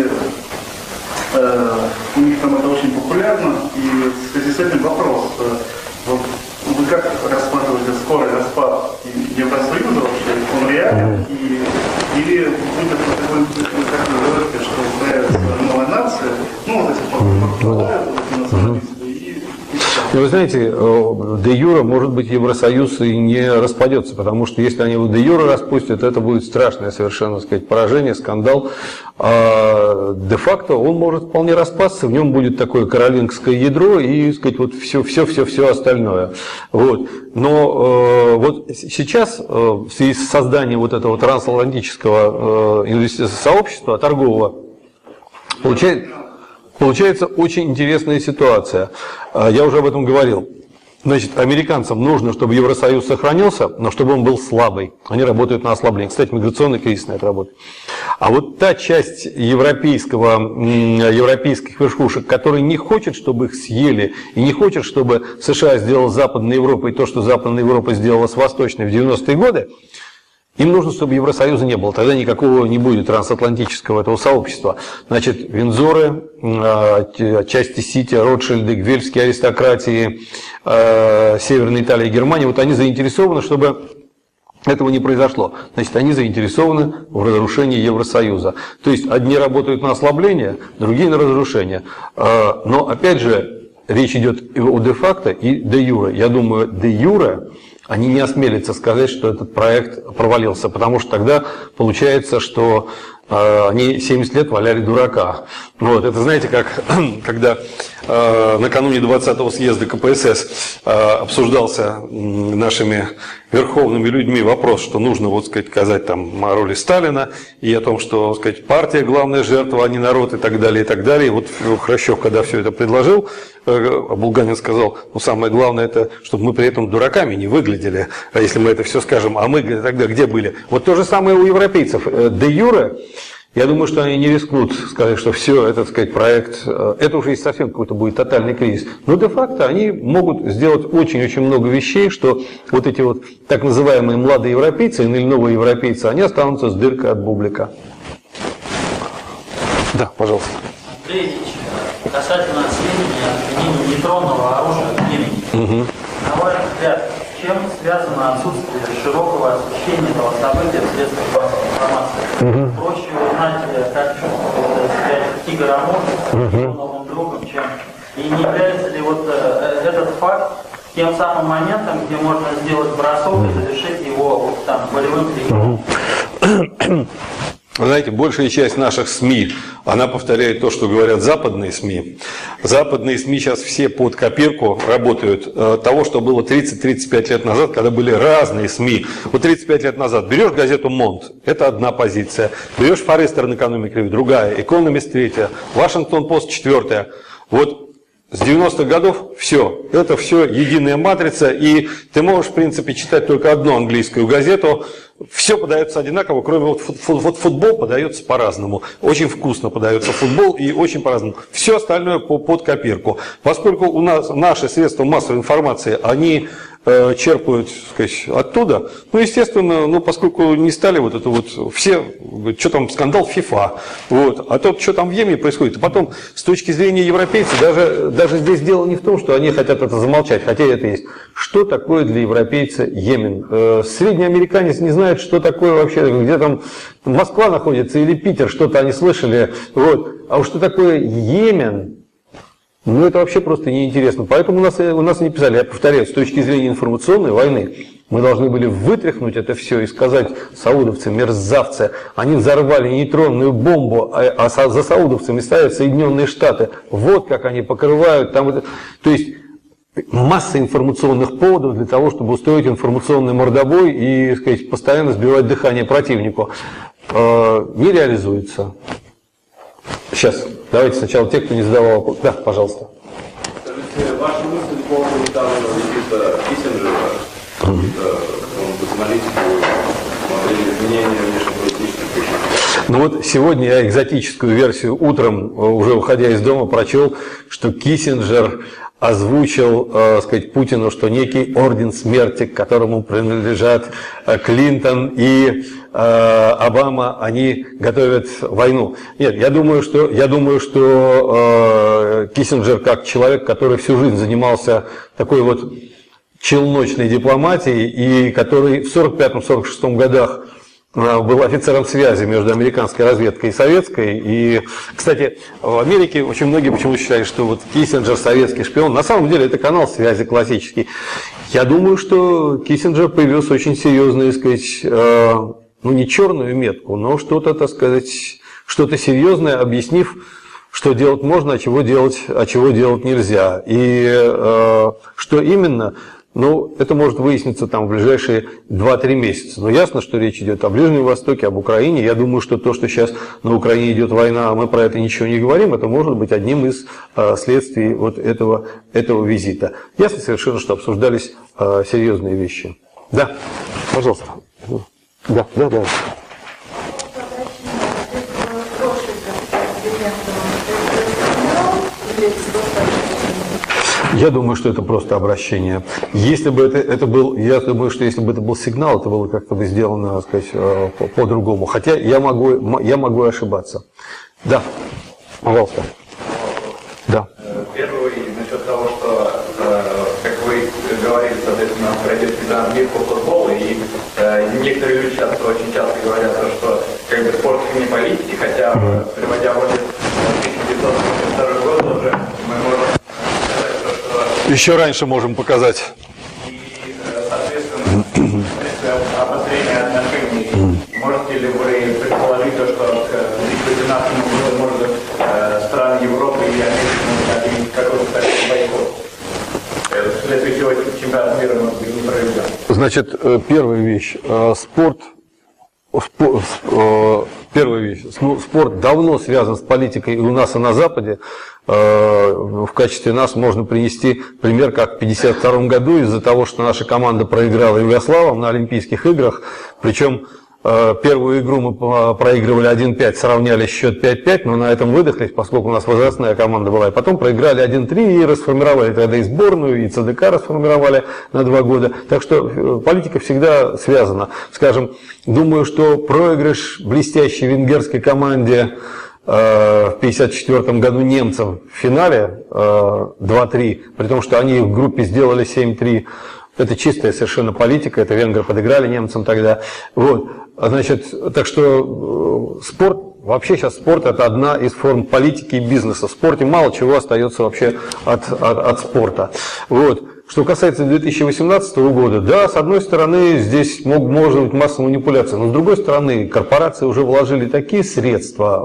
S8: у них там это очень популярно, и в связи с этим вопрос, вот, вы как рассматриваете скорый распад Евросоюза вообще, он реален, или будет такой, как вы говорите, что появится новая нация, ну вот эти националисты,
S1: И вы знаете, де юре, может быть, Евросоюз и не распадется, потому что если они его де юре распустят, это будет страшное совершенно, так сказать, поражение, скандал. А де-факто он может вполне распасться, в нем будет такое каролингское ядро и, так сказать, вот все остальное. Вот. Но вот сейчас в связи с созданием вот этого трансатлантического сообщества торгового получается очень интересная ситуация. Я уже об этом говорил. Значит, американцам нужно, чтобы Евросоюз сохранился, но чтобы он был слабый. Они работают на ослабление. Кстати, миграционный кризис на это работает. А вот та часть европейских верхушек, которая не хочет, чтобы их съели, и не хочет, чтобы США сделала с Западной Европой то, что Западная Европа сделала с Восточной в 90-е годы, им нужно, чтобы Евросоюза не было, тогда никакого не будет трансатлантического этого сообщества. Значит, Виндзоры, части Сити, Ротшильды, гвельские аристократии, Северной Италии и Германии, вот они заинтересованы, чтобы этого не произошло. Значит, они заинтересованы в разрушении Евросоюза. То есть, одни работают на ослабление, другие на разрушение. Но, опять же, речь идет о де-факто и де-юре. Я думаю, де-юре они не осмелятся сказать, что этот проект провалился, потому что тогда получается, что они 70 лет валяли дурака. Вот, это знаете, как когда накануне 20-го съезда КПСС обсуждался нашими верховными людьми вопрос, что нужно, вот сказать, сказать там о роли Сталина и о том, что, сказать, партия главная жертва, а не народ и так далее, и так далее. И вот Хрущев, когда все это предложил, Булганин сказал, ну самое главное это, чтобы мы при этом дураками не выглядели, а если мы это все скажем, а мы тогда где были? Вот то же самое у европейцев. Де юре, я думаю, что они не рискнут сказать, что все, этот, сказать, проект, это уже совсем какой-то будет тотальный кризис. Но де-факто они могут сделать очень-очень много вещей, что вот эти вот так называемые молодые европейцы или новые европейцы, они останутся с дыркой от бублика. Да, пожалуйста.
S9: Андрей Ильич, касательно сведения о применении нейтронного оружия в Йемене. На ваш взгляд, с чем связано отсутствие широкого освещения этого события в средствах массовой информации? Проще узнать, как чувствует себя Тигр Амур с его новым другом, чем... И не является ли вот этот факт тем самым моментом, где можно сделать бросок и завершить его вот, там, болевым приемом?
S1: Вы знаете, большая часть наших СМИ, она повторяет то, что говорят западные СМИ. Западные СМИ сейчас все под копирку работают того, что было 30-35 лет назад, когда были разные СМИ. Вот 35 лет назад берешь газету «Монт», это одна позиция. Берешь «Форестер» на экономике, другая, «Экономист» третья, «Вашингтон-Пост» четвертая. Вот с 90-х годов все, это все единая матрица, и ты можешь, в принципе, читать только одну английскую газету, все подается одинаково, кроме вот футбол подается по-разному, очень вкусно подается футбол и очень по-разному. Все остальное под копирку. Поскольку у нас наши средства массовой информации, они черпают, так сказать, оттуда, ну, естественно, ну, поскольку не стали вот это вот, все, что там, скандал ФИФА, вот, а то, что там в Йемене происходит. И потом, с точки зрения европейцев, даже здесь дело не в том, что они хотят это замолчать, хотя это есть. Что такое для европейца Йемен? Средний американец не знает, что такое вообще, где там Москва находится или Питер, что-то они слышали, вот. А уж что такое Йемен? Ну, это вообще просто неинтересно. Поэтому у нас не писали. Я повторяю, с точки зрения информационной войны, мы должны были вытряхнуть это все и сказать: саудовцы, мерзавцы, они взорвали нейтронную бомбу, а за саудовцами стоят Соединенные Штаты. Вот как они покрывают там. То есть масса информационных поводов для того, чтобы устроить информационный мордобой и, так сказать, постоянно сбивать дыхание противнику. Не реализуется. Сейчас, давайте сначала те, кто не задавал вопрос. Да, пожалуйста.
S10: Скажите, ваши мысли по поводу недавнего визита Киссинджера, какому-то журналисту, изменения внешнеполитических
S1: Ну вот сегодня я экзотическую версию утром, уже уходя из дома, прочел, что Киссинджер озвучил, сказать, Путину, что некий орден смерти, к которому принадлежат Клинтон и Обама, они готовят войну. Нет, я думаю, что Киссинджер, как человек, который всю жизнь занимался такой вот челночной дипломатией, и который в 1945-1946 годах был офицером связи между американской разведкой и советской. И, кстати, в Америке очень многие почему считают, что вот Киссинджер советский шпион. На самом деле это канал связи классический. Я думаю, что Киссинджер привез очень серьезную, так сказать, ну не черную метку, но что-то, так сказать, что-то серьезное, объяснив, что делать можно, а чего делать нельзя. И что именно... Ну, это может выясниться там в ближайшие 2-3 месяца. Но ясно, что речь идет о Ближнем Востоке, об Украине. Я думаю, что то, что сейчас на Украине идет война, а мы про это ничего не говорим, это может быть одним из следствий вот этого визита. Ясно совершенно, что обсуждались серьезные вещи. Да, пожалуйста. Да. Я думаю, что это просто обращение. Если бы это был, я думаю, что если бы это был сигнал, это было как-то бы сделано, так сказать, по-другому. Хотя я могу ошибаться. Да, пожалуйста. Да.
S5: Первый насчет того, что, как вы говорили, соответственно, родительский мир по футболу, и некоторые люди очень часто говорят, что как бы спорт не политики, хотя, приводя в 1952 год уже, мы можем
S1: еще раньше можем показать.
S5: И, соответственно, обострение отношений. Можете ли вы предположить то, что к 2018 году, может быть, страны Европы и Америки могут какой-то такой бойкот? Вследствие чего чемпионат мира может быть не проведен? Значит,
S1: первая вещь. Спорт давно связан с политикой и у нас, и на Западе. В качестве нас можно принести пример, как в 1952 году из-за того, что наша команда проиграла югославам на Олимпийских играх. Причем первую игру мы проигрывали 1-5, сравняли счет 5-5, но на этом выдохлись, поскольку у нас возрастная команда была. И потом проиграли 1-3 и расформировали тогда и сборную, и ЦДК расформировали на 2 года. Так что политика всегда связана. Скажем, думаю, что проигрыш блестящей венгерской команде в 1954 году немцам в финале 2-3, при том, что они в группе сделали 7-3, это чистая совершенно политика, это венгры подыграли немцам тогда. Вот. Значит, так что спорт, вообще сейчас спорт это одна из форм политики и бизнеса. В спорте мало чего остается вообще от спорта. Вот. Что касается 2018 года, да, с одной стороны, здесь может быть масса манипуляций, но с другой стороны, корпорации уже вложили такие средства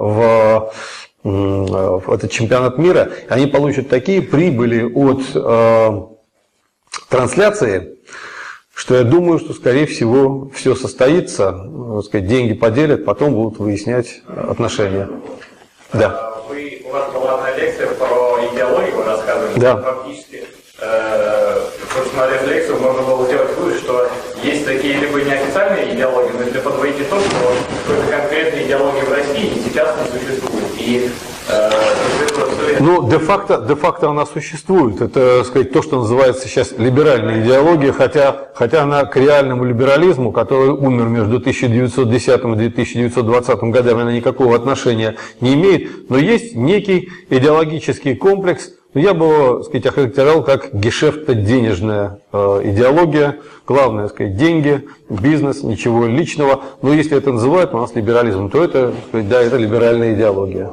S1: в этот чемпионат мира, они получат такие прибыли от трансляции, что я думаю, что, скорее всего, все состоится, так сказать, деньги поделят, потом будут выяснять отношения. Да.
S5: У вас была одна лекция про идеологию, вы рассказывали,
S1: да.
S5: Фактически, смотря лекцию, можно было сделать вывод, что есть такие либо неофициальные идеологии, но если подводить итог, то какой-то конкретной идеологии в России сейчас не существует. И
S1: ну, де-факто она существует. Это, так сказать, то, что называется сейчас либеральной идеологией, хотя она к реальному либерализму, который умер между 1910 и 1920 годами, она никакого отношения не имеет. Но есть некий идеологический комплекс, я бы его, так сказать, охарактеризовал как гешефто-денежная идеология. Главное, так сказать, деньги, бизнес, ничего личного. Но если это называют у нас либерализмом, то это, так сказать, да, это либеральная идеология.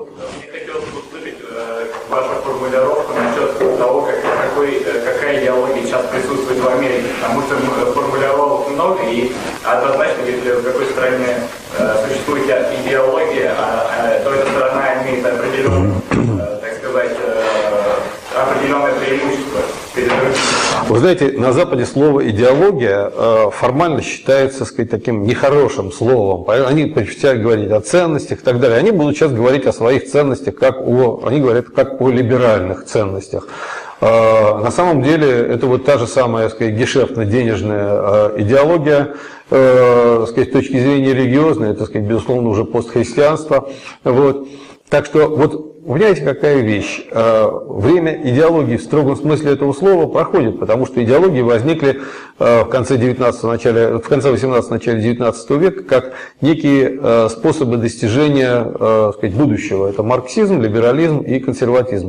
S5: Ваша формулировка насчет того, какая идеология сейчас присутствует в Америке, потому что формулировок много, и однозначно, если в какой стране существует идеология, то эта страна имеет определенное, так сказать, определенное преимущество перед другими.
S1: Вы знаете, на Западе слово идеология формально считается, так сказать, таким нехорошим словом. Они предпочитают говорить о ценностях и так далее. Они будут сейчас говорить о своих ценностях, они говорят как о либеральных ценностях. На самом деле это вот та же самая, так сказать, гешефтно-денежная идеология, так сказать, с точки зрения религиозной, это, так сказать, безусловно, уже постхристианство. Вот. Так что, вот, понимаете, какая вещь? Время идеологии в строгом смысле этого слова проходит, потому что идеологии возникли в конце 18 начале 19 века как некие способы достижения, так сказать, будущего. Это марксизм, либерализм и консерватизм.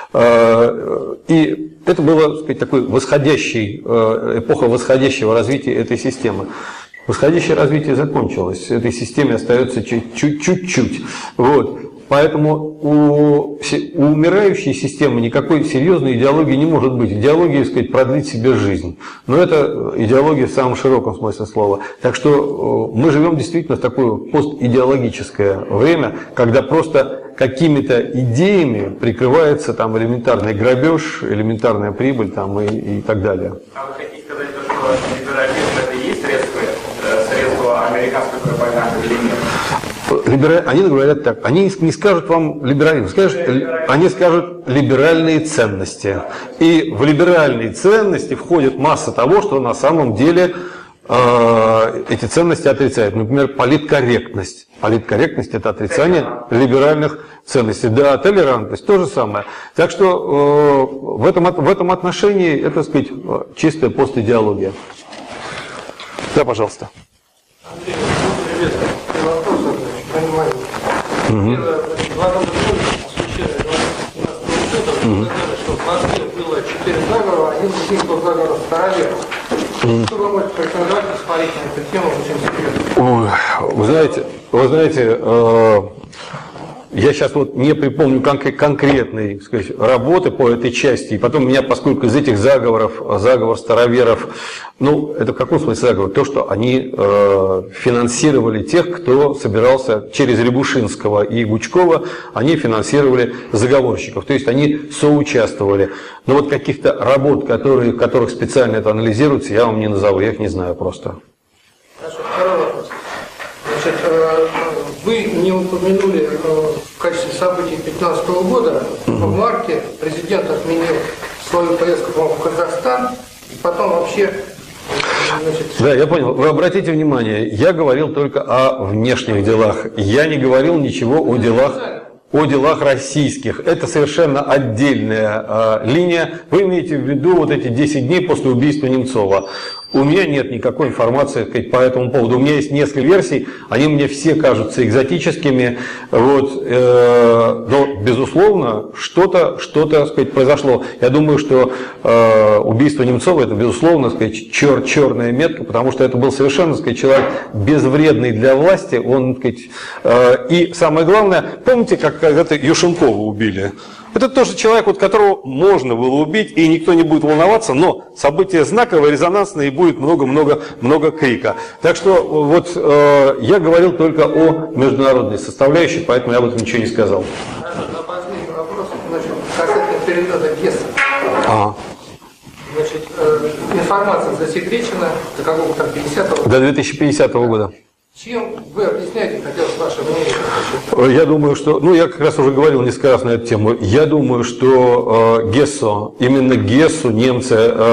S1: И это было, так сказать, такой эпоха восходящего развития этой системы. Восходящее развитие закончилось, этой системе остается чуть-чуть. Вот. Поэтому у умирающей системы никакой серьезной идеологии не может быть. Идеология, так сказать, продлить себе жизнь. Но это идеология в самом широком смысле слова. Так что мы живем действительно в такое постидеологическое время, когда просто какими-то идеями прикрывается там элементарный грабеж, элементарная прибыль там, и так далее.
S5: А вы хотите сказать, что либерализм это и есть средство американской пропаганды или нет?
S1: Они говорят так, они не скажут вам либерализм, они скажут либеральные ценности. И в либеральные ценности входит масса того, что на самом деле эти ценности отрицают. Например, политкорректность. Политкорректность – это отрицание либеральных ценностей. Да, толерантность – то же самое. Так что в этом отношении это, так сказать, чистая постидеология. Да, пожалуйста.
S2: Андрей, приветствую. Вопрос, понимаю. Первое, 2 года случайно, 2017 года, сказали, что в Москве было 4 заговора, один из них был заговор староверов. Что вы можете порекомендовать посмотреть на эту тему очень серьезно?
S1: Вы знаете, я сейчас вот не припомню конкретной, так сказать, работы по этой части, и потом меня, поскольку из этих заговор староверов, ну, это в каком смысле заговор? То, что они финансировали тех, кто собирался через Рябушинского и Гучкова, они финансировали заговорщиков, то есть они соучаствовали. Но вот каких-то работ, в которых специально это анализируется, я вам не назову, я их не знаю просто.
S2: Хорошо, второй вопрос. Значит, вы не упомянули в качестве событий 2015 года, в марте президент отменил свою поездку, по-моему, в Казахстан, и потом вообще... Значит...
S1: Да, я понял. Вы обратите внимание, я говорил только о внешних делах. Я не говорил ничего о делах российских. Это совершенно отдельная линия. Вы имеете в виду вот эти 10 дней после убийства Немцова. У меня нет никакой информации, так сказать, по этому поводу. У меня есть несколько версий, они мне все кажутся экзотическими. Вот, но, безусловно, что-то, так сказать, произошло. Я думаю, что убийство Немцова – это, безусловно, так сказать, черная метка, потому что это был совершенно, так сказать, человек безвредный для власти. Он, так сказать, и самое главное, помните, как когда-то Юшенкова убили? Это тоже человек, вот, которого можно было убить, и никто не будет волноваться, но событие знаковое, резонансное, и будет много крика. Так что вот я говорил только о международной составляющей, поэтому я об этом ничего не сказал.
S2: Хорошо, на последний вопрос, значит, касательно периода Гесса. Значит, информация засекречена до какого-то там 50-го?
S1: До 2050 года.
S2: Чем вы объясняете, хотелось ваше мнение?
S1: Я думаю, что, ну я как раз уже говорил несколько раз на эту тему, я думаю, что именно Гессу немцы,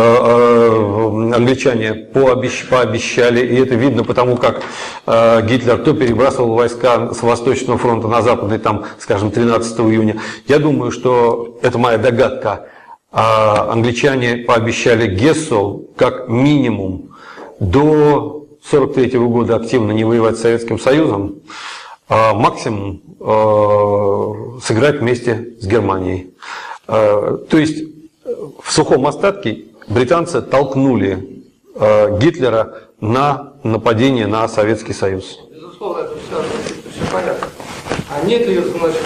S1: англичане пообещали, и это видно потому, как Гитлер то перебрасывал войска с Восточного фронта на Западный, там, скажем, 13 июня. Я думаю, что, это моя догадка, англичане пообещали Гессу как минимум до 1943 года активно не воевать с Советским Союзом, а максимум сыграть вместе с Германией. То есть в сухом остатке британцы толкнули Гитлера на нападение на Советский Союз.
S2: Безусловно, это все понятно. А нет ли, значит,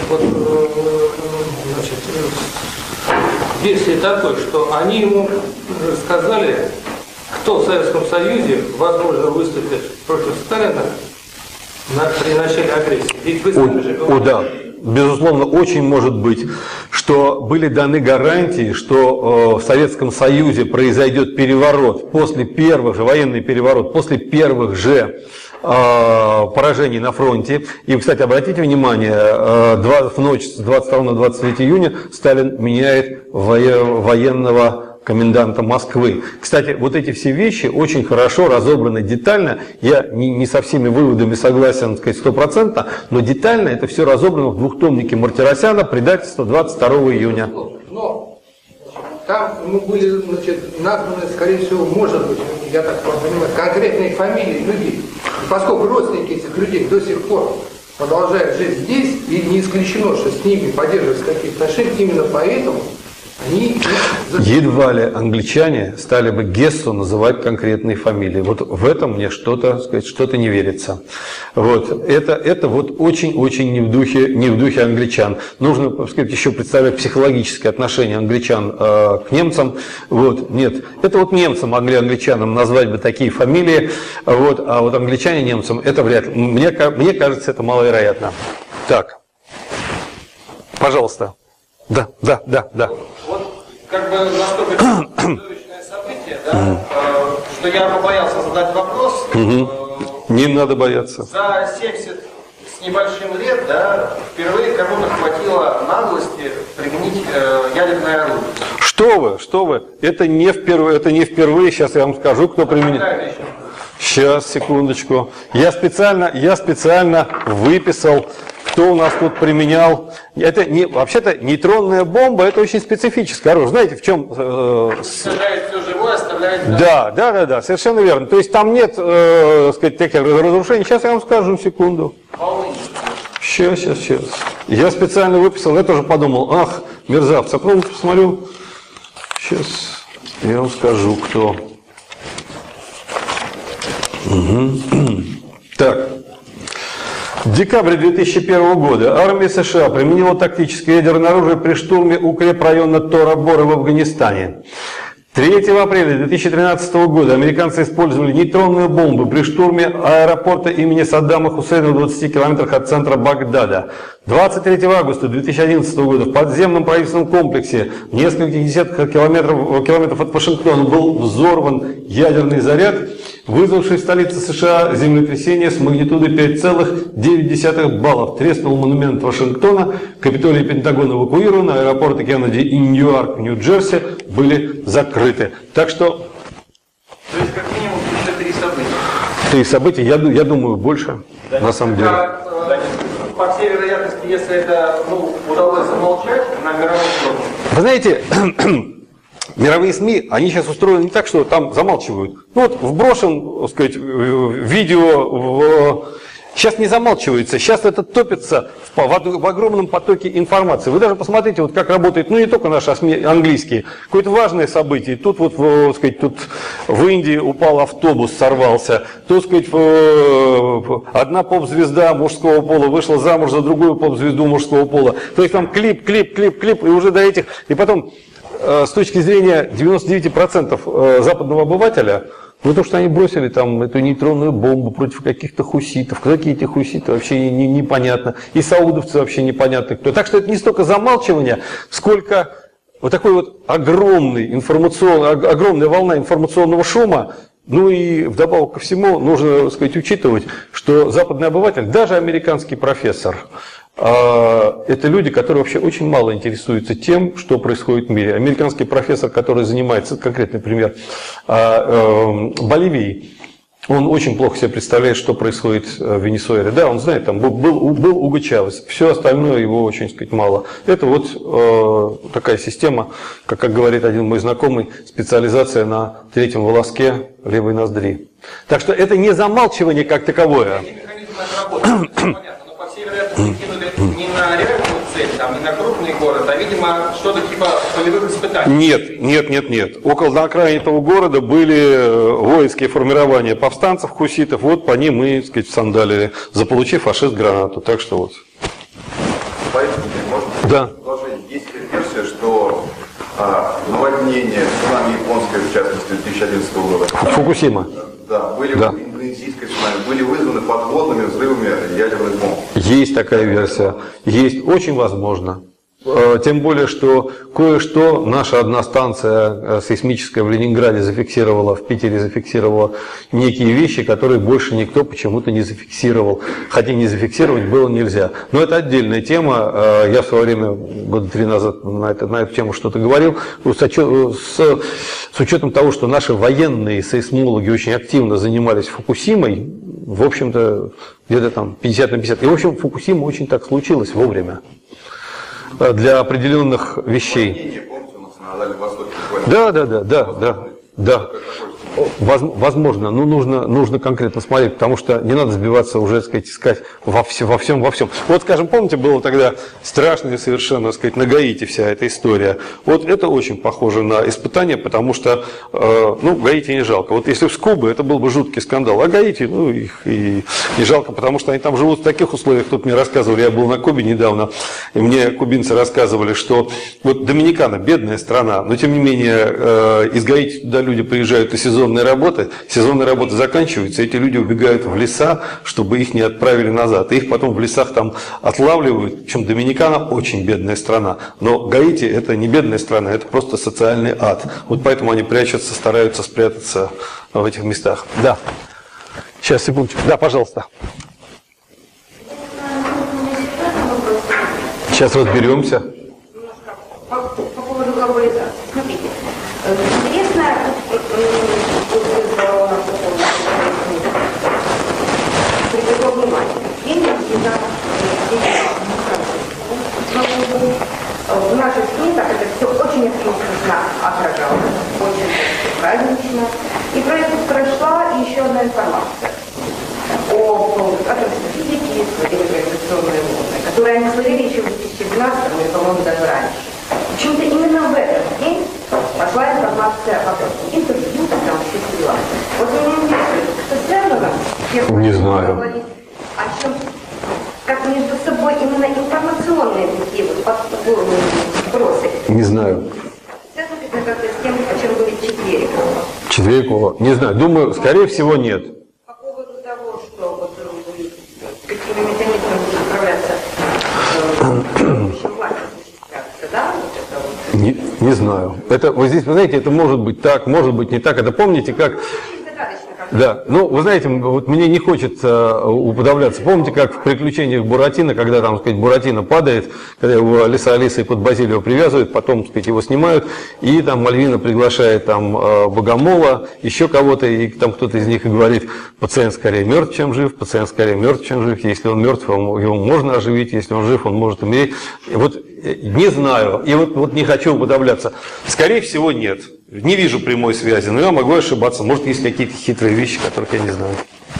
S2: версии такой, что они ему сказали, кто в Советском Союзе, возможно, выступит против Сталина при начале агрессии? Ведь вы сами же говорите.
S1: Да. Безусловно, очень может быть, что были даны гарантии, что в Советском Союзе произойдет переворот после первых же, военный переворот, после первых же поражений на фронте. И, кстати, обратите внимание, в ночь с 22 на 23 июня Сталин меняет военного коменданта Москвы. Кстати, вот эти все вещи очень хорошо разобраны детально. Я не со всеми выводами согласен, так сказать, 100%, но детально это все разобрано в двухтомнике Мартиросяна «Предательство» 22 июня.
S2: Но там были, значит, названы, скорее всего, может быть, я так понимаю, конкретные фамилии людей. И поскольку родственники этих людей до сих пор продолжают жить здесь, и не исключено, что с ними поддерживаются какие-то отношения, именно поэтому они...
S1: Едва ли англичане стали бы Гессу называть конкретные фамилии. Вот в этом мне что-то не верится. Вот. Это вот очень-очень не в духе англичан. Нужно, так сказать, еще представлять психологическое отношение англичан к немцам. Вот. Нет, это вот немцам могли англичанам назвать бы такие фамилии, вот, а вот англичане немцам это вряд ли. Мне кажется, это маловероятно. Так, пожалуйста. Да.
S7: Вот как бы настолько чудовищное событие, да, что я побоялся задать вопрос.
S1: Не надо бояться.
S7: За 70 с небольшим лет, да, впервые кому-то хватило наглости применить ядерное оружие.
S1: Что вы? Это не впервые. Сейчас я вам скажу, кто применил. Сейчас, секундочку. Я специально выписал, кто у нас тут применял. Это вообще-то нейтронная бомба, это очень специфическое оружие. Знаете, в чем...
S7: Сажает все живое, оставляет...
S1: Да, совершенно верно. То есть там нет, сказать, таких разрушений. Сейчас я вам скажу, секунду. Сейчас. Я специально выписал, я тоже подумал, ах, мерзавцы. А потом посмотрю. Сейчас я вам скажу, кто... Так, в декабре 2001 года армия США применила тактическое ядерное оружие при штурме укрепрайона Тора-Бора в Афганистане. 3 апреля 2013 года американцы использовали нейтронные бомбы при штурме аэропорта имени Саддама Хусейна в 20 километрах от центра Багдада. 23 августа 2011 года в подземном правительственном комплексе в нескольких десятках километров от Вашингтона был взорван ядерный заряд, вызвавший в столице США землетрясение с магнитудой 5,9 баллов. Треснул монумент Вашингтона, Капитолий и Пентагон эвакуированы, аэропорты Кеннеди и Ньюарк, Нью-Джерси были закрыты. Так что...
S7: То есть, как минимум, еще 3 события.
S1: 3 события, я думаю, больше, да, на самом деле.
S7: По всей вероятности, если это удалось замолчать на мировом уровне.
S1: Вы знаете, мировые СМИ, они сейчас устроены не так, что там замалчивают. Ну вот вброшен, так сказать, видео Сейчас не замалчивается, сейчас это топится в огромном потоке информации. Вы даже посмотрите, вот как работает, ну не только наши СМИ английские, какое-то важное событие. Тут вот, сказать, тут в Индии упал автобус, сорвался. Тут, сказать, одна поп-звезда мужского пола вышла замуж за другую поп-звезду мужского пола. То есть там клип, и уже до этих. И потом, с точки зрения 99% западного обывателя, ну, то, что они бросили там эту нейтронную бомбу против каких-то хуситов. Какие эти хуситы, вообще непонятно. И саудовцы вообще непонятно кто. Так что это не столько замалчивание, сколько вот такой вот огромная волна информационного шума. Ну и вдобавок ко всему нужно, так сказать, учитывать, что западный обыватель, даже американский профессор, это люди, которые вообще очень мало интересуются тем, что происходит в мире. Американский профессор, который занимается, конкретный пример, Боливией, он очень плохо себе представляет, что происходит в Венесуэле. Да, он знает, там был Уго Чавес, все остальное его очень, сказать, мало. Это вот такая система, как говорит один мой знакомый, специализация на третьем волоске левой ноздри. Так что это не замалчивание как таковое.
S7: Не на реальную цель, там, не на крупный город, а, видимо, что-то типа полевых испытаний.
S1: Нет. На окраине этого города были воинские формирования повстанцев, хуситов. Вот по ним мы, так сказать, сандалили, заполучив фашист гранату. Так что вот.
S11: Поэтому, можно предложить, есть версия, что наводнение, цунами японское, в частности, 2011 года.
S1: Фукусима.
S11: Да, были индонезийское цунами, были вызваны подводными взрывами ядерных бомб.
S1: Есть такая версия. Есть, очень возможно. Тем более, что кое-что наша одна станция сейсмическая в Ленинграде зафиксировала, в Питере зафиксировала некие вещи, которые больше никто почему-то не зафиксировал. Хотя не зафиксировать было нельзя. Но это отдельная тема. Я в свое время, года 3 назад, на эту тему что-то говорил. С учетом того, что наши военные сейсмологи очень активно занимались Фукусимой, в общем-то, где-то там 50 на 50. И, в общем, Фукусима очень так случилось вовремя. Для определенных вещей. Да. Возможно, но нужно конкретно смотреть, потому что не надо сбиваться уже, так сказать, искать во всем. Вот, скажем, помните, было тогда страшная совершенно, так сказать, на Гаити вся эта история. Вот это очень похоже на испытание, потому что, Гаити не жалко. Вот если в Кубе, это был бы жуткий скандал, а Гаити, их и не жалко, потому что они там живут в таких условиях. Тут мне рассказывали, я был на Кубе недавно, и мне кубинцы рассказывали, что вот Доминикана, бедная страна, но тем не менее из Гаити туда люди приезжают и сезонные работы заканчиваются, эти люди убегают в леса, чтобы их не отправили назад. И их потом в лесах там отлавливают. Причем Доминикана очень бедная страна. Но Гаити это не бедная страна, это просто социальный ад. Вот поэтому они прячутся, стараются спрятаться в этих местах. Да. Сейчас, секундочку. Да, пожалуйста. Сейчас разберемся.
S12: По поводу глобализации. Смотрите, интересно, привлекло внимание. В нашей стране так это все очень активно отражалось, очень празднично. И прошла еще одна информация о астрофизике и гравитационной волны, которые они словили еще в 2012 и, по-моему, даже раньше. Почему-то именно в этот день пошла информация об этом. Интервью, там все дела. Вот меня интересует, что связано?
S1: Не знаю.
S12: О чем? Как между собой именно информационные такие вот подспорные вопросы?
S1: Не знаю.
S12: Связано как-то с тем, о чем говорит Четверикова?
S1: Четверикова? Не знаю. Думаю, скорее всего, нет.
S12: По поводу того, что вот какими механизмами будет управляться да?
S1: Не знаю. Это, вот здесь, вы знаете, это может быть так, может быть не так. Это помните, как... Да, вы знаете, вот мне не хочется уподобляться. Помните, как в «Приключениях Буратино», когда там, так сказать, Буратино падает, когда его Лиса Алисой под Базилио привязывают, потом, так сказать, его снимают, и там Мальвина приглашает там Богомола, еще кого-то, и там кто-то из них и говорит: пациент скорее мертв, чем жив, пациент скорее мертв, чем жив. Если он мертв, его можно оживить, если он жив, он может умереть. И вот не знаю, и вот не хочу уподобляться. Скорее всего, нет. Не вижу прямой связи, но я могу ошибаться. Может, есть какие-то хитрые вещи, которых я не знаю.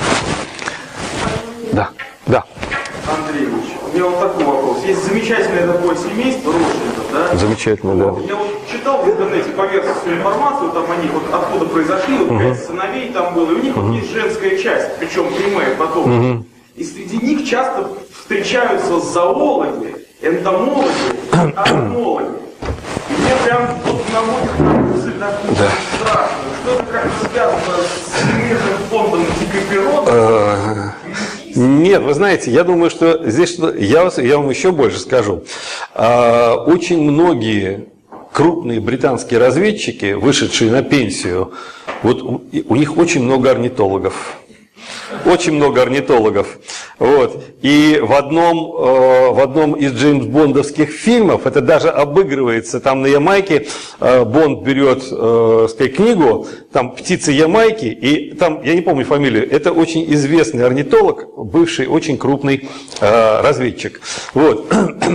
S1: Да.
S13: Андрей Ильич, у меня вот такой вопрос. Есть замечательное такое семейство Ротшильдов, да?
S1: Замечательно, да.
S13: Я вот читал в интернете поверхностную информацию, там они вот откуда произошли, вот 5 сыновей там было, и у них вот есть женская часть, причем прямая потом. И среди них часто встречаются зоологи, энтомологи, антропологи. И мне прям вот наводит на мысль такую страшную, что это как-то связано с Всемирным фондом дикой природы.
S1: Нет, вы знаете, я думаю, что здесь я вам еще больше скажу. Очень многие крупные британские разведчики, вышедшие на пенсию, вот у них очень много орнитологов. Очень много орнитологов. Вот. И в одном из джеймс-бондовских фильмов, это даже обыгрывается, там на Ямайке Бонд берет книгу, там «Птицы Ямайки», и там, я не помню фамилию, это очень известный орнитолог, бывший очень крупный разведчик. Вот.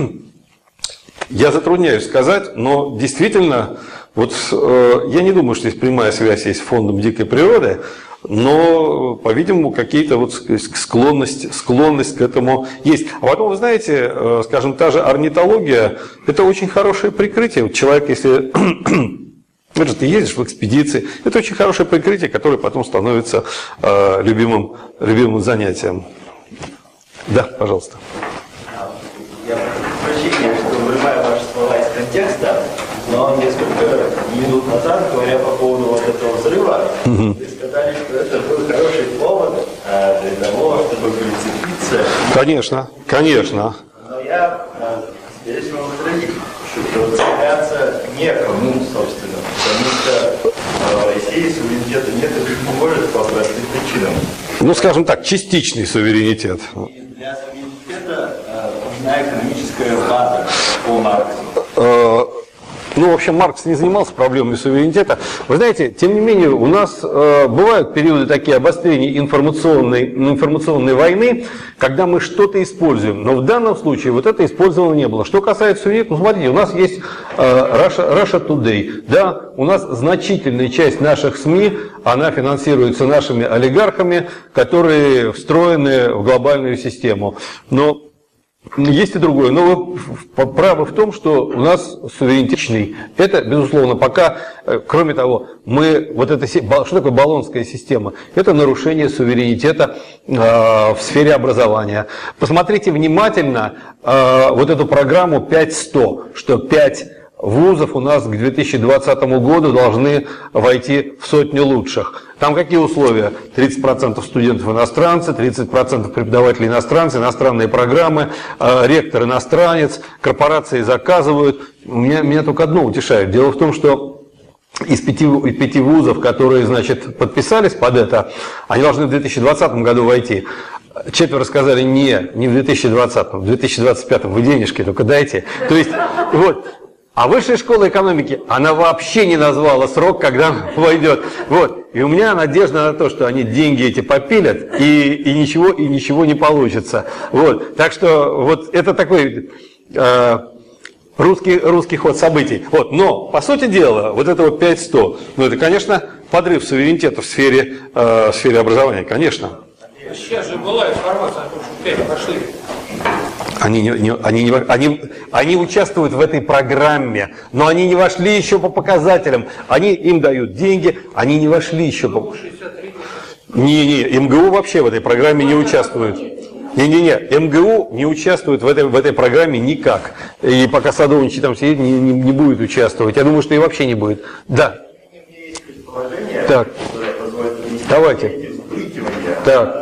S1: Я затрудняюсь сказать, но действительно, вот я не думаю, что здесь прямая связь есть с фондом дикой природы, но, по-видимому, какие-то вот склонность к этому есть. А потом, вы знаете, скажем, та же орнитология, это очень хорошее прикрытие. Вот человек, если ты ездишь в экспедиции, это очень хорошее прикрытие, которое потом становится любимым занятием. Да, пожалуйста.
S4: Я прошу прощения, что вырываю ваши слова из контекста, но несколько минут назад, говоря по поводу вот этого взрыва, вы сказали, что это был хороший повод для того, чтобы прицепиться.
S1: Конечно.
S4: Но я, если вам
S14: сохранить. Цепляться некому, собственно, потому что в России суверенитета нет и не может по простым причинам.
S1: Ну, скажем так, частичный суверенитет.
S14: И для суверенитета нужна экономическая база по Марксу.
S1: Ну, в общем, Маркс не занимался проблемами суверенитета. Вы знаете, тем не менее, у нас бывают периоды такие обострения информационной войны, когда мы что-то используем. Но в данном случае вот это использовано не было. Что касается суверенитета, ну, смотрите, у нас есть Russia Today. Да, у нас значительная часть наших СМИ, она финансируется нашими олигархами, которые встроены в глобальную систему. Но есть и другое, но вы правы в том, что у нас суверенитетный. Это, безусловно, пока, кроме того, что такое Болонская система? Это нарушение суверенитета в сфере образования. Посмотрите внимательно вот эту программу 5.100, что 5 вузов у нас к 2020 году должны войти в 100 лучших. Там какие условия? 30% студентов иностранцы, 30% преподавателей иностранцы, иностранные программы, ректор иностранец, корпорации заказывают. Меня только одно утешает. Дело в том, что из пяти вузов, которые, значит, подписались под это, они должны в 2020 году войти. 4 сказали не в 2020, в 2025 вы денежки только дайте. То есть, вот. А высшая школа экономики, она вообще не назвала срок, когда войдет. Вот. И у меня надежда на то, что они деньги эти попилят, и ничего не получится. Вот. Так что вот это такой русский ход событий. Вот. Но, по сути дела, вот это вот 5.100, ну это, конечно, подрыв суверенитета в сфере образования, конечно.
S2: Сейчас же была информация о том, что 5 пошли.
S1: Они участвуют в этой программе, но они не вошли еще по показателям. Им дают деньги, они не вошли еще по... Не, МГУ вообще в этой программе не участвует. МГУ не участвует в этой программе никак. И пока Садовничий там сидит, не будет участвовать. Я думаю, что и вообще не будет. Да. Так. Давайте. Так.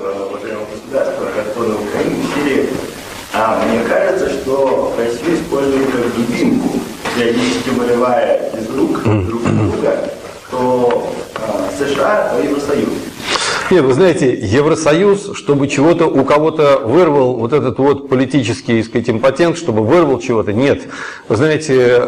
S14: Мне кажется, что Россию используют как дубинку, периодически выливая из рук друг друга, то США, то Евросоюз.
S1: Нет, вы знаете, Евросоюз, чтобы чего-то у кого-то вырвал вот этот вот политический, так сказать, импотент, чтобы вырвал чего-то, нет. Вы знаете,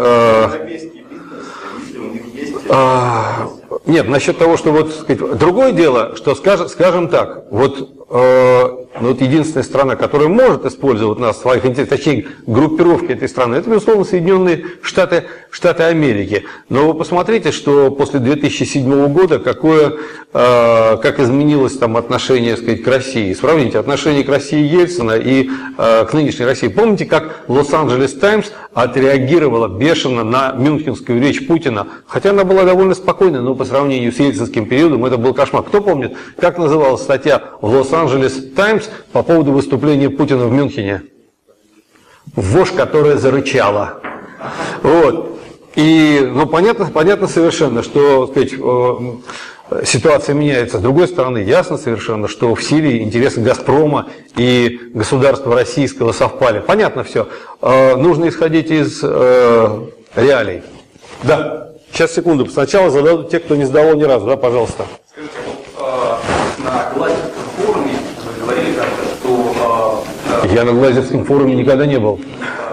S1: нет, насчет того, что вот, сказать, другое дело, что, скажем так, вот единственная страна, которая может использовать нас в своих интересах, точнее, группировки этой страны, это, безусловно, Соединенные Штаты Америки. Но вы посмотрите, что после 2007 года как изменилось там отношение, сказать, к России. Сравните отношение к России Ельцина и к нынешней России. Помните, как Лос-Анджелес Таймс отреагировала бешено на мюнхенскую речь Путина? Хотя она была довольно спокойной, но по сравнению с ельцинским периодом это был кошмар. Кто помнит, как называлась статья в Лос-Анджелес Таймс по поводу выступления Путина в Мюнхене? Вошь, которая зарычала. Вот. И, понятно совершенно, что, сказать, ситуация меняется. С другой стороны, ясно совершенно, что в Сирии интересы «Газпрома» и государства российского совпали. Понятно все. Нужно исходить из реалий. Да. Сейчас, секунду. Сначала зададут те, кто не сдавал ни разу. Да, пожалуйста.
S15: Скажите, на Глазевском форуме вы говорили как-то, что...
S1: Я на Глазевском форуме никогда не был.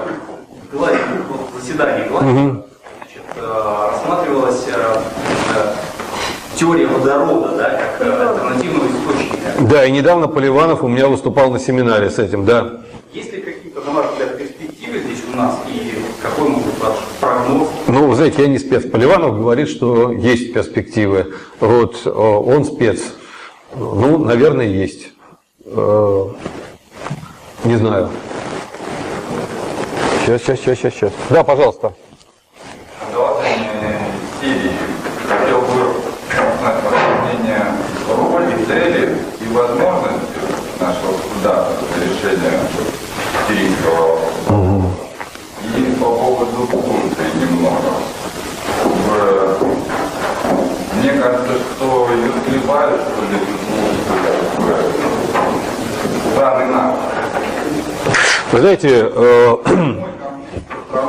S15: В заседании Глазева рассматривалась теория водорода, да, как альтернативного источника.
S1: Да, и недавно Поливанов у меня выступал на семинаре с этим, да.
S15: Есть ли какие-то, на ваш взгляд, перспективы здесь у нас, и какой может быть ваш прогноз?
S1: Ну, вы знаете, я не спец. Поливанов говорит, что есть перспективы. Вот, он спец. Ну, наверное, есть. Не знаю. Сейчас. Да, пожалуйста.
S11: Сирии хотел бы узнать ваше мнение о роли, цели и возможности нашего государства для решения сирийского вопроса. И по поводу Турции немного. Мне кажется, что ее склепали, что ли, страны НАТО.
S1: Вы знаете,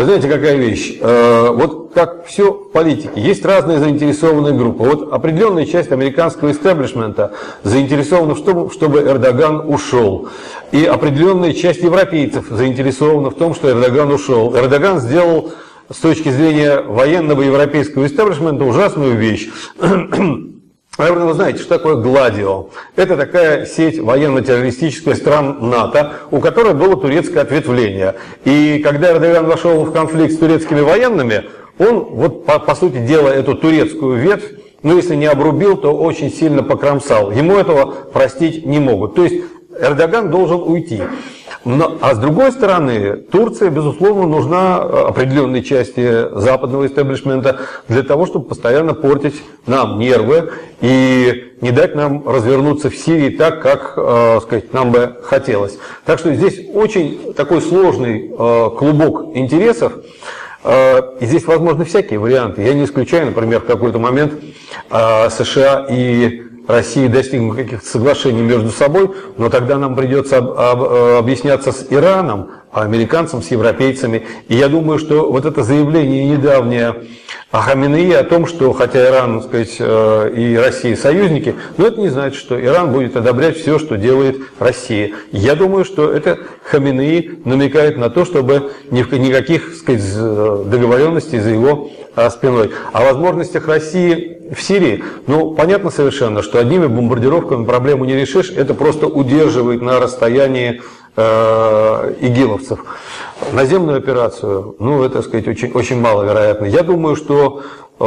S1: Вы знаете, какая вещь? Вот как все в политике. Есть разные заинтересованные группы. Вот определенная часть американского истеблишмента заинтересована в том, чтобы Эрдоган ушел. И определенная часть европейцев заинтересована в том, что Эрдоган ушел. Эрдоган сделал с точки зрения военного европейского истеблишмента ужасную вещь. Наверное, вы знаете, что такое Гладио. Это такая сеть военно-террористических стран НАТО, у которой было турецкое ответвление. И когда Эрдоган вошел в конфликт с турецкими военными, он, вот по сути дела, эту турецкую ветвь, ну если не обрубил, то очень сильно покромсал. Ему этого простить не могут. То есть Эрдоган должен уйти. А с другой стороны, Турция, безусловно, нужна определенной части западного истеблишмента для того, чтобы постоянно портить нам нервы и не дать нам развернуться в Сирии так, как сказать, нам бы хотелось. Так что здесь очень такой сложный клубок интересов. И здесь возможны всякие варианты. Я не исключаю, например, в какой-то момент США и Россия достигнут каких-то соглашений между собой, но тогда нам придется объясняться с Ираном, а американцам с европейцами. И я думаю, что вот это заявление недавнее Хаминеи о том, что хотя Иран, так сказать, и Россия союзники, но это не значит, что Иран будет одобрять все, что делает Россия. Я думаю, что это Хаминеи намекает на то, чтобы никаких, так сказать, договоренностей за его спиной. О возможностях России в Сирии, ну, понятно совершенно, что одними бомбардировками проблему не решишь, это просто удерживает на расстоянии игиловцев. Наземную операцию, ну, это, так сказать, очень маловероятно. Я думаю, что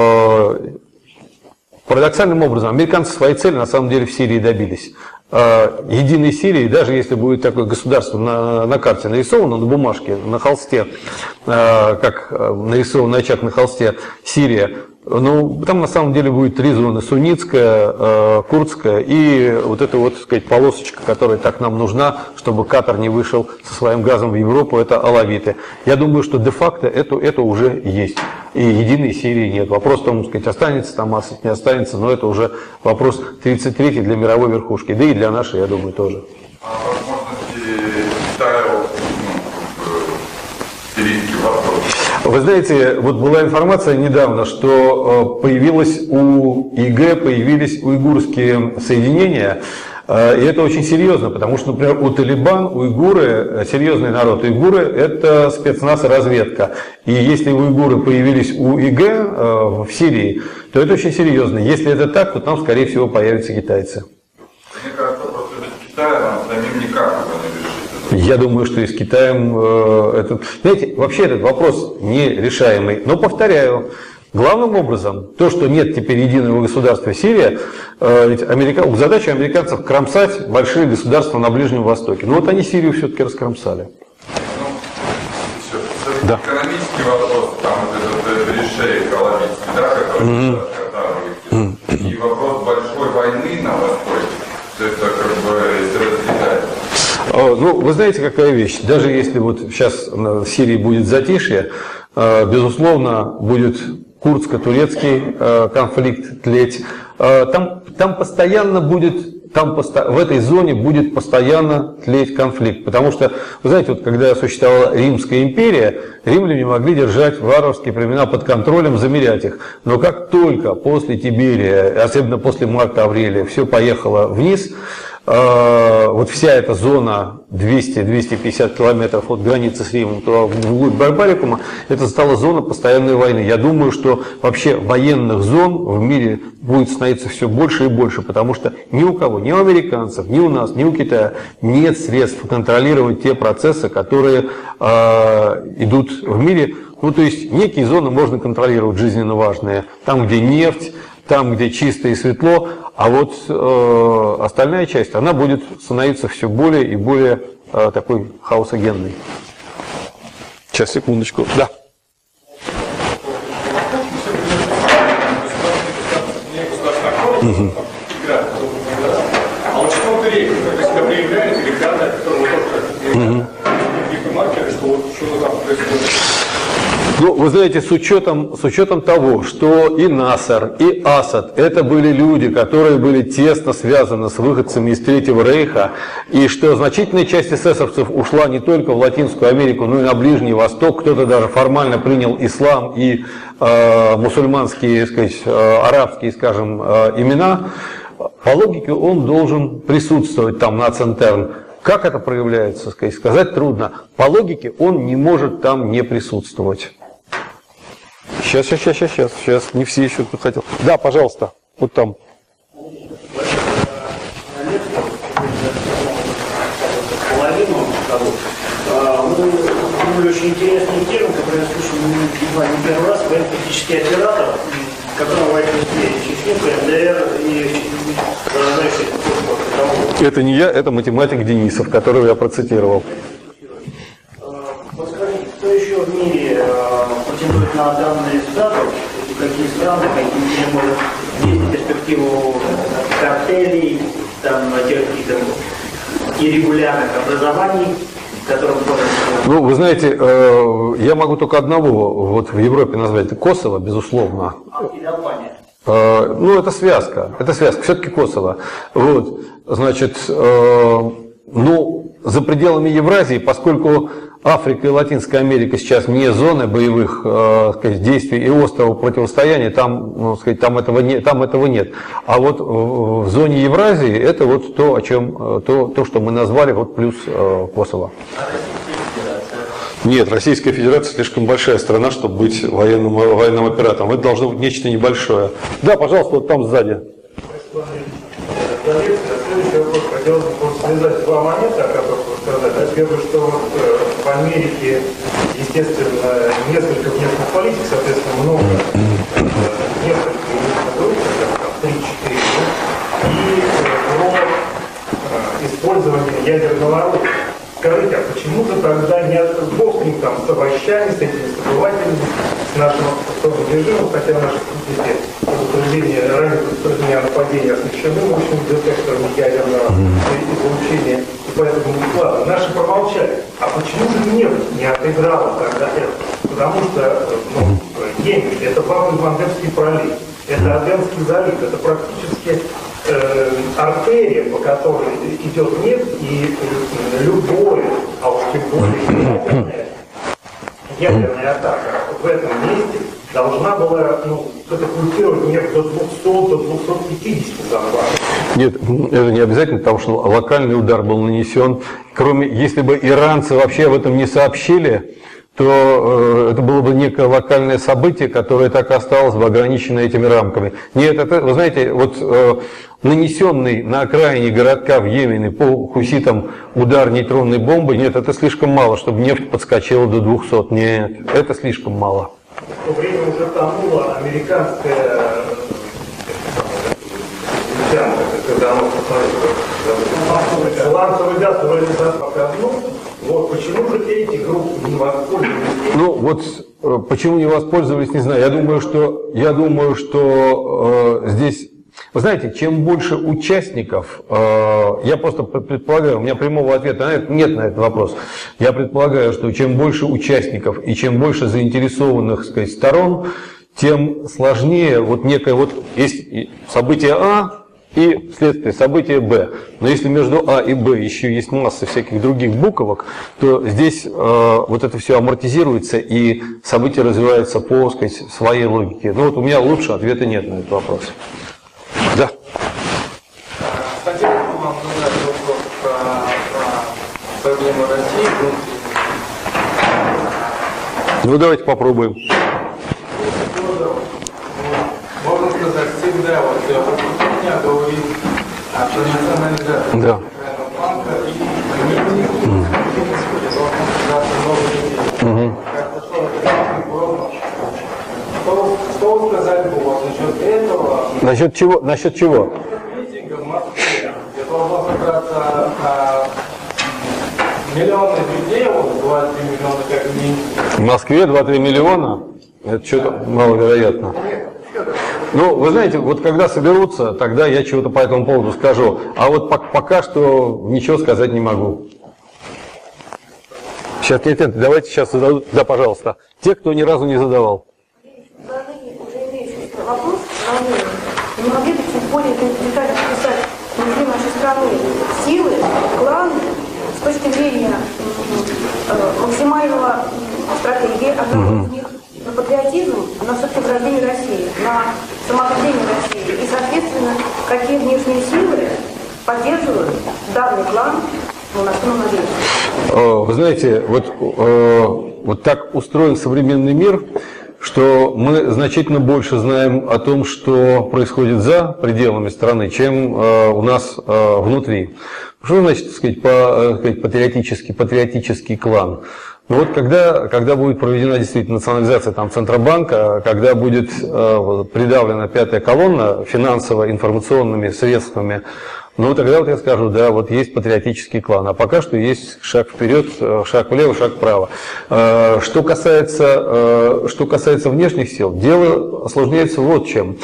S1: парадоксальным образом американцы своей цели на самом деле в Сирии добились. Единой Сирии, даже если будет такое государство на карте нарисовано, на бумажке, на холсте, как нарисован очаг на холсте Сирия, ну, там на самом деле будет три зоны: суннитская, курдская и вот эта вот, так сказать, полосочка, которая так нам нужна, чтобы Катар не вышел со своим газом в Европу, это алавиты. Я думаю, что де-факто это уже есть. И единой Сирии нет. Вопрос в том, так сказать, останется там Асад, не останется, но это уже вопрос 33-й для мировой верхушки, да и для нашей, я думаю, тоже.
S11: А возможности Китая, сирийский вопрос?
S1: Вы знаете, вот была информация недавно, что появились у уйгурские соединения, и это очень серьезно, потому что, например, у Талибан, уйгуры, серьезный народ, уйгуры – это спецназ и разведка. И если уйгуры появились у ИГ в Сирии, то это очень серьезно. Если это так, то там, скорее всего, появятся китайцы.
S11: Мне кажется, просто без Китая нам самим никак его не решить.
S1: Я думаю, что и с Китаем знаете, вообще этот вопрос нерешаемый. Но повторяю, главным образом, то, что нет теперь единого государства Сирия, ведь задача американцев кромсать большие государства на Ближнем Востоке. Но вот они Сирию все-таки раскромсали.
S11: Да. Экономический вопрос, там вот этот решение Коломийский, да, который Катар, и вопрос большой войны на Востоке, все это как бы разделяет.
S1: Ну, вы знаете, какая вещь? Даже если вот сейчас в Сирии будет затишье, безусловно, будет курдско-турецкий конфликт тлеть. Там постоянно будет, в этой зоне будет постоянно тлеть конфликт. Потому что, вы знаете, вот когда существовала Римская империя, римляне могли держать варварские племена под контролем, замерять их. Но как только после Тиберия, особенно после Марка Аврелия, все поехало вниз, вот вся эта зона 200-250 километров от границы с Римом вглубь Барбарикума, это стала зона постоянной войны. Я думаю, что вообще военных зон в мире будет становиться все больше и больше, потому что ни у кого, ни у американцев, ни у нас, ни у Китая нет средств контролировать те процессы, которые идут в мире. Ну, то есть некие зоны можно контролировать жизненно важные, там, где нефть, там, где чисто и светло, а вот остальная часть, она будет становиться все более и более такой хаосогенной. Сейчас, секундочку. Да.
S16: А вот что рейк, то есть это проявляет или ребята, которые тоже какие-то маркеры, что вот что-то там происходит?
S1: Ну, вы знаете, с учетом того, что и Насер, и Асад – это были люди, которые были тесно связаны с выходцами из Третьего Рейха, и что значительная часть эсэсовцев ушла не только в Латинскую Америку, но и на Ближний Восток, кто-то даже формально принял ислам и мусульманские, сказать, арабские, скажем, имена, по логике он должен присутствовать там на Центерн. Как это проявляется, сказать трудно. По логике он не может там не присутствовать. Сейчас. Не все еще тут хотел. Да, пожалуйста, вот там.
S4: Половину того. Вы очень интересный термин, который я слышу не первый раз, военно-политический оператор, который в этом Чечне, КНДР и
S1: это не я, это математик Денисов, которого я процитировал.
S4: Подскажите, кто еще в мире претендует на данный статус? Какие страны, какие может видеть перспективу картелей, там, тех каких-то иррегулярных образований, которым
S1: Ну, вы знаете, я могу только одного вот в Европе назвать. Это Косово, безусловно.
S4: И Албания.
S1: Ну, это связка, все-таки Косово. Вот, значит, ну, за пределами Евразии, поскольку Африка и Латинская Америка сейчас не зоны боевых сказать, действий и острого противостояния, там, ну, сказать, там этого нет. А вот в зоне Евразии это вот то, о чем, то, что мы назвали, вот плюс Косово. Нет, Российская Федерация слишком большая страна, чтобы быть военным оператором. Это должно быть нечто небольшое. Да, пожалуйста, вот там сзади.
S17: Следующий вопрос. Хотелось бы связать два момента, о которых вы сказали. Первое, что вот в Америке, естественно, несколько внешних политик, соответственно, много, несколько групп, 3-4, и про использование ядерного оружия. Скажите, а почему же тогда не бог с ним там, с овощами, с этими забывателями, с нашим автономным режимом, хотя наши спутники предупреждения ранее предупреждения о нападении освещены мощным детектором ядерного излучения, и поэтому ладно, наши промолчали. А почему же не отыграло тогда это? Потому что Йемен – это Баб-эль-Мандебский пролив, это Аденский залив, это практически артерия, по которой идет нефть, и любое, а уж тем более ядерная атака в этом месте должна была катапультировать нефть до 200, до 250 зарплат.
S1: Нет, это не обязательно, потому что локальный удар был нанесен. Кроме, если бы иранцы вообще об этом не сообщили, то это было бы некое локальное событие, которое так и осталось бы ограничено этими рамками. Нет, это, вы знаете, вот нанесенный на окраине городка в Йемене по хуситам удар нейтронной бомбы, нет, это слишком мало, чтобы нефть подскочила до 200. Нет, это слишком мало.
S17: В то время уже тонула американская когда оно сланцевый газ вроде пока вот почему же эти группы не воспользовались?
S1: Ну вот почему не воспользовались, не знаю. Я думаю, что здесь, вы знаете, чем больше участников, я просто предполагаю, у меня прямого ответа нет на этот вопрос. Я предполагаю, что чем больше участников и чем больше заинтересованных, сказать, сторон, тем сложнее вот некое вот есть событие А и вследствие события Б. Но если между А и Б еще есть масса всяких других буквок, то здесь вот это все амортизируется и события развиваются по, сказать, своей логике. Ну вот у меня лучше ответа нет на этот вопрос. Да.
S7: Хотел бы вам задать вопрос про проблему России.
S1: Ну давайте попробуем.
S7: Можно сказать, всегда вот меня говорит о национализации
S1: да.
S7: банка и Что вы сказали бы вот насчет этого?
S1: Насчет чего? Насчет чего?
S7: Митинга в Москве, где должно собраться миллионы людей, вот 2-3 миллиона как минимум.
S1: В Москве 2-3 миллиона? Это что-то маловероятно. Ну, вы знаете, вот когда соберутся, тогда я чего-то по этому поводу скажу. А вот пока что ничего сказать не могу. Сейчас, давайте сейчас зададут. Да, пожалуйста. Те, кто ни разу не задавал.
S12: Вопрос, не могли бы чуть более детально описать внутри нашей страны силы, кланы с точки зрения максимального стратегии, одного из них на патриотизм, на все-таки возрождение России, на самоопределение России и, соответственно, какие внешние силы поддерживают данный клан на основном надежде.
S1: Вы знаете, вот так устроен современный мир, что мы значительно больше знаем о том, что происходит за пределами страны, чем у нас внутри. Что значит, так сказать, патриотический клан? Ну вот когда будет проведена действительно национализация там, Центробанка, когда будет придавлена пятая колонна финансово-информационными средствами, ну тогда вот я скажу, да, вот есть патриотический клан, а пока что есть шаг вперед, шаг влево, шаг вправо. Что касается внешних сил, дело осложняется вот чем.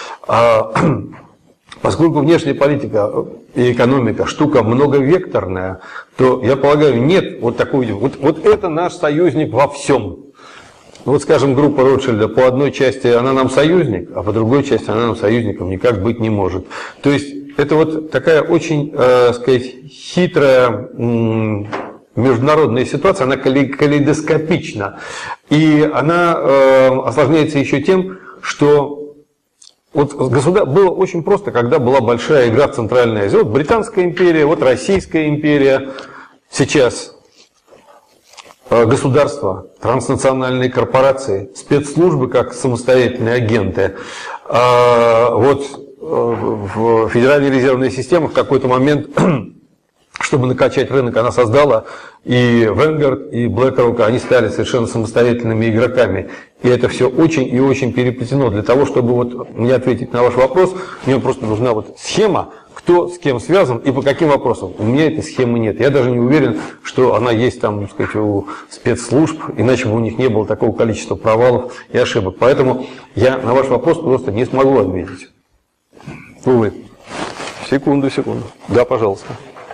S1: Поскольку внешняя политика и экономика штука многовекторная, то, я полагаю, нет вот такой, вот это наш союзник во всем. Вот, скажем, группа Ротшильда, по одной части она нам союзник, а по другой части она нам союзником никак быть не может. То есть это вот такая очень, сказать, хитрая международная ситуация, она калейдоскопична. И она осложняется еще тем, что вот было очень просто, когда была большая игра в Центральной Азии. Вот Британская империя, вот Российская империя, сейчас государства, транснациональные корпорации, спецслужбы как самостоятельные агенты. Вот Федеральная резервная система в какой-то момент, чтобы накачать рынок, она создала и Vanguard, и BlackRock, они стали совершенно самостоятельными игроками. И это все очень и очень переплетено. Для того, чтобы вот мне ответить на ваш вопрос, мне просто нужна вот схема, кто с кем связан и по каким вопросам. У меня этой схемы нет. Я даже не уверен, что она есть там, так сказать, у спецслужб, иначе бы у них не было такого количества провалов и ошибок. Поэтому я на ваш вопрос просто не смогу ответить. Увы. Секунду. Да, пожалуйста.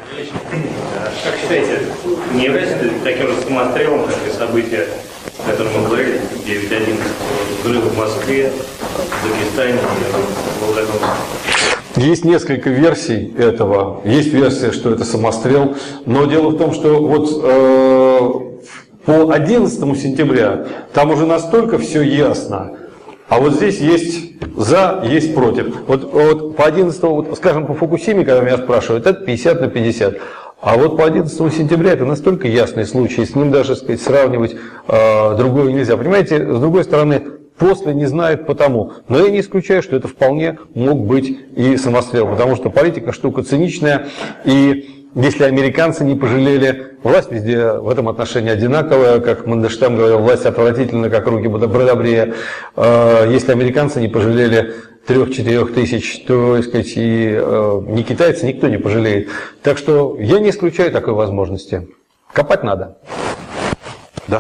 S18: Как считаете, не является таким же самострелом, как и события, о котором мы говорили, 9.11, взрывы в Москве, в Дагестане, в Волгодонске?
S1: Есть несколько версий этого. Есть версия, что это самострел. Но дело в том, что вот по 11 сентября там уже настолько все ясно. А вот здесь есть за, есть против. Вот по 11, вот, скажем, по Фукусиме, когда меня спрашивают, это 50 на 50. А вот по 11 сентября это настолько ясный случай, с ним даже, сказать, сравнивать другое нельзя. Понимаете, с другой стороны, после не знает потому. Но я не исключаю, что это вполне мог быть и самострел, потому что политика штука циничная, и если американцы не пожалели, власть везде в этом отношении одинаковая, как Мандельштам говорил, власть отвратительна, как руки Бродобрея. Если американцы не пожалели 3-4 тысяч, то, так сказать, и ни китайцы, никто не пожалеет. Так что я не исключаю такой возможности. Копать надо. Да.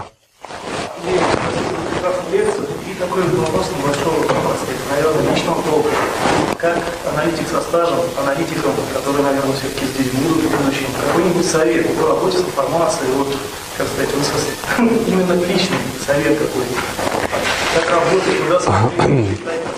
S17: И такой вопрос небольшого, наверное, личного толка. Как аналитик со стажем, аналитикам, которые, наверное, все-таки здесь будут, какой-нибудь совет по работе с информацией, вот, как сказать, именно личный совет какой-то. Как работать, куда смотреть,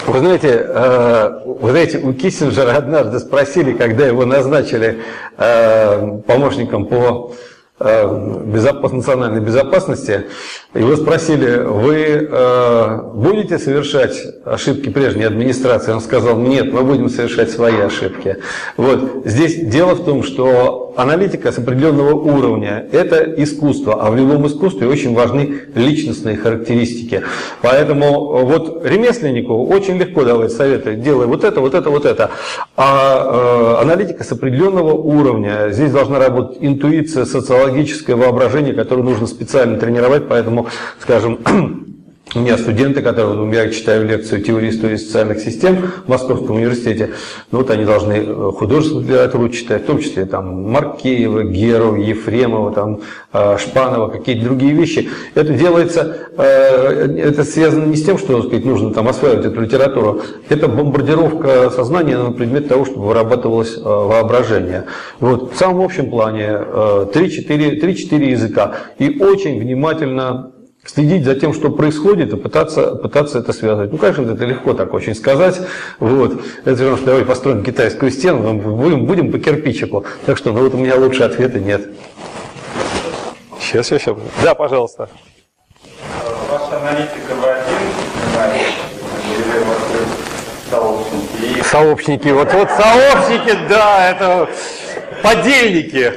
S1: Вы знаете, у Киссинджера однажды спросили, когда его назначили помощником по национальной безопасности, его спросили, вы будете совершать ошибки прежней администрации? Он сказал, нет, мы будем совершать свои ошибки. Вот. Здесь дело в том, что аналитика с определенного уровня – это искусство, а в любом искусстве очень важны личностные характеристики. Поэтому вот ремесленнику очень легко давать советы, делай вот это, вот это, вот это. А аналитика с определенного уровня, здесь должна работать интуиция, социологическое воображение, которое нужно специально тренировать, поэтому, скажем, У меня студенты, которые, я читаю лекцию «Теория истории социальных систем» в Московском университете, ну, вот они должны художественную литературу читать, в том числе там Маркеева, Герова, Ефремова, там, Шпанова, какие-то другие вещи. Это делается, это связано не с тем, что, так сказать, нужно там осваивать эту литературу, это бомбардировка сознания на предмет того, чтобы вырабатывалось воображение. Вот, в самом общем плане 3-4 языка. И очень внимательно следить за тем, что происходит, и пытаться это связывать. Ну, конечно, это легко так очень сказать. Вот. Это все равно, что давай построим китайскую стену, будем по кирпичику. Так что, ну вот у меня лучше ответа нет. Сейчас. Да, пожалуйста.
S11: Ваша аналитика в один, или сообщники?
S1: Сообщники. Вот сообщники, да, это подельники.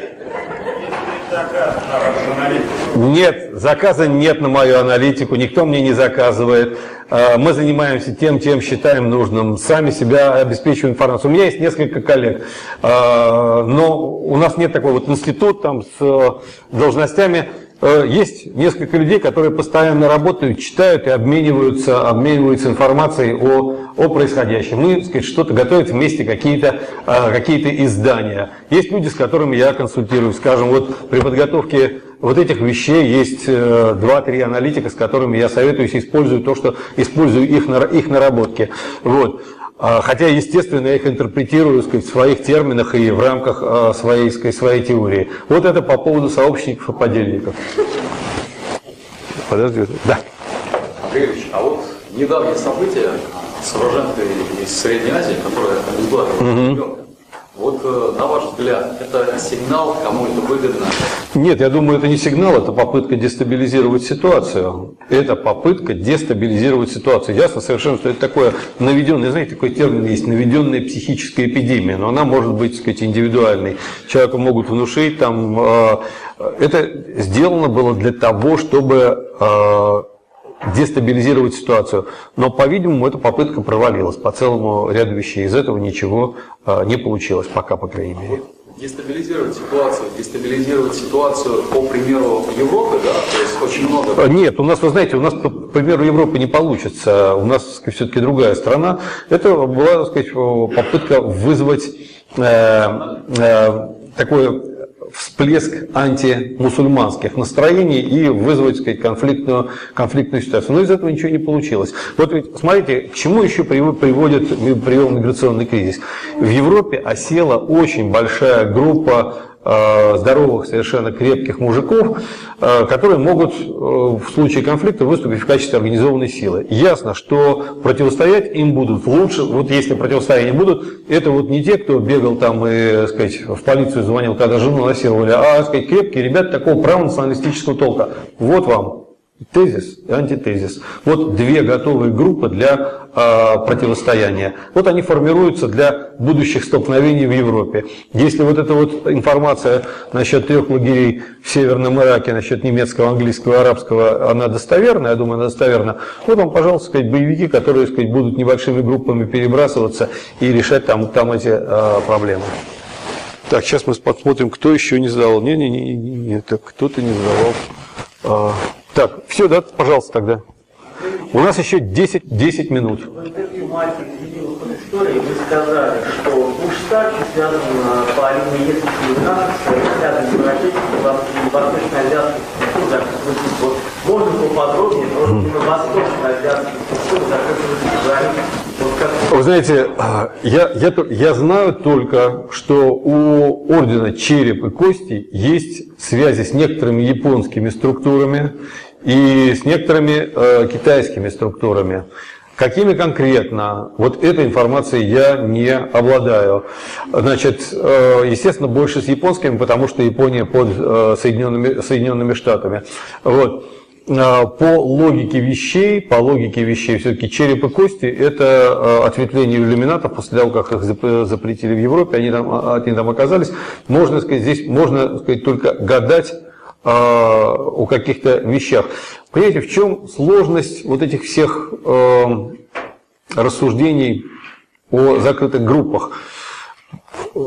S1: Нет, заказа нет на мою аналитику, никто мне не заказывает. Мы занимаемся тем, чем считаем нужным, сами себя обеспечиваем информацией. У меня есть несколько коллег, но у нас нет такой вот институт там с должностями. Есть несколько людей, которые постоянно работают, читают и обмениваются информацией о происходящем. Мы, так сказать, что-то готовят вместе, какие-то издания. Есть люди, с которыми я консультируюсь. Скажем, вот при подготовке вот этих вещей есть 2-3 аналитика, с которыми я советуюсь, использую их наработки. Вот. Хотя, естественно, я их интерпретирую, так сказать, в своих терминах и в рамках своей теории. Вот это по поводу сообщников и подельников. Подожди. Да.
S19: Андрей Ильич, а вот недавние события с уроженкой из Средней Азии, которая возглавила ребенка, вот на ваш взгляд, это сигнал, кому это выгодно?
S1: Нет, я думаю, это не сигнал, это попытка дестабилизировать ситуацию. Это попытка дестабилизировать ситуацию. Ясно совершенно, что это такое наведенное, знаете, такой термин есть, наведенная психическая эпидемия, но она может быть, так сказать, индивидуальной. Человеку могут внушить, там, это сделано было для того, чтобы дестабилизировать ситуацию. Но, по-видимому, эта попытка провалилась по целому ряду вещей. Из этого ничего не получилось, пока, по крайней мере.
S19: Дестабилизировать ситуацию по примеру Европы, да, то есть очень много...
S1: Нет, у нас, вы знаете, по примеру Европы не получится. У нас, так сказать, все-таки другая страна. Это была, так сказать, попытка вызвать такое всплеск антимусульманских настроений и вызвать, так сказать, конфликтную ситуацию. Но из этого ничего не получилось. Вот ведь, смотрите, к чему еще привел миграционный кризис. В Европе осела очень большая группа здоровых, совершенно крепких мужиков, которые могут в случае конфликта выступить в качестве организованной силы. Ясно, что противостоять им будут лучше, вот если противостоять будут, это вот не те, кто бегал там и, так сказать, в полицию звонил, когда жену насиловали, а, так сказать, крепкие ребята такого правонационалистического толка. Вот вам тезис и антитезис. Вот две готовые группы для противостояния. Вот они формируются для будущих столкновений в Европе. Если вот эта вот информация насчет 3 лагерей в Северном Ираке, насчет немецкого, английского, арабского, она достоверна, я думаю, она достоверна, вот вам, пожалуйста, сказать, боевики, которые, сказать, будут небольшими группами перебрасываться и решать там эти проблемы. Так, сейчас мы посмотрим, кто еще не задавал. Не, так, кто-то не задавал. Так, все, да, пожалуйста, тогда. У нас еще 10 минут.
S4: В интервью «Мальчик» видел истории, вы сказали, что Буш-старший связан по линии Ельцина с рядом европейских и восточно-азиатских структур. Вот можно поподробнее, может, именно восточно-азиатских структур,
S1: Вы знаете, я знаю только, что у ордена «Череп и кости» есть связи с некоторыми японскими структурами и с некоторыми китайскими структурами. Какими конкретно, вот этой информацией я не обладаю. Значит, естественно, больше с японскими, потому что Япония под Соединенными Штатами. Вот. По логике вещей, все-таки череп и кости – это ответвление иллюминатов после того, как их запретили в Европе, они там оказались. Можно сказать, здесь можно сказать, только гадать о каких-то вещах. Понимаете, в чем сложность вот этих всех рассуждений о закрытых группах?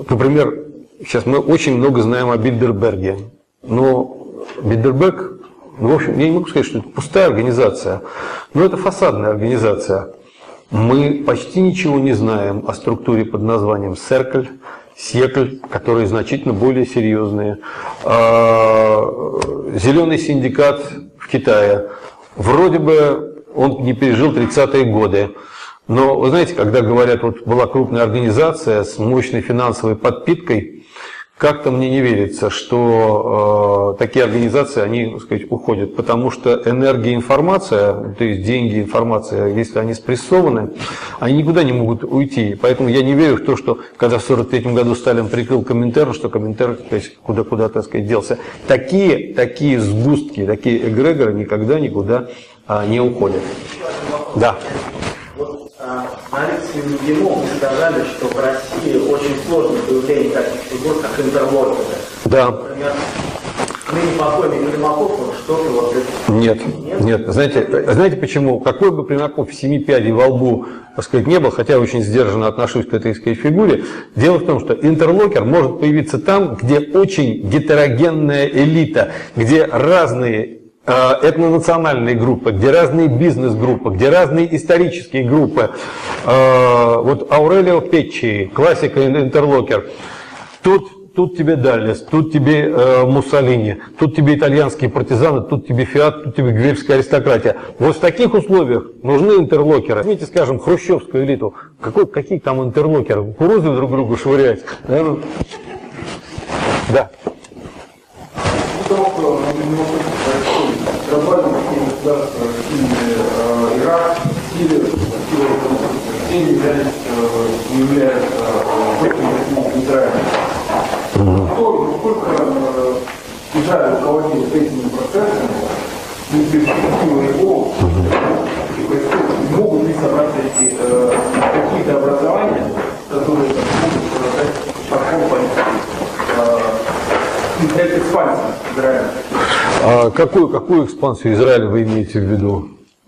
S1: Например, сейчас мы очень много знаем о Бильдерберге, но Бильдерберг ну, в общем, я не могу сказать, что это пустая организация, но это фасадная организация. Мы почти ничего не знаем о структуре под названием Cercle, Секль, которые значительно более серьезные. Зеленый синдикат в Китае. Вроде бы он не пережил 30-е годы. Но вы знаете, когда говорят, вот была крупная организация с мощной финансовой подпиткой, как-то мне не верится, что такие организации, они, так сказать, уходят, потому что энергия, информация, то есть деньги, информация, если они спрессованы, они никуда не могут уйти. Поэтому я не верю в то, что когда в 1943 году Сталин прикрыл Коминтерн, что Коминтерн, то есть, куда, так сказать, делся. Такие сгустки, такие эгрегоры никогда никуда не уходят. Да.
S4: На лекции МГИМО вы сказали, что в России очень сложно появление таких фигур, как интерлокеры.
S1: Да.
S4: Например, ныне покойный Примаков, что-то вот это...
S1: Нет. Знаете почему? Какой бы Примаков 7 пядей во лбу, так сказать, не был, хотя очень сдержанно отношусь к этой, так сказать, фигуре, дело в том, что интерлокер может появиться там, где очень гетерогенная элита, где разные этнонациональные группы, где разные бизнес-группы, где разные исторические группы. Вот Аурелио Печчи, классика интерлокер. Тут тебе Даллес, тут тебе Муссолини, тут тебе итальянские партизаны, тут тебе Фиат, тут тебе гвельская аристократия. Вот в таких условиях нужны интерлокеры. Возьмите, скажем, хрущевскую элиту. Какие там интерлокеры? Кукурузы друг другу швырять? Да.
S6: Глобально такие государства, Ирак, Сирия, все являются Израилем. Насколько Израиль руководил этими процессами, и перспективы его, могут ли собраться какие-то образования, которые могут создать такую политику, экспансию Израиля?
S1: Какую экспансию Израиля вы имеете в виду?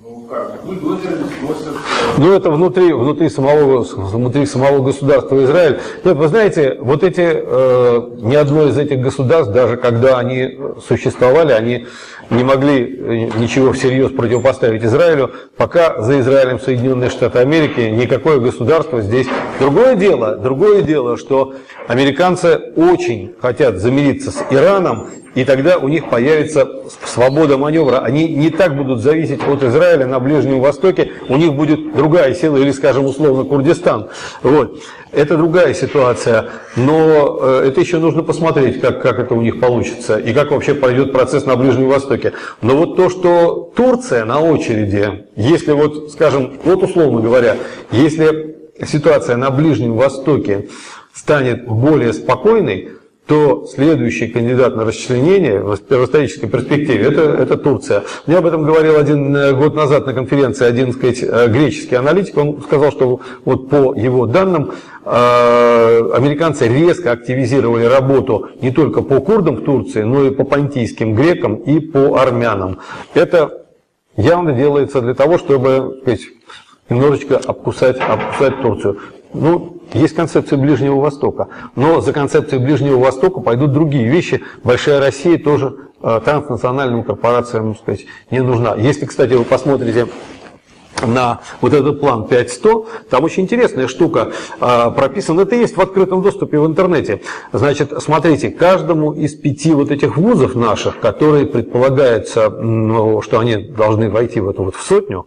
S1: Ну, это внутри самого государства Израиль. Нет, вы знаете, вот ни одно из этих государств, даже когда они существовали, они не могли ничего всерьез противопоставить Израилю, пока за Израилем Соединенные Штаты Америки никакое государство здесь. Другое дело, что американцы очень хотят замириться с Ираном, и тогда у них появится свобода маневра. Они не так будут зависеть от Израиля на Ближнем Востоке, у них будет другая сила, или, скажем, условно, Курдистан. Вот. Это другая ситуация, но это еще нужно посмотреть, как это у них получится, и как вообще пойдет процесс на Ближнем Востоке. Но вот то, что Турция на очереди, если вот, скажем, вот условно говоря, если ситуация на Ближнем Востоке станет более спокойной, то следующий кандидат на расчленение в исторической перспективе это Турция. Мне об этом говорил 1 год назад на конференции один, так сказать, греческий аналитик. Он сказал, что вот по его данным американцы резко активизировали работу не только по курдам в Турции, но и по понтийским грекам и по армянам. Это явно делается для того, чтобы, так сказать, немножечко обкусать Турцию. Ну, есть концепция Ближнего Востока, но за концепцией Ближнего Востока пойдут другие вещи. Большая Россия тоже транснациональным корпорациям, так сказать, не нужна. Если, кстати, вы посмотрите на вот этот план 5.100, там очень интересная штука прописана. Это есть в открытом доступе в интернете. Значит, смотрите, каждому из 5 вот этих вузов наших, которые предполагается, что они должны войти в эту вот в сотню,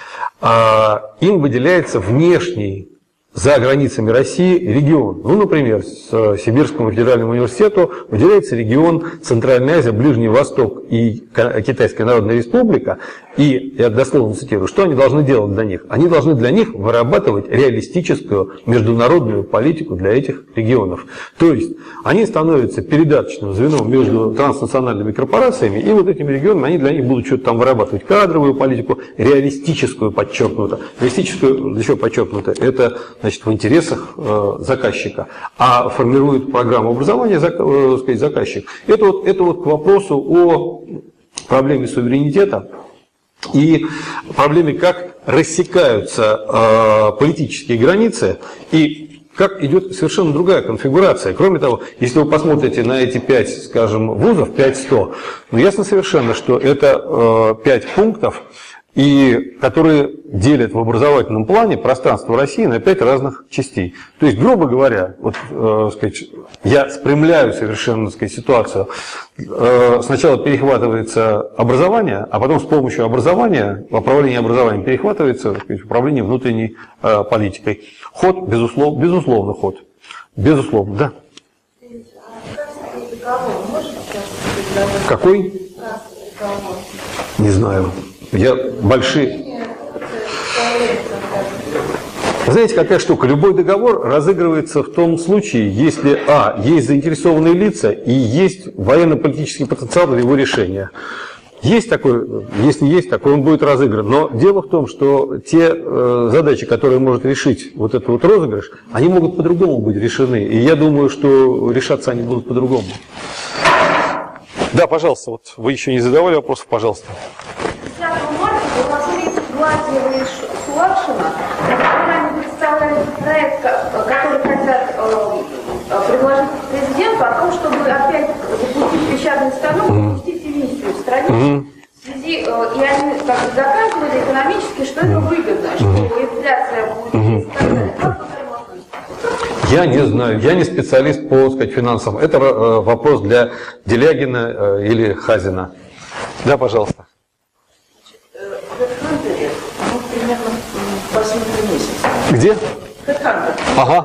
S1: им выделяется внешний, за границами России, регион. Ну, например, с Сибирскому федеральному университету выделяется регион Центральная Азия, Ближний Восток и Китайская Народная Республика. И, я дословно цитирую, что они должны делать для них? Они должны для них вырабатывать реалистическую международную политику для этих регионов. То есть, они становятся передаточным звеном между транснациональными корпорациями, и вот этими регионами, они для них будут что-то там вырабатывать. Кадровую политику, реалистическую подчеркнуто. Реалистическую, еще подчеркнуто, это, значит, в интересах заказчика. А формирует программу образования сказать, заказчик. Это вот к вопросу о проблеме суверенитета и проблеме, как рассекаются политические границы. И как идет совершенно другая конфигурация. Кроме того, если вы посмотрите на эти 5, скажем, вузов, 5-100, ну, ясно совершенно, что это 5 пунктов, и которые делят в образовательном плане пространство России на 5 разных частей. То есть, грубо говоря, вот, сказать, я спрямляю совершенно, сказать, ситуацию. Сначала перехватывается образование, а потом с помощью образования, управления образованием перехватывается, сказать, управление внутренней политикой. Ход, безусловно, ход. Безусловно, да. Какой? Не знаю. Я большие... Знаете, какая штука? Любой договор разыгрывается в том случае, если есть заинтересованные лица и есть военно-политический потенциал для его решения. Есть такой, если есть такой, он будет разыгран. Но дело в том, что те задачи, которые может решить вот этот вот розыгрыш, они могут по-другому быть решены. И я думаю, что решаться они будут по-другому. Да, пожалуйста, вот вы еще не задавали вопросов, пожалуйста.
S12: 10 марта Гладиева и Шулакшина, когда они представляли проект, который хотят предложить президенту о том, чтобы опять запустить печатный станок, запустить эмиссию в стране. В связи, и они как бы доказывали экономически, что это выгодно, что инфляция будет снижаться.
S1: Я не знаю, я не специалист по, сказать, финансам. Это вопрос для Делягина или Хазина. Да, пожалуйста.
S20: Примерно 8 месяцев.
S1: Где?
S20: Хэдхантер.
S1: Ага.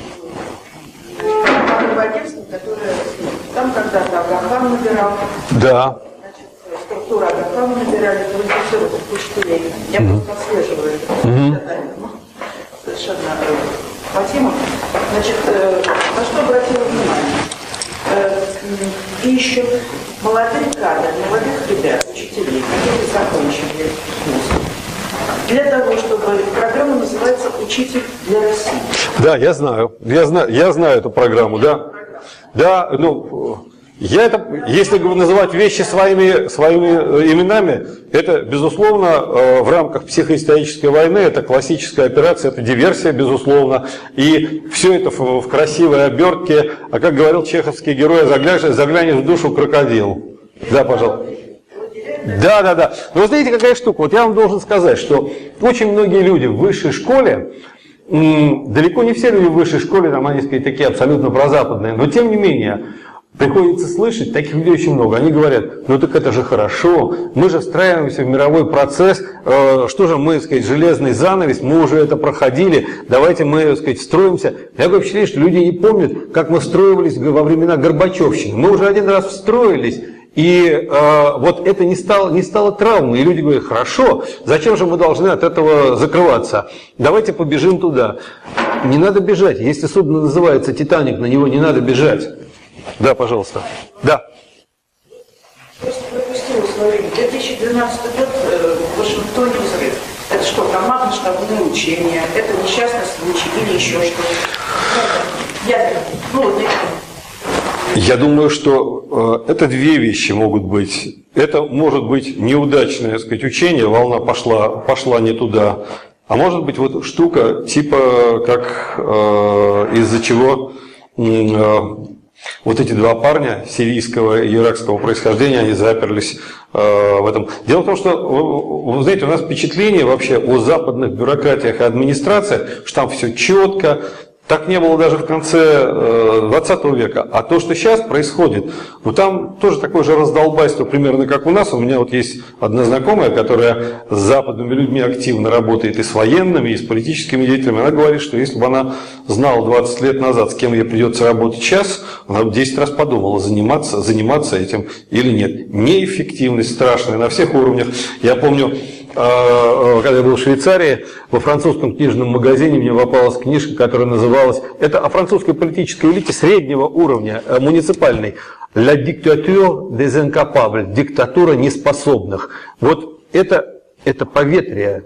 S20: Агентство, которое там когда-то Агахан набирал.
S1: Да.
S20: Значит, структура Агахан набирали, квалифицировали кучу лет. Я просто отслеживаю это. Совершенно по темам. Значит, на что обратила внимание? Ищут молодых кадров, молодых ребят, учителей, которые закончили вуз. Для того, чтобы программа называется «Учитель для России».
S1: Да, я знаю эту программу, да. Да, ну, если называть вещи своими именами, это, безусловно, в рамках психоисторической войны, это классическая операция, это диверсия, безусловно. И все это в красивой обертке, а как говорил чеховский герой, заглянешь в душу крокодил. Да, пожалуйста. Да. Но вы знаете, какая штука? Вот я вам должен сказать, что очень многие люди в высшей школе, далеко не все люди в высшей школе, там они, сказать, такие абсолютно прозападные, но тем не менее, приходится слышать, таких людей очень много. Они говорят, ну так это же хорошо, мы же встраиваемся в мировой процесс, что же мы, сказать, железный занавес, мы уже это проходили, давайте мы, сказать, встроимся. Я такое впечатление, что люди не помнят, как мы встроились во времена Горбачевщины. Мы уже один раз встроились. И вот это не стало травмой. И люди говорят, хорошо, зачем же мы должны от этого закрываться? Давайте побежим туда. Не надо бежать. Если судно называется «Титаник», на него не надо бежать. Да, пожалуйста. Да.
S20: Просто пропустила свое время. 2012 год в Вашингтоне взрыв. Это что, командно-штабные учения? Это несчастный случай или еще что-то?
S1: Я думаю, что это две вещи могут быть. Это может быть неудачное, так сказать, учение, волна пошла не туда. А может быть вот штука типа как из-за чего вот эти два парня сирийского и иракского происхождения, они заперлись в этом. Дело в том, что, вы знаете, у нас впечатление вообще о западных бюрократиях и администрациях, что там все четко. Так не было даже в конце 20 века. А то, что сейчас происходит, ну там тоже такое же раздолбайство примерно как у нас. У меня вот есть одна знакомая, которая с западными людьми активно работает и с военными, и с политическими деятелями. Она говорит, что если бы она знала 20 лет назад, с кем ей придется работать сейчас, она бы 10 раз подумала, заниматься этим или нет. Неэффективность страшная на всех уровнях. Я помню, когда я был в Швейцарии, во французском книжном магазине мне попалась книжка, которая называлась, это о французской политической элите среднего уровня, муниципальной, «La dictature des incapables», диктатура неспособных. Вот это поветрие.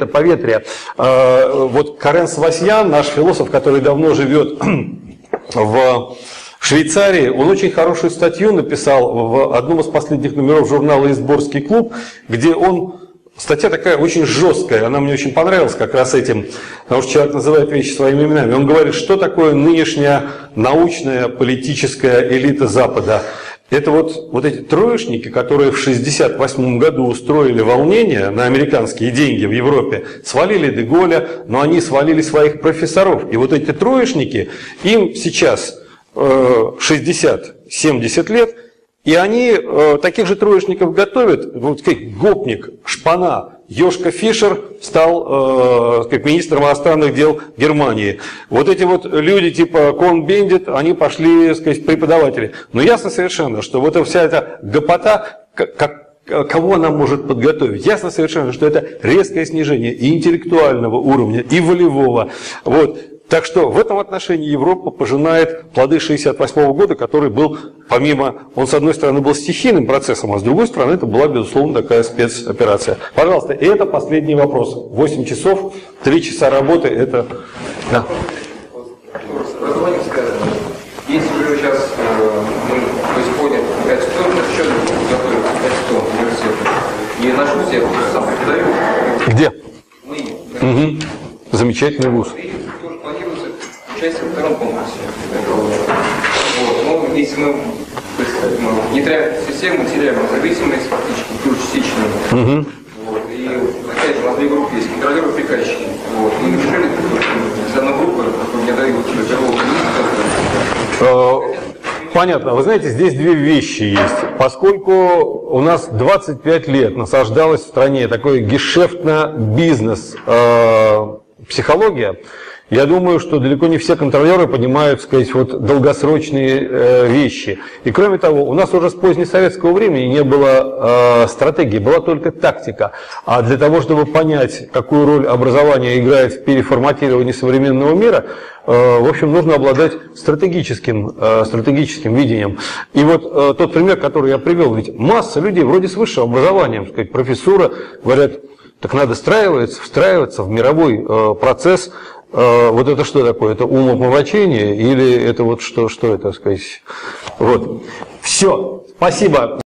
S1: Вот Карен Свасьян, наш философ, который давно живет в Швейцарии, он очень хорошую статью написал в одном из последних номеров журнала «Изборский клуб», где он статья такая очень жесткая, она мне очень понравилась как раз этим, потому что человек называет вещи своими именами. Он говорит, что такое нынешняя научная политическая элита Запада. Это вот эти троечники, которые в 1968 году устроили волнение на американские деньги в Европе, свалили де Голля, но они свалили своих профессоров. И вот эти троечники, им сейчас 60-70 лет, и они таких же троечников готовят. Вот как гопник, шпана, Йошка Фишер стал как министром иностранных дел Германии. Вот эти вот люди типа Kohn-Bendit, они пошли, сказать, преподаватели. Но ясно совершенно, что вот вся эта гопота, кого она может подготовить? Ясно совершенно, что это резкое снижение и интеллектуального уровня, и волевого. Вот. Так что в этом отношении Европа пожинает плоды 1968 года, который был, помимо, он с одной стороны был стихийным процессом, а с другой стороны это была, безусловно, такая спецоперация. Пожалуйста, и это последний вопрос. 8 часов, 3 часа работы, это... Да.
S15: Образование сказано. Если вы сейчас поняли 5 сторону, еще готовим 5 сторону университета, и нашу всех сам преподаю.
S1: Где?
S15: Мы.
S1: Угу. Замечательный вуз.
S15: Участие во втором конкурсе. Вот. Но если мы внедряем систему, мы теряем независимость, фактически, ту частичную. Вот. И опять же, у нас две группы есть, контролеры и приказчики. Вот. И мы решили, из одной группы, которую мне дают первого.
S1: Понятно. Вы знаете, здесь две вещи есть. Поскольку у нас 25 лет насаждалась в стране такой гешефтно-бизнес психология, я думаю, что далеко не все контролеры понимают, сказать, вот долгосрочные вещи. И кроме того, у нас уже с позднесоветского времени не было стратегии, была только тактика. А для того, чтобы понять, какую роль образование играет в переформатировании современного мира, в общем, нужно обладать стратегическим видением. И вот тот пример, который я привел, ведь масса людей вроде с высшим образованием, сказать, профессура, говорят, так надо встраиваться в мировой процесс. Вот это что такое? Это умопомрачение или это вот что это, сказать? Вот. Все. Спасибо.